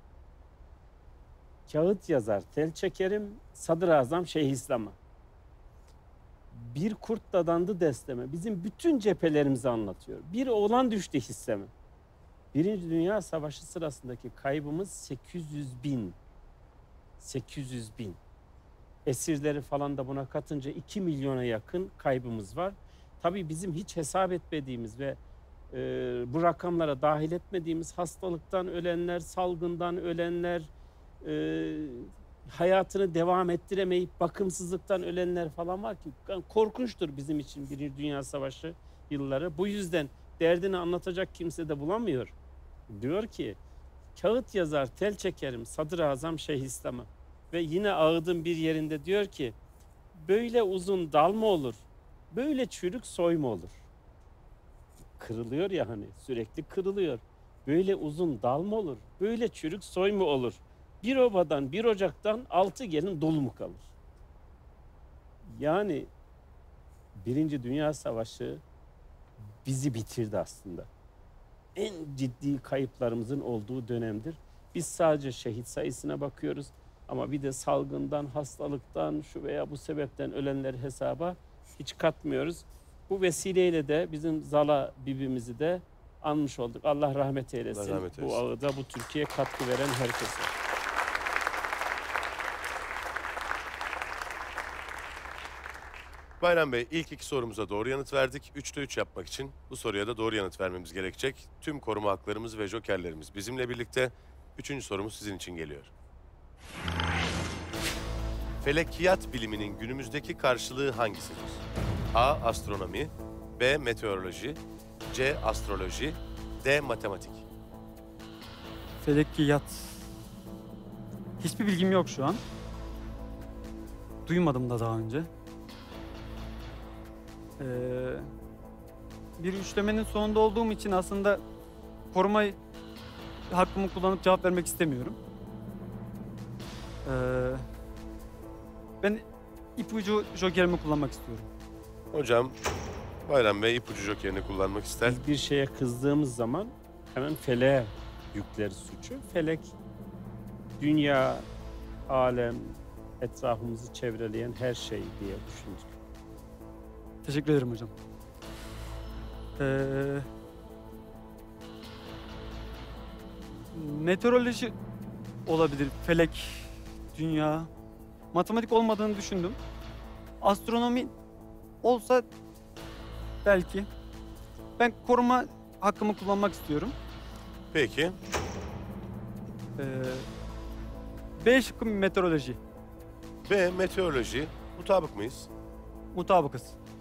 Kağıt yazar tel çekerim, Sadrazam Şeyhülislam'a. Bir kurt dadandı desteme. Bizim bütün cephelerimizi anlatıyor. Bir oğlan düştü hisseme. 1. Dünya Savaşı sırasındaki kaybımız 800.000. 800.000. Esirleri falan da buna katınca 2 milyona yakın kaybımız var. Tabii bizim hiç hesap etmediğimiz ve bu rakamlara dahil etmediğimiz hastalıktan ölenler, salgından ölenler, hayatını devam ettiremeyip bakımsızlıktan ölenler falan var ki korkunçtur bizim için 1. Dünya Savaşı yılları. Bu yüzden derdini anlatacak kimse de bulamıyor. Diyor ki kağıt yazar tel çekerim Sadrazam Şeyhülislam'a. Ve yine ağıdın bir yerinde diyor ki böyle uzun dal mı olur? Böyle çürük soy mu olur? Kırılıyor ya hani sürekli kırılıyor. Böyle uzun dal mı olur? Böyle çürük soy mu olur? Bir obadan bir ocaktan 6 gelin dul mu kalır? Yani 1. Dünya Savaşı bizi bitirdi aslında. En ciddi kayıplarımızın olduğu dönemdir. Biz sadece şehit sayısına bakıyoruz. Ama bir de salgından, hastalıktan, şu veya bu sebepten ölenleri hesaba hiç katmıyoruz. Bu vesileyle de bizim Zala Bibimizi de anmış olduk. Allah rahmet eylesin. Allah rahmet eylesin. Bu ağıda, bu Türkiye'ye katkı veren herkese. Bayram Bey, ilk 2 sorumuza doğru yanıt verdik. 3'te 3 yapmak için bu soruya da doğru yanıt vermemiz gerekecek. Tüm koruma haklarımız ve jokerlerimiz bizimle birlikte. 3. sorumuz sizin için geliyor. Felekiyat biliminin günümüzdeki karşılığı hangisidir? A. Astronomi, B. Meteoroloji, C. Astroloji, D. Matematik. Felekiyat. Hiçbir bilgim yok şu an. Duymadım da daha önce. Bir üçlemenin sonunda olduğum için aslında koruma hakkımı kullanıp cevap vermek istemiyorum. Ben ipucu jokerimi kullanmak istiyorum. Hocam, Bayram Bey ipucu jokerini kullanmak ister. Biz bir şeye kızdığımız zaman hemen feleğe yükleriz suçu. Felek, dünya, alem, etrafımızı çevreleyen her şey diye düşündük. Teşekkür ederim hocam. Meteoroloji olabilir. Felek, dünya. Matematik olmadığını düşündüm. Astronomi olsa belki. Ben koruma hakkımı kullanmak istiyorum. Peki. B şıkkı meteoroloji. B. Meteoroloji. Mutabık mıyız? Mutabıkız.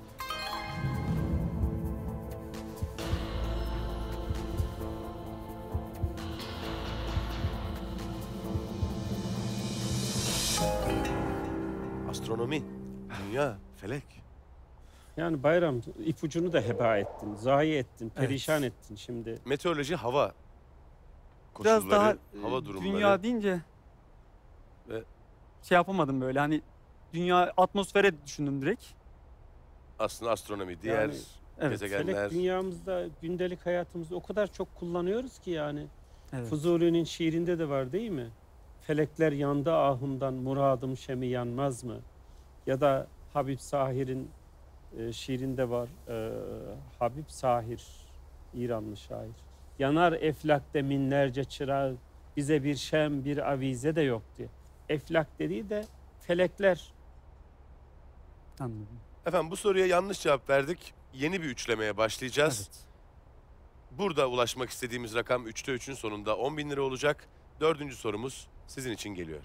Astronomi, dünya, felek. Yani Bayram ipucunu da heba ettin, zayi ettin, perişan ettin şimdi. Meteoroloji hava koşulları, Biraz daha hava durumları. dünya deyince Ve şey yapamadım böyle hani dünya atmosfere düşündüm direkt. aslında astronomi, diğer Yani, Evet. gezegenler. Felek dünyamızda, gündelik hayatımızda o kadar çok kullanıyoruz ki yani. Evet. Fuzuli'nin şiirinde de var değil mi? Felekler yandı ahımdan, muradım şemi yanmaz mı? Ya da Habib Sahir'in şiirinde var. Habib Sahir, İranlı şair. Yanar eflakte binlerce çırağı, bize bir şem, bir avize de yok diye. Eflak dediği de felekler. Anladım. Efendim bu soruya yanlış cevap verdik. Yeni bir üçlemeye başlayacağız. Evet. Burada ulaşmak istediğimiz rakam 3'te 3'ün sonunda 10.000 lira olacak. 4. sorumuz sizin için geliyor.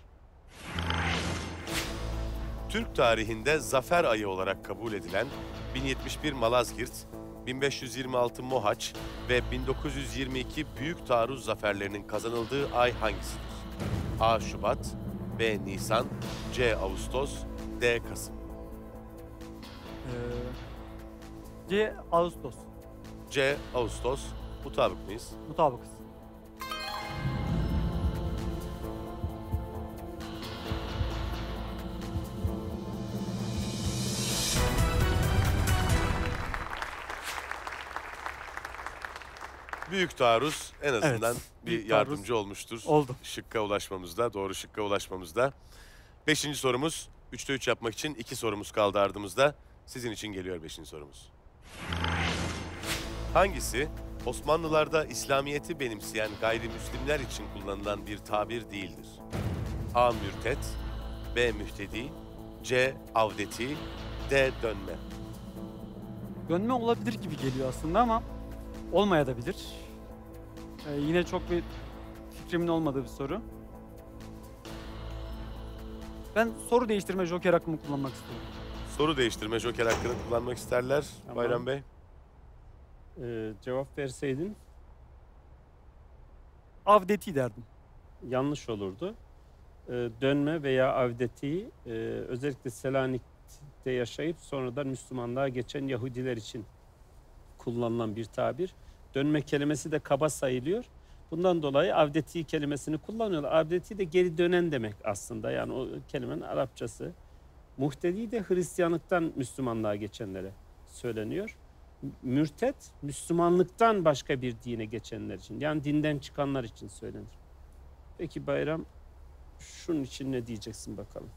Türk tarihinde zafer ayı olarak kabul edilen 1071 Malazgirt, 1526 Mohaç ve 1922 Büyük Taarruz zaferlerinin kazanıldığı ay hangisidir? A. Şubat, B. Nisan, C. Ağustos, D. Kasım. C. Ağustos. C. Ağustos. Mutabık mıyız? Mutabıkız. Büyük taarruz en azından Evet, bir büyük yardımcı taarruz olmuştur. oldu. Şıkka ulaşmamızda, doğru şıkka ulaşmamızda. 5. sorumuz, 3'te 3 yapmak için 2 sorumuz kaldı ardımızda. Sizin için geliyor 5. sorumuz. Hangisi Osmanlılarda İslamiyet'i benimseyen gayrimüslimler için kullanılan bir tabir değildir? A. Mürtet, B. Mühtedi, C. Avdeti, D. Dönme. Dönme olabilir gibi geliyor aslında ama olmayabilir. Yine çok bir fikrimin olmadığı bir soru. Ben soru değiştirme joker hakkımı kullanmak istiyorum. Soru değiştirme joker hakkını kullanmak isterler Tamam. Bayram Bey. Cevap verseydin Avdeti derdim. yanlış olurdu. Dönme veya avdeti özellikle Selanik'te yaşayıp sonradan Müslümanlığa geçen Yahudiler için kullanılan bir tabir. Dönme kelimesi de kaba sayılıyor. Bundan dolayı avdeti kelimesini kullanıyorlar. Avdeti de geri dönen demek aslında. Yani o kelimenin Arapçası. Muhtedi de Hristiyanlıktan Müslümanlığa geçenlere söyleniyor. Mürtet, Müslümanlıktan başka bir dine geçenler için. Yani dinden çıkanlar için söylenir. Peki Bayram, şunun için ne diyeceksin bakalım?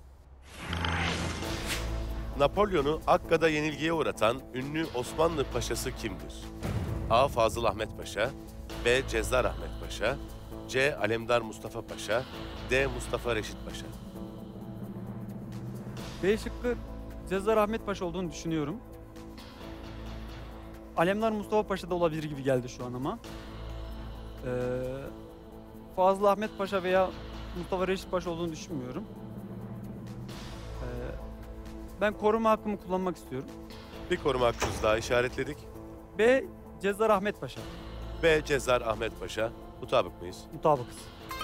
Napolyon'u Akka'da yenilgiye uğratan ünlü Osmanlı paşası kimdir? A. Fazıl Ahmet Paşa, B. Cezzar Ahmet Paşa, C. Alemdar Mustafa Paşa, D. Mustafa Reşit Paşa. B şıkkı Cezzar Ahmet Paşa olduğunu düşünüyorum. Alemdar Mustafa Paşa da olabilir gibi geldi şu an ama. Fazıl Ahmet Paşa veya Mustafa Reşit Paşa olduğunu düşünmüyorum. Ben koruma hakkımı kullanmak istiyorum. Bir koruma hakkımızı daha işaretledik. B. Cezzar Ahmet Paşa. B. Cezzar Ahmet Paşa. Mutabık mıyız? Mutabıkız.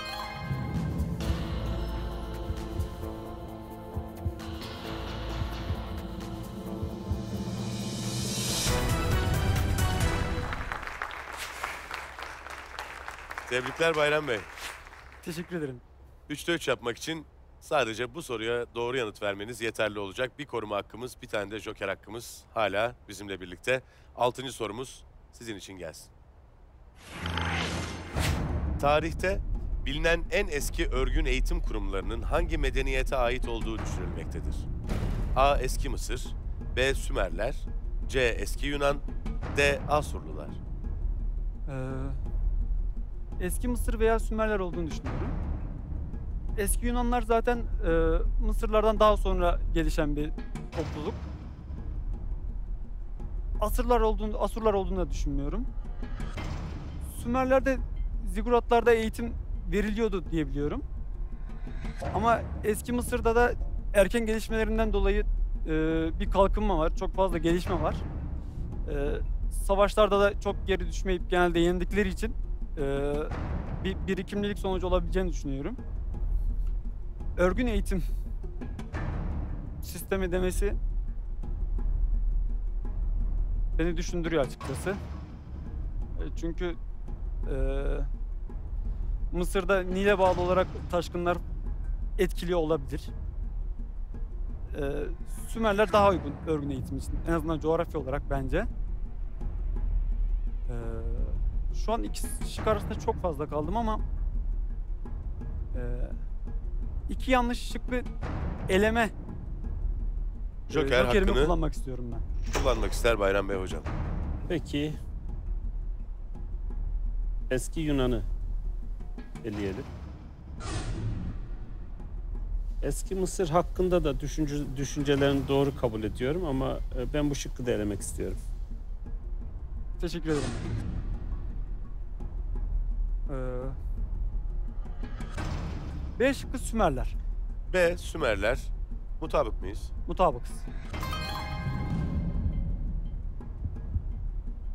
Tebrikler Bayram Bey. Teşekkür ederim. 3'te 3 yapmak için sadece bu soruya doğru yanıt vermeniz yeterli olacak. Bir koruma hakkımız, bir tane de joker hakkımız hala bizimle birlikte. 6. sorumuz sizin için gelsin. Tarihte bilinen en eski örgün eğitim kurumlarının hangi medeniyete ait olduğu düşünülmektedir? A. Eski Mısır, B. Sümerler, C. Eski Yunan, D. Asurlular. Eski Mısır veya Sümerler olduğunu düşünüyorum. Eski Yunanlar zaten Mısırlardan daha sonra gelişen bir topluluk. Asurlar olduğunu da düşünmüyorum. Sümerler'de ziguratlarda eğitim veriliyordu diye biliyorum. Ama eski Mısır'da da erken gelişmelerinden dolayı bir kalkınma var. Çok fazla gelişme var. Savaşlarda da çok geri düşmeyip genelde yenildikleri için bir birikimlilik sonucu olabileceğini düşünüyorum. Örgün eğitim sistemi demesi beni düşündürüyor açıkçası. Çünkü Mısır'da Nil'e bağlı olarak taşkınlar etkiliyor olabilir. Sümerler daha uygun örgün eğitim için. En azından coğrafya olarak bence. Şu an iki şık arasında çok fazla kaldım ama iki yanlış şıklı eleme Joker jokerimi hakkını kullanmak istiyorum ben. kullanmak ister Bayram Bey hocam. Peki eski Yunan'ı eleyelim. Eski Mısır hakkında da düşüncelerini doğru kabul ediyorum ama ben bu şıkkı da elemek istiyorum. Teşekkür ederim. B şıkkı Sümerler. B. Sümerler. Mutabık mıyız? Mutabıkız.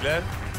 Tebrikler.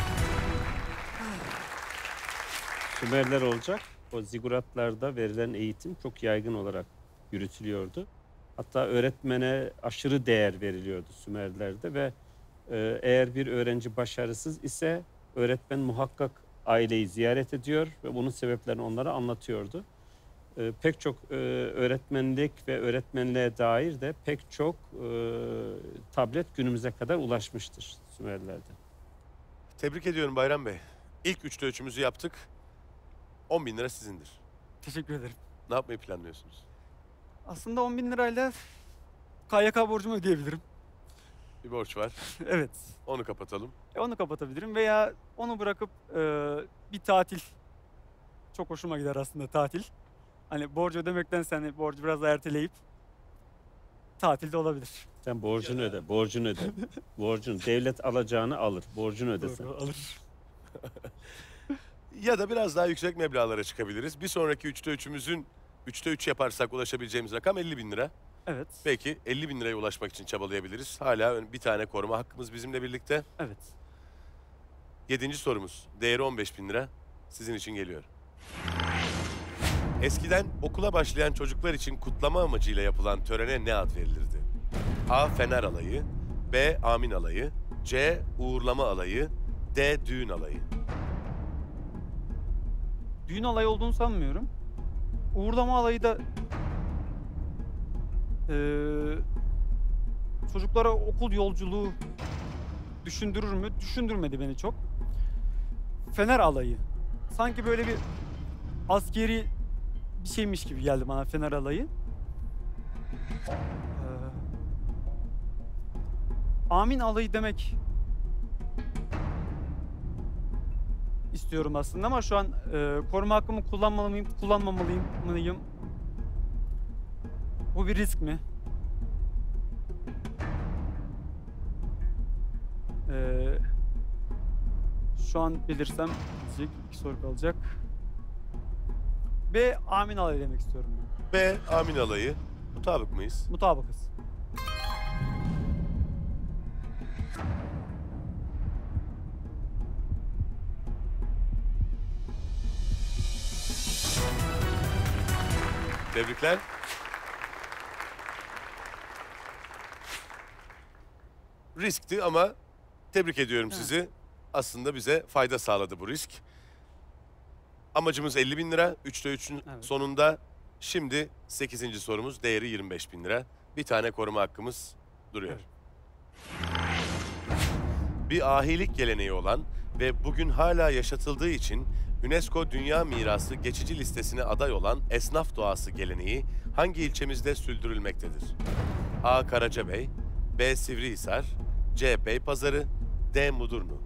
Sümerler olacak. O ziguratlarda verilen eğitim çok yaygın olarak yürütülüyordu. Hatta öğretmene aşırı değer veriliyordu Sümerlerde ve eğer bir öğrenci başarısız ise öğretmen muhakkak aileyi ziyaret ediyor ve bunun sebeplerini onlara anlatıyordu. Pek çok öğretmenlik ve öğretmenliğe dair de pek çok tablet günümüze kadar ulaşmıştır Sümerlerde. Tebrik ediyorum Bayram Bey. İlk 3'te 3'ümüzü yaptık. 10.000 lira sizindir. Teşekkür ederim. Ne yapmayı planlıyorsunuz? Aslında 10.000 lirayla KYK borcumu ödeyebilirim. Bir borç var. Evet. Onu kapatalım. Onu kapatabilirim veya onu bırakıp bir tatil. Çok hoşuma gider aslında tatil. Hani borcu ödemektense hani borcu biraz daha erteleyip tatilde olabilir. Sen borcunu öde, borcunu öde. Borcunu, devlet alacağını alır, borcunu ödesen. Doğru, alır. Ya da biraz daha yüksek meblağlara çıkabiliriz. Bir sonraki 3'te 3'ümüzün 3'te 3 yaparsak ulaşabileceğimiz rakam 50.000 lira. Evet. Belki 50.000 liraya ulaşmak için çabalayabiliriz. Hala bir tane koruma hakkımız bizimle birlikte. Evet. 7. sorumuz. Değeri 15.000 lira. Sizin için geliyor. Eskiden okula başlayan çocuklar için kutlama amacıyla yapılan törene ne ad verilirdi? A. Fener alayı, B. Amin alayı, C. Uğurlama alayı, D. Düğün alayı. Düğün alayı olduğunu sanmıyorum. Uğurlama alayı da çocuklara okul yolculuğu düşündürür mü? Düşündürmedi beni çok. Fener alayı. Sanki böyle bir askeri bir şeymiş gibi geldi bana Fener alayı. Amin alayı demek istiyorum aslında ama şu an koruma hakkımı kullanmalı mıyım, kullanmamalıyım mıyım? Bu bir risk mi? Şu an bilirsem iki soru kalacak. B. Amin alayı demek istiyorum ben. B. Amin alayı. Mutabık mıyız? Mutabıkız. Tebrikler. Riskti ama tebrik ediyorum sizi. Aslında bize fayda sağladı bu risk. Amacımız 50.000 lira. 3'te 3'ün sonunda. Şimdi 8. sorumuz. Değeri 25.000 lira. Bir tane koruma hakkımız duruyor. Bir ahilik geleneği olan ve bugün hala yaşatıldığı için UNESCO Dünya Mirası geçici listesine aday olan esnaf doğası geleneği hangi ilçemizde sürdürülmektedir? A. Karacabey, B. Sivrihisar, C. Beypazarı, D. Mudurnu.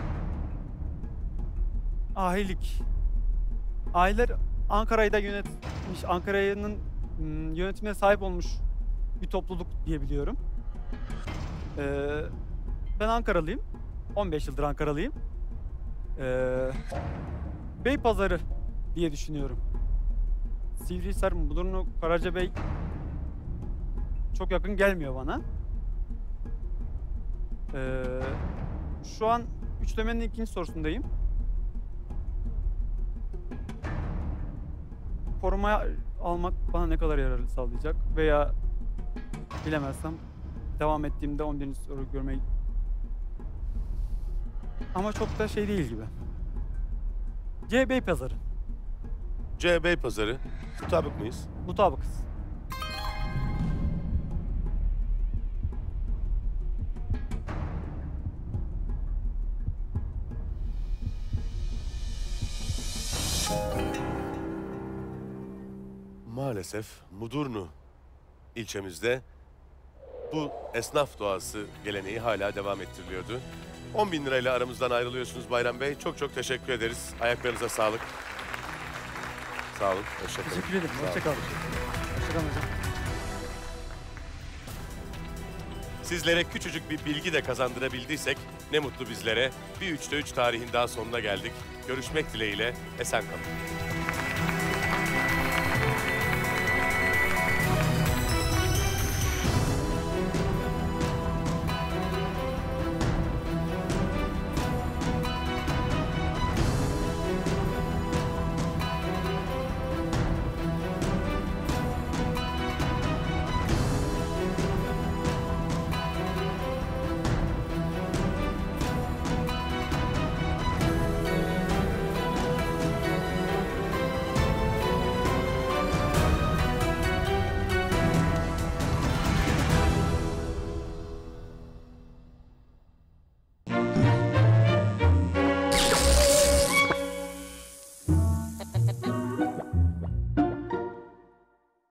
Ahilik. Aileler Ankara'yı da yönetmiş, Ankara'nın yönetimine sahip olmuş bir topluluk diye biliyorum. Ben Ankaralıyım. 15 yıldır Ankaralıyım. Beypazarı diye düşünüyorum. Sivrihisar, Mudurnu, Karacabey çok yakın gelmiyor bana. Şu an üçlemenin ikinci sorusundayım. Koruma almak bana ne kadar yararlı sağlayacak veya bilemezsem devam ettiğimde 11. soru görmeyi ama çok da şey değil gibi. C. Beypazarı. C. Beypazarı. Mutabık mıyız? Mutabıkız. Maalesef Mudurnu ilçemizde bu esnaf doğası geleneği hala devam ettiriliyordu. 10.000 lirayla aramızdan ayrılıyorsunuz Bayram Bey. Çok çok teşekkür ederiz. Ayaklarınıza sağlık. Sağ olun. Hoşça kalın. Teşekkür ederim. Hoşça kalın. Hoşça kalın hocam. Sizlere küçücük bir bilgi de kazandırabildiysek ne mutlu bizlere. Bir 3'te 3 tarihin daha sonuna geldik. Görüşmek dileğiyle. Esen kalın.